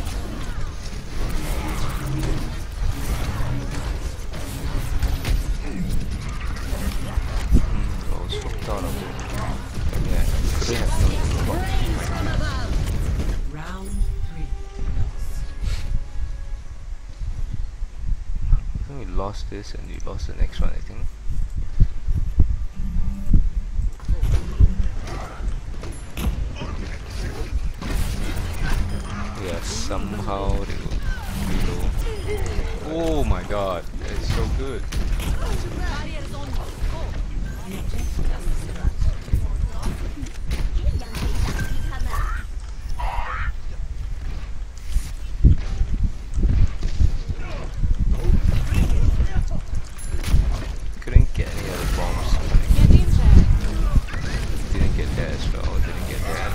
I was hooked on a bit. Yeah, could have done it. Reigns from above. Round three. I think we lost this and we lost the next one, I think. Yeah, somehow they will reload. Oh my god, that's so good. Barriers on you. Go. Couldn't get any other bombs. Didn't get that as well, didn't get that.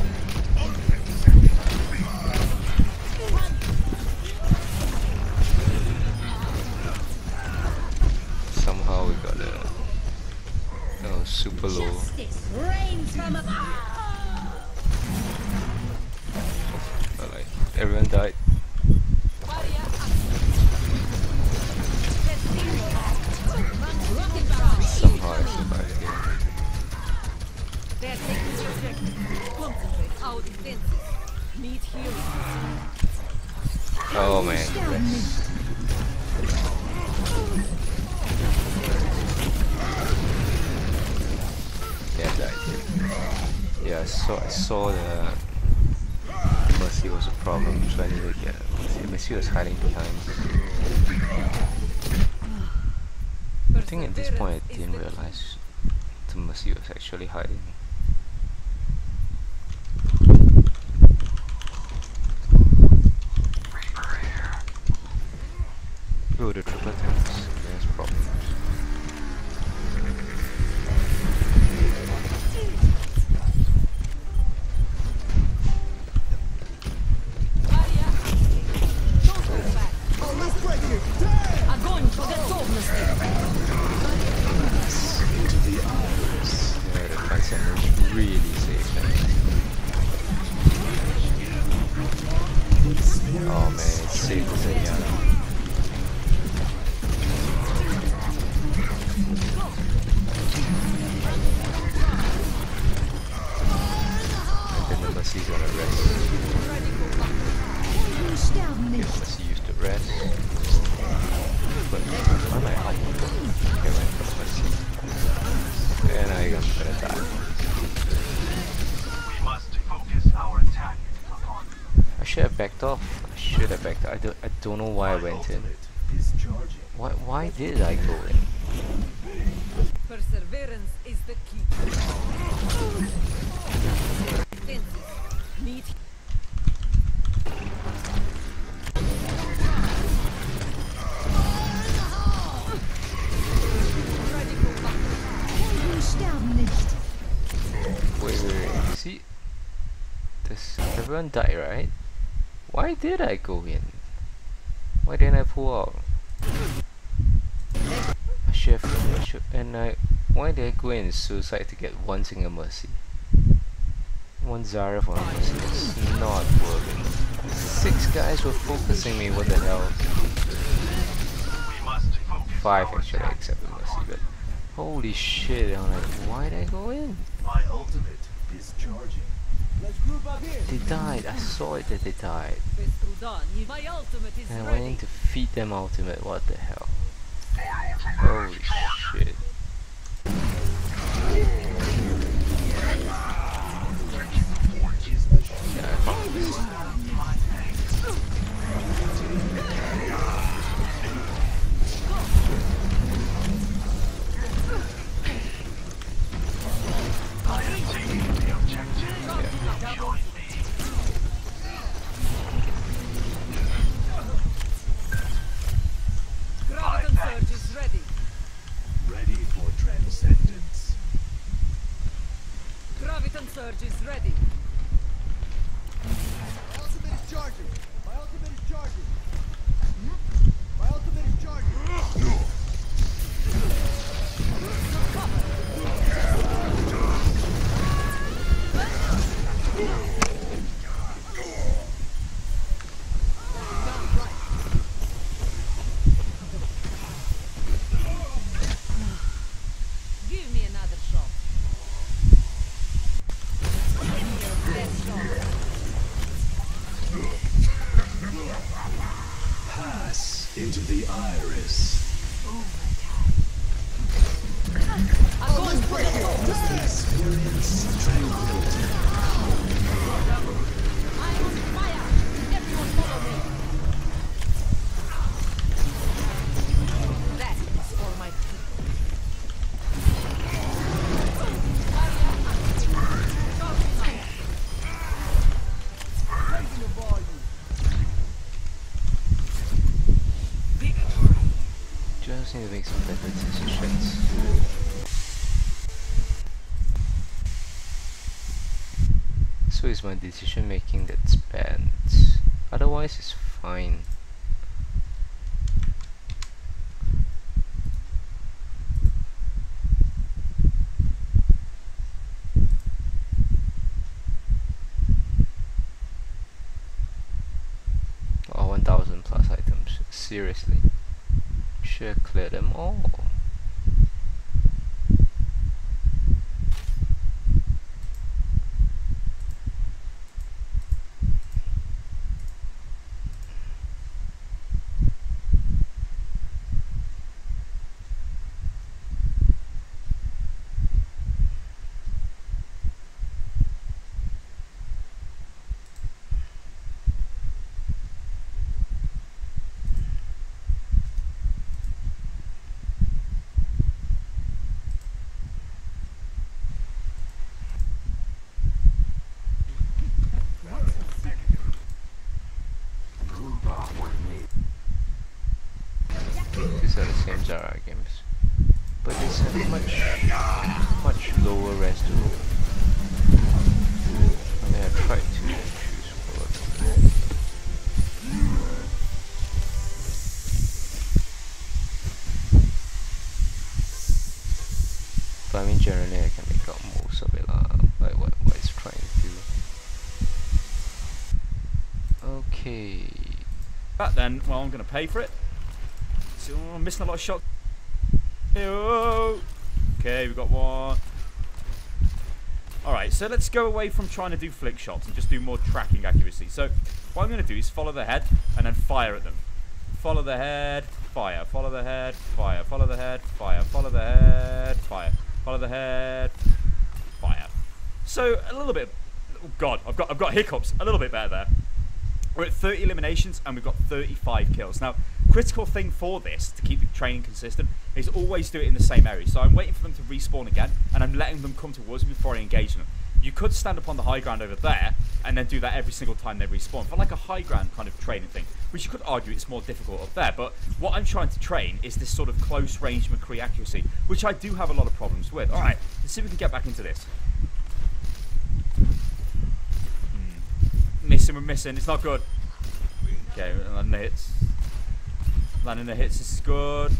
Somehow we got a oh, super low. Justice reigns from above. But like everyone died. Somehow I survived again. They're taking the objective. Concentrate our defenses. Need healing. Oh man, rest. Yeah, died. Yeah, I saw I saw the Mercy was a problem, so I needed to get Mercy. Mercy was hiding behind. I think at this point I didn't realize the Mercy was actually hiding. Oh, the triple tanks, there's problems. Oh, let's break it! Огонь по готовности. Into the iris. Yeah, the Transcend is really safe. Oh man, it's safe as any other. And then the Mercy's gonna rest. Helden sterben Okay, nicht. Mercy used to rest. But why am I hiding? Okay, wait for the Mercy. And I am gonna die. We must focus our attack upon I should have backed off. I should have backed off. I don't, I don't know why I went in. Is charging. Why, why did I go in? Perseverance is the key. Defenses. Need Helden sterben nicht. Wait, wait, wait. See? This, everyone died, right? Why Why did I go in? Why didn't I pull out? I should have, I should, and I, why did I go in suicide to get one single mercy? One Zarya for a mercy. It's not working. Six guys were focusing me, what the hell? Five actually, except the mercy, but holy shit, I'm like, why did I go in? My ultimate is charging. Let's group up here. They died, I saw it that they died. My ultimate is And I ready. went in to feed them ultimate, what the hell? Holy shit. Yeah, I found this. Graviton Surge is ready. Ready for transcendence. Graviton Surge is ready. My ultimate is charging. My ultimate is charging. My ultimate is charging. Give me another shot. Your best shot. Pass into the iris. I'm going for the top. Experience tranquility. I'm on fire. Everyone follow me. That is for my people. Raising the volume. Just need to make some better decisions. So it's my decision making that's bad. Otherwise it's fine. Oh, one thousand plus items. Seriously. Should clear them all. These are the same Zarya games, but it's a much, much lower res to. I mean, I tried to choose for it. But I mean, generally, I can make out most of it, uh, like what, what it's trying to do. Okay. That then, well, I'm going to pay for it. So, oh, I'm missing a lot of shots. Hey-oh. Okay, we've got one. Alright, so let's go away from trying to do flick shots and just do more tracking accuracy. So, what I'm going to do is follow the head and then fire at them. Follow the head, fire. Follow the head, fire. Follow the head, fire. Follow the head, fire. Follow the head, fire. So, a little bit... Oh, God, I've got, I've got hiccups. A little bit better there. We're at thirty eliminations and we've got thirty-five kills. Now, critical thing for this, to keep the training consistent, is always do it in the same area. So I'm waiting for them to respawn again, and I'm letting them come towards me before I engage them. You could stand up on the high ground over there, and then do that every single time they respawn, for like a high ground kind of training thing, which you could argue it's more difficult up there. But what I'm trying to train is this sort of close range McCree accuracy, which I do have a lot of problems with. Alright, let's see if we can get back into this. Hmm. Missing, we're missing, it's not good. Okay, landing the hits. Landing the hits is good.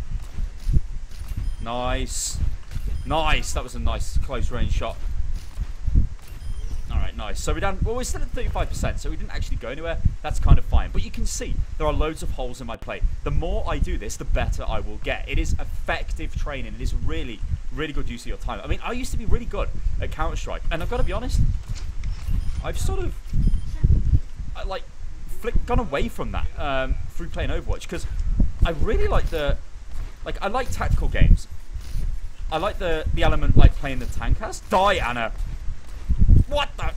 Nice. Nice. That was a nice close range shot. Alright, nice. So we done well, we're still at thirty-five percent, so we didn't actually go anywhere. That's kind of fine. But you can see there are loads of holes in my play. The more I do this, the better I will get. It is effective training. It is really, really good use of your time. I mean, I used to be really good at Counter-Strike, and I've got to be honest, I've sort of I, like flick, gone away from that um, through playing Overwatch, because I really like the like I like tactical games. I like the the element like playing the tank has. Die, Anna. What the?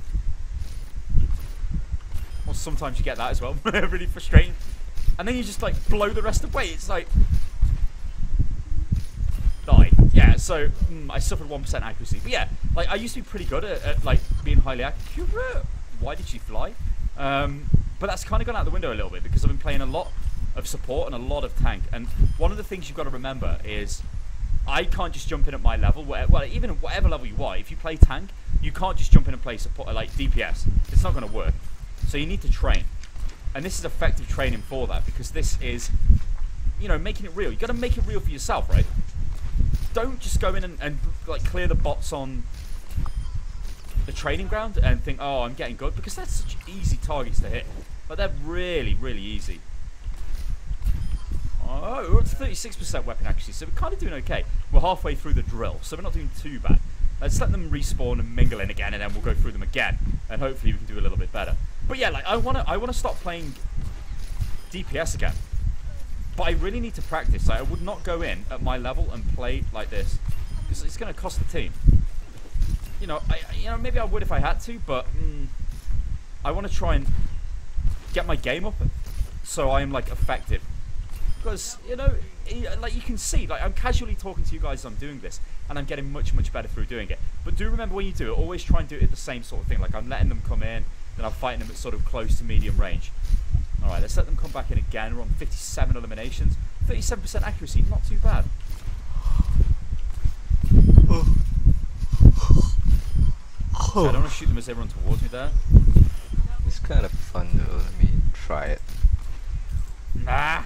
Well, sometimes you get that as well. Really frustrating. And then you just like blow the rest away. It's like die. Yeah. So mm, I suffered one percent accuracy. But yeah, like I used to be pretty good at, at like being highly accurate. Why did she fly? Um, but that's kind of gone out the window a little bit because I've been playing a lot of support and a lot of tank. And one of the things you've got to remember is I can't just jump in at my level. Where, well, even at whatever level you are, if you play tank, you can't just jump in and play support like D P S. It's not going to work. So you need to train, and this is effective training for that because this is, you know, making it real. You got to make it real for yourself, right? Don't just go in and, and like clear the bots on the training ground and think, oh, I'm getting good, because that's such easy targets to hit. But they're really, really easy. Oh, we're at thirty-six percent weapon accuracy, so we're kind of doing okay. We're halfway through the drill, so we're not doing too bad. Let's let them respawn and mingle in again, and then we'll go through them again, and hopefully we can do a little bit better. But yeah, like I wanna, I wanna stop playing D P S again. But I really need to practice. Like I would not go in at my level and play like this, because it's gonna cost the team. You know, I, you know, maybe I would if I had to, but mm, I want to try and get my game up so I am like effective. Because, you know, like you can see, like I'm casually talking to you guys as I'm doing this, and I'm getting much, much better through doing it. But do remember when you do it, always try and do it at the same sort of thing. Like I'm letting them come in, then I'm fighting them at sort of close to medium range. Alright, let's let them come back in again. We're on fifty-seven eliminations. thirty-seven percent accuracy, not too bad. So I don't want to shoot them as they run towards me there. It's kind of fun though, let me try it. Nah!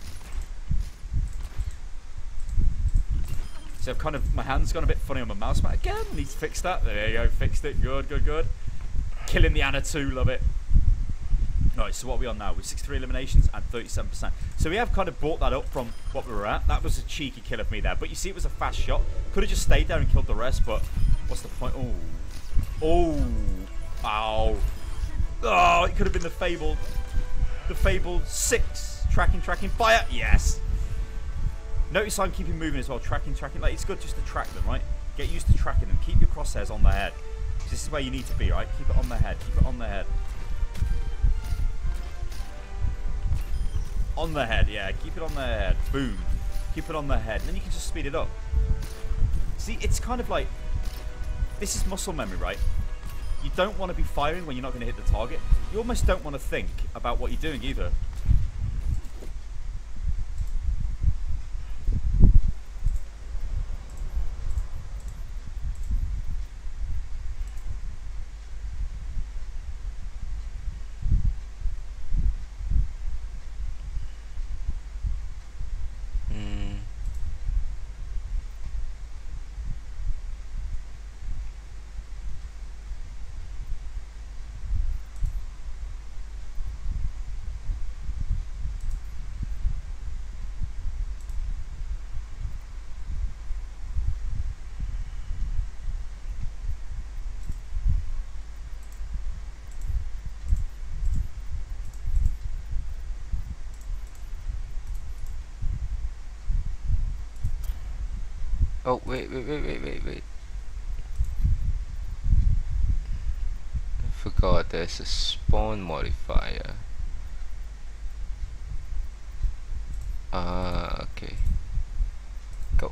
So I've kind of, my hand's gone a bit funny on my mouse mat again. I need to fix that. There you go, fixed it. Good, good, good. Killing the Anna too, love it. Right, so what are we on now? We're sixty-three eliminations and thirty-seven percent. So we have kind of brought that up from what we were at. That was a cheeky kill of me there. But you see, it was a fast shot. Could have just stayed there and killed the rest, but what's the point? Oh. Oh. Ow. Oh, it could have been the fabled, the fabled six. Tracking, tracking, fire. Yes. Notice I'm keeping moving as well. Tracking, tracking. Like, it's good just to track them, right? Get used to tracking them. Keep your crosshairs on their head. This is where you need to be, right? Keep it on their head. Keep it on their head. On the head, yeah. Keep it on their head. Boom. Keep it on their head. And then you can just speed it up. See, it's kind of like, this is muscle memory, right? You don't want to be firing when you're not going to hit the target. You almost don't want to think about what you're doing either. Oh, wait, wait, wait, wait, wait, wait. I forgot there's a spawn modifier. Ah, uh, okay. Go.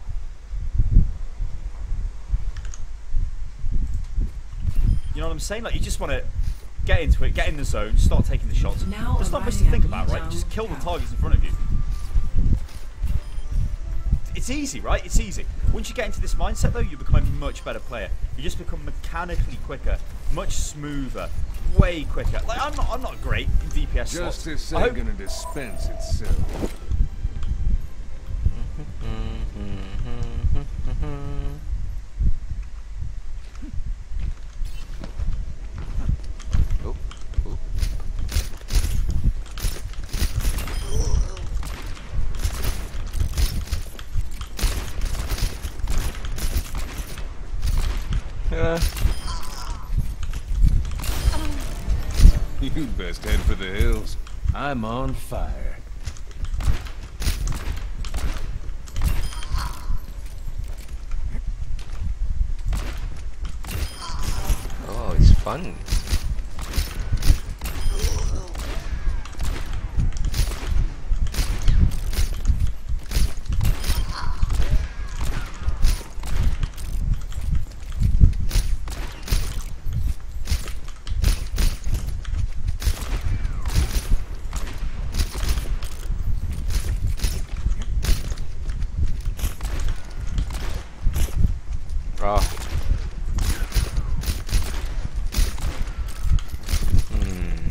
You know what I'm saying? Like, you just want to get into it, get in the zone, start taking the shots. Now There's not much to think about, right? Just kill the targets in front of you. It's easy, right? It's easy. Once you get into this mindset, though, you become a much better player. You just become mechanically quicker, much smoother, way quicker. Like I'm not, I'm not great in D P S slots. Justice I ain't hope- gonna dispense itself. Oh, oh. Uh. You best head for the hills. I'm on fire. Oh, it's fun. Oh. Hmm.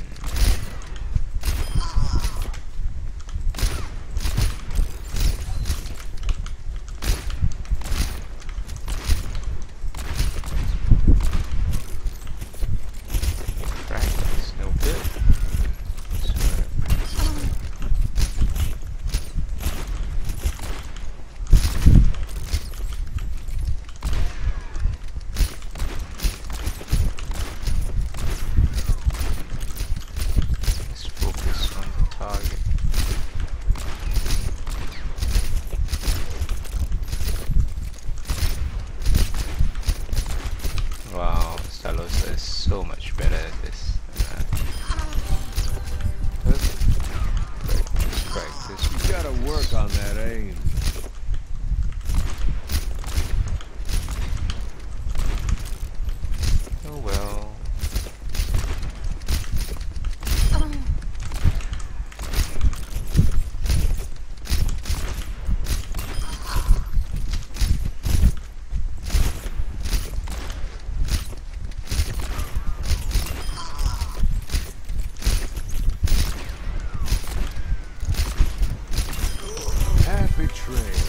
Practice, no good. Let's focus on the target. Wow, Stalosa is so much better at this. Uh, practice, practice. You gotta work on that aim. Oh well. Happy trail.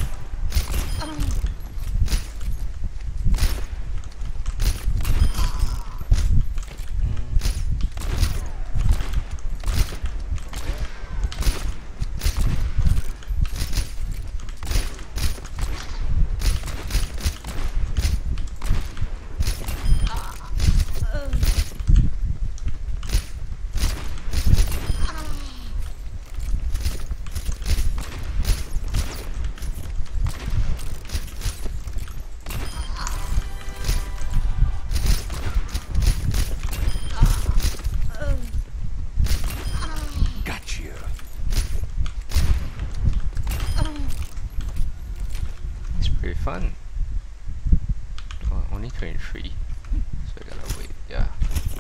Gotcha. It's pretty fun. Oh, only twenty-three. So I gotta wait, yeah.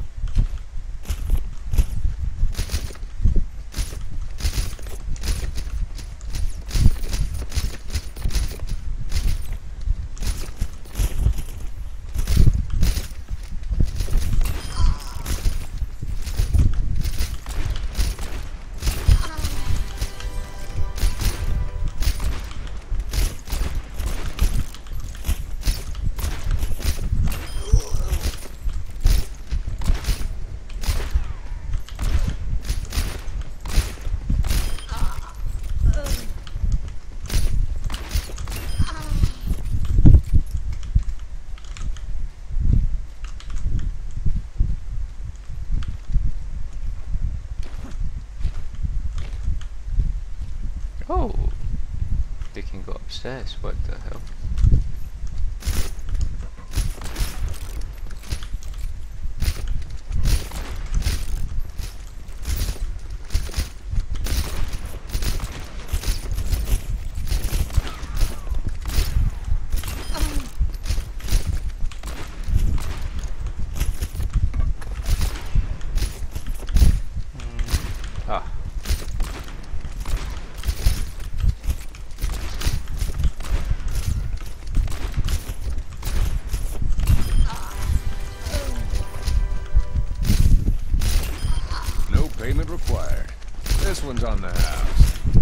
Oh, they can go upstairs. What the hell? Ah. Payment required. This one's on the house.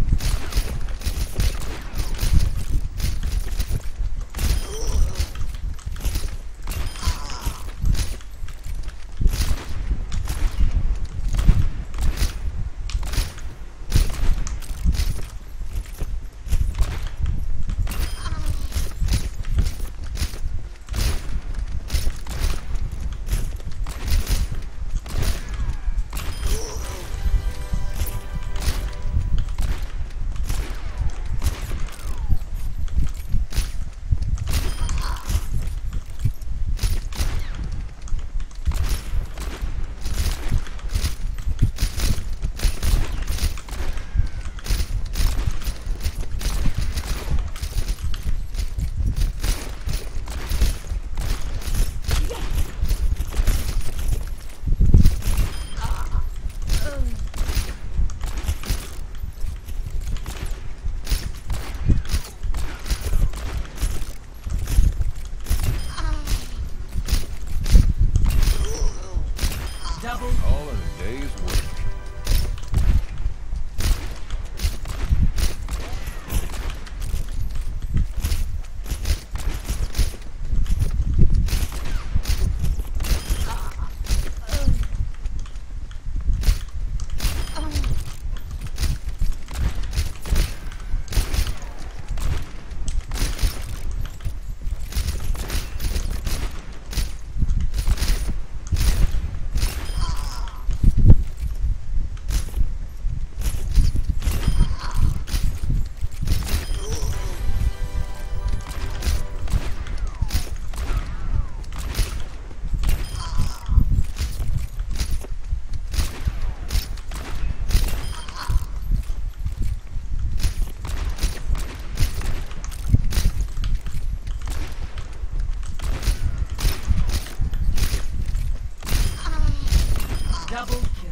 All in a day's work. Double kill.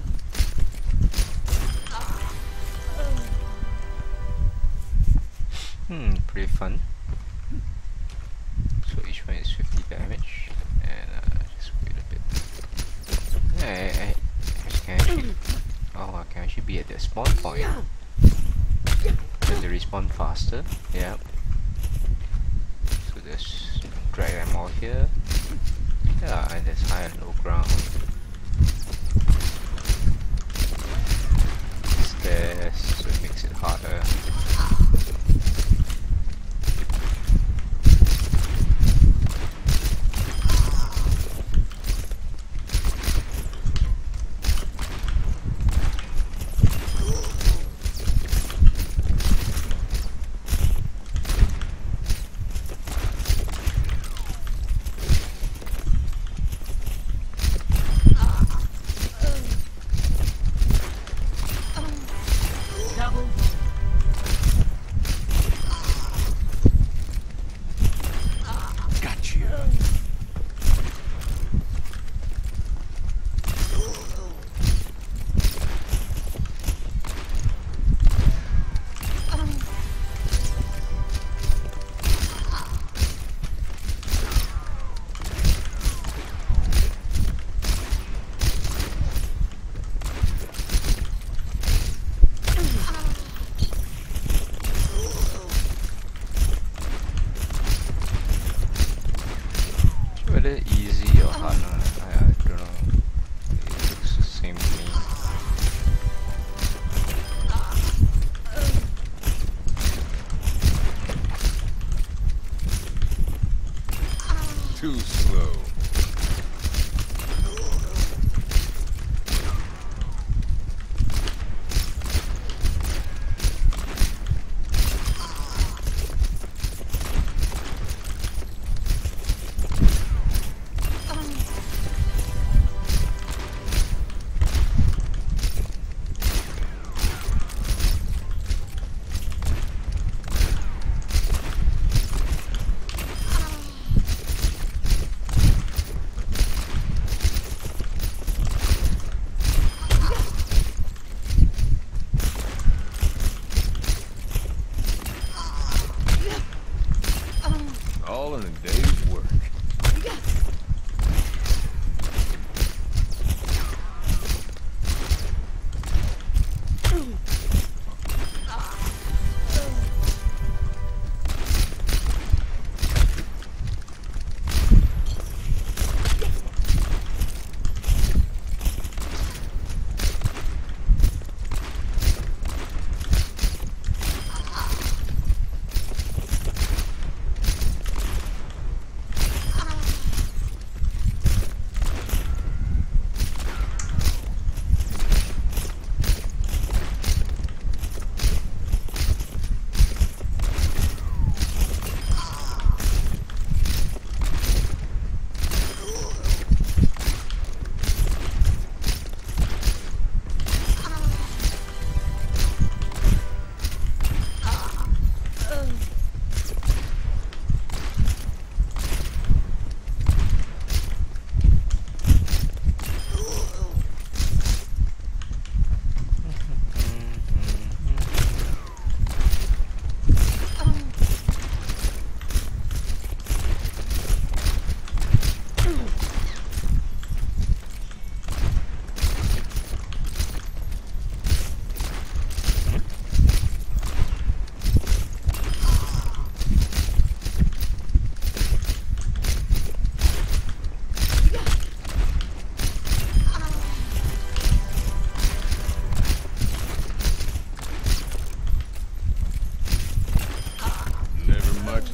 Hmm, pretty fun. So each one is fifty damage, and uh, just wait a bit. Yeah, I, I, I can actually. Oh, I can actually be at the spawn point. Then they respawn faster. Yeah. So just drag them all here. Yeah, and there's high and low ground. Stairs, so it makes it harder.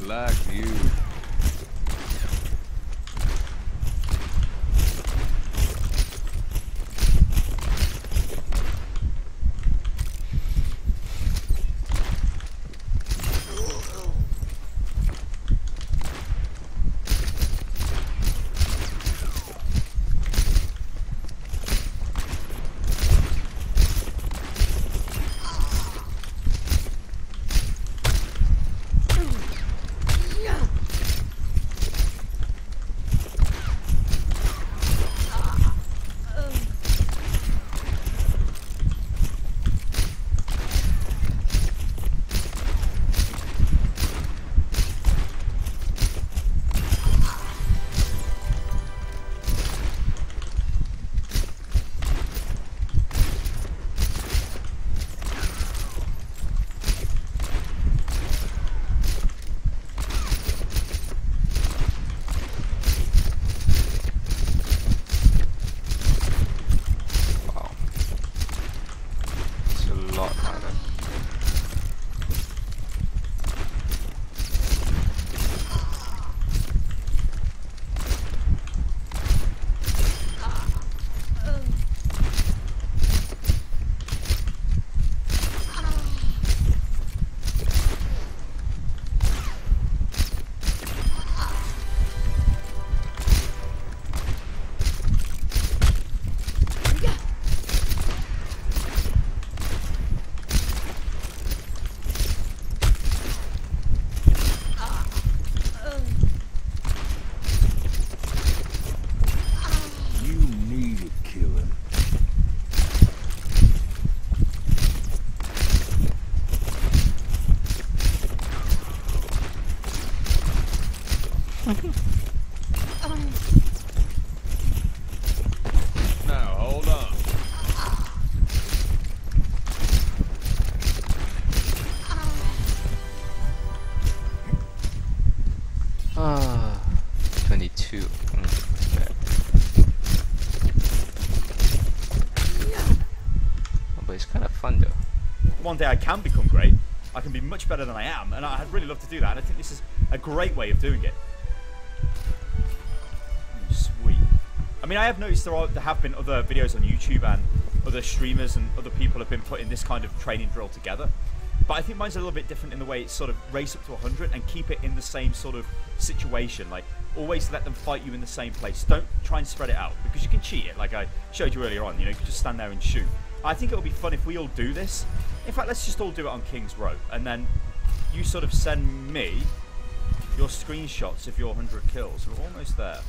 like you. Now, hold on. Ah, twenty-two. Mm, bad. Oh, but it's kind of fun though. One day I can become great. I can be much better than I am, and I'd really love to do that. And I think this is a great way of doing it. Sweet. I mean, I have noticed there are there have been other videos on YouTube and other streamers and other people have been putting this kind of training drill together. But I think mine's a little bit different in the way it's sort of race up to one hundred and keep it in the same sort of situation. Like, always let them fight you in the same place. Don't try and spread it out, because you can cheat it, like I showed you earlier on. You know, you can just stand there and shoot. I think it'll be fun if we all do this. In fact, let's just all do it on King's Row, and then you sort of send me your screenshots of your one hundred kills. We're almost there.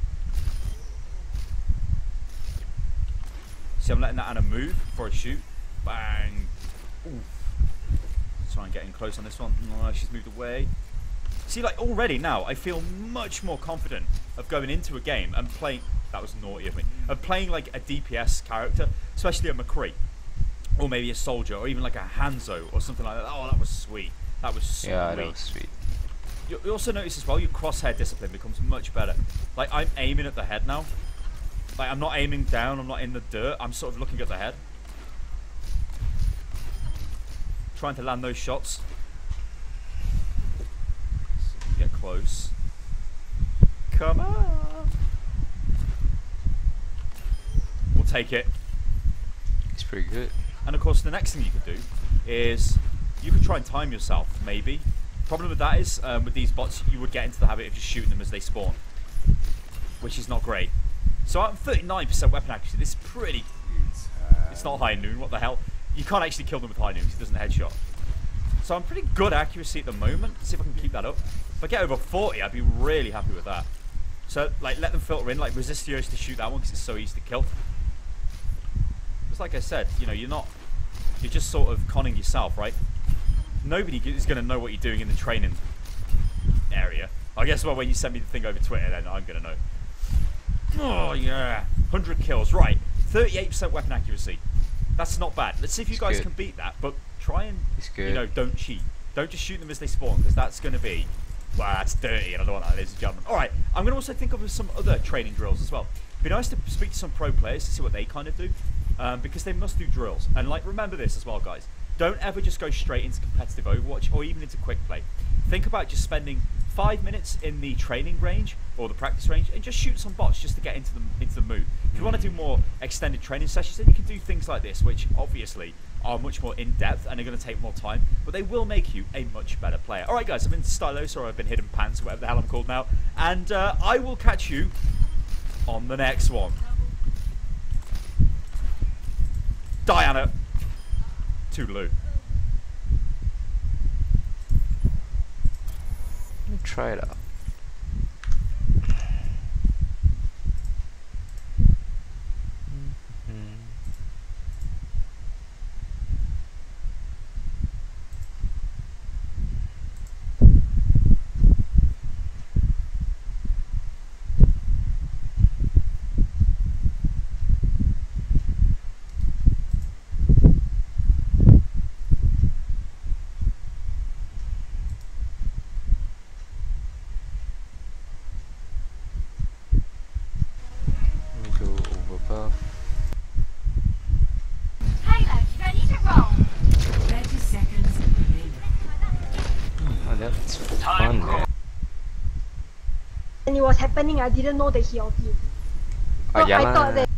See, I'm letting that Anna move before I shoot. Bang. Oof. Try and get in close on this one. Oh, she's moved away. See, like, already now, I feel much more confident of going into a game and playing... That was naughty of me. Of playing, like, a D P S character, especially a McCree. Or maybe a soldier, or even like a Hanzo, or something like that. Oh, that was sweet. That was sweet. Yeah, that was sweet. You, you also notice as well, your crosshair discipline becomes much better. Like, I'm aiming at the head now. Like, I'm not aiming down, I'm not in the dirt. I'm sort of looking at the head. Trying to land those shots. So you get close. Come on. We'll take it. It's pretty good. And of course, the next thing you could do is you could try and time yourself, maybe. Problem with that is, um, with these bots, you would get into the habit of just shooting them as they spawn, which is not great. So I'm thirty-nine percent weapon accuracy. This is pretty... It's not high noon, what the hell? You can't actually kill them with high noon because it doesn't headshot. So I'm pretty good accuracy at the moment. Let's see if I can keep that up. If I get over forty, I'd be really happy with that. So, like, let them filter in. Like, resist yours to shoot that one because it's so easy to kill. Just like I said, you know, you're not... You're just sort of conning yourself, right? Nobody is going to know what you're doing in the training area. I guess, well, when you send me the thing over Twitter, then I'm going to know. Oh, yeah. one hundred kills. Right. thirty-eight percent weapon accuracy. That's not bad. Let's see if you it's guys good. can beat that, but try and, it's good. you know, don't cheat. Don't just shoot them as they spawn, because that's going to be... Wow, that's dirty, and I don't want that, ladies and gentlemen. Alright, I'm going to also think of some other training drills as well. It'd be nice to speak to some pro players to see what they kind of do, um, because they must do drills. And, like, remember this as well, guys. Don't ever just go straight into competitive Overwatch, or even into quick play. think about just spending five minutes in the training range or the practice range and just shoot some bots just to get into the into the mood. If you want to do more extended training sessions, then you can do things like this, which obviously are much more in depth and are going to take more time, but they will make you a much better player. All right, guys, I've been Stylosa, or I've been Hidden Pants, or whatever the hell I'm called now, and uh, I will catch you on the next one. Diana, toodaloo. Let me try it out. When it was happening, I didn't know that he ulted. So Ah, yeah I lah. thought that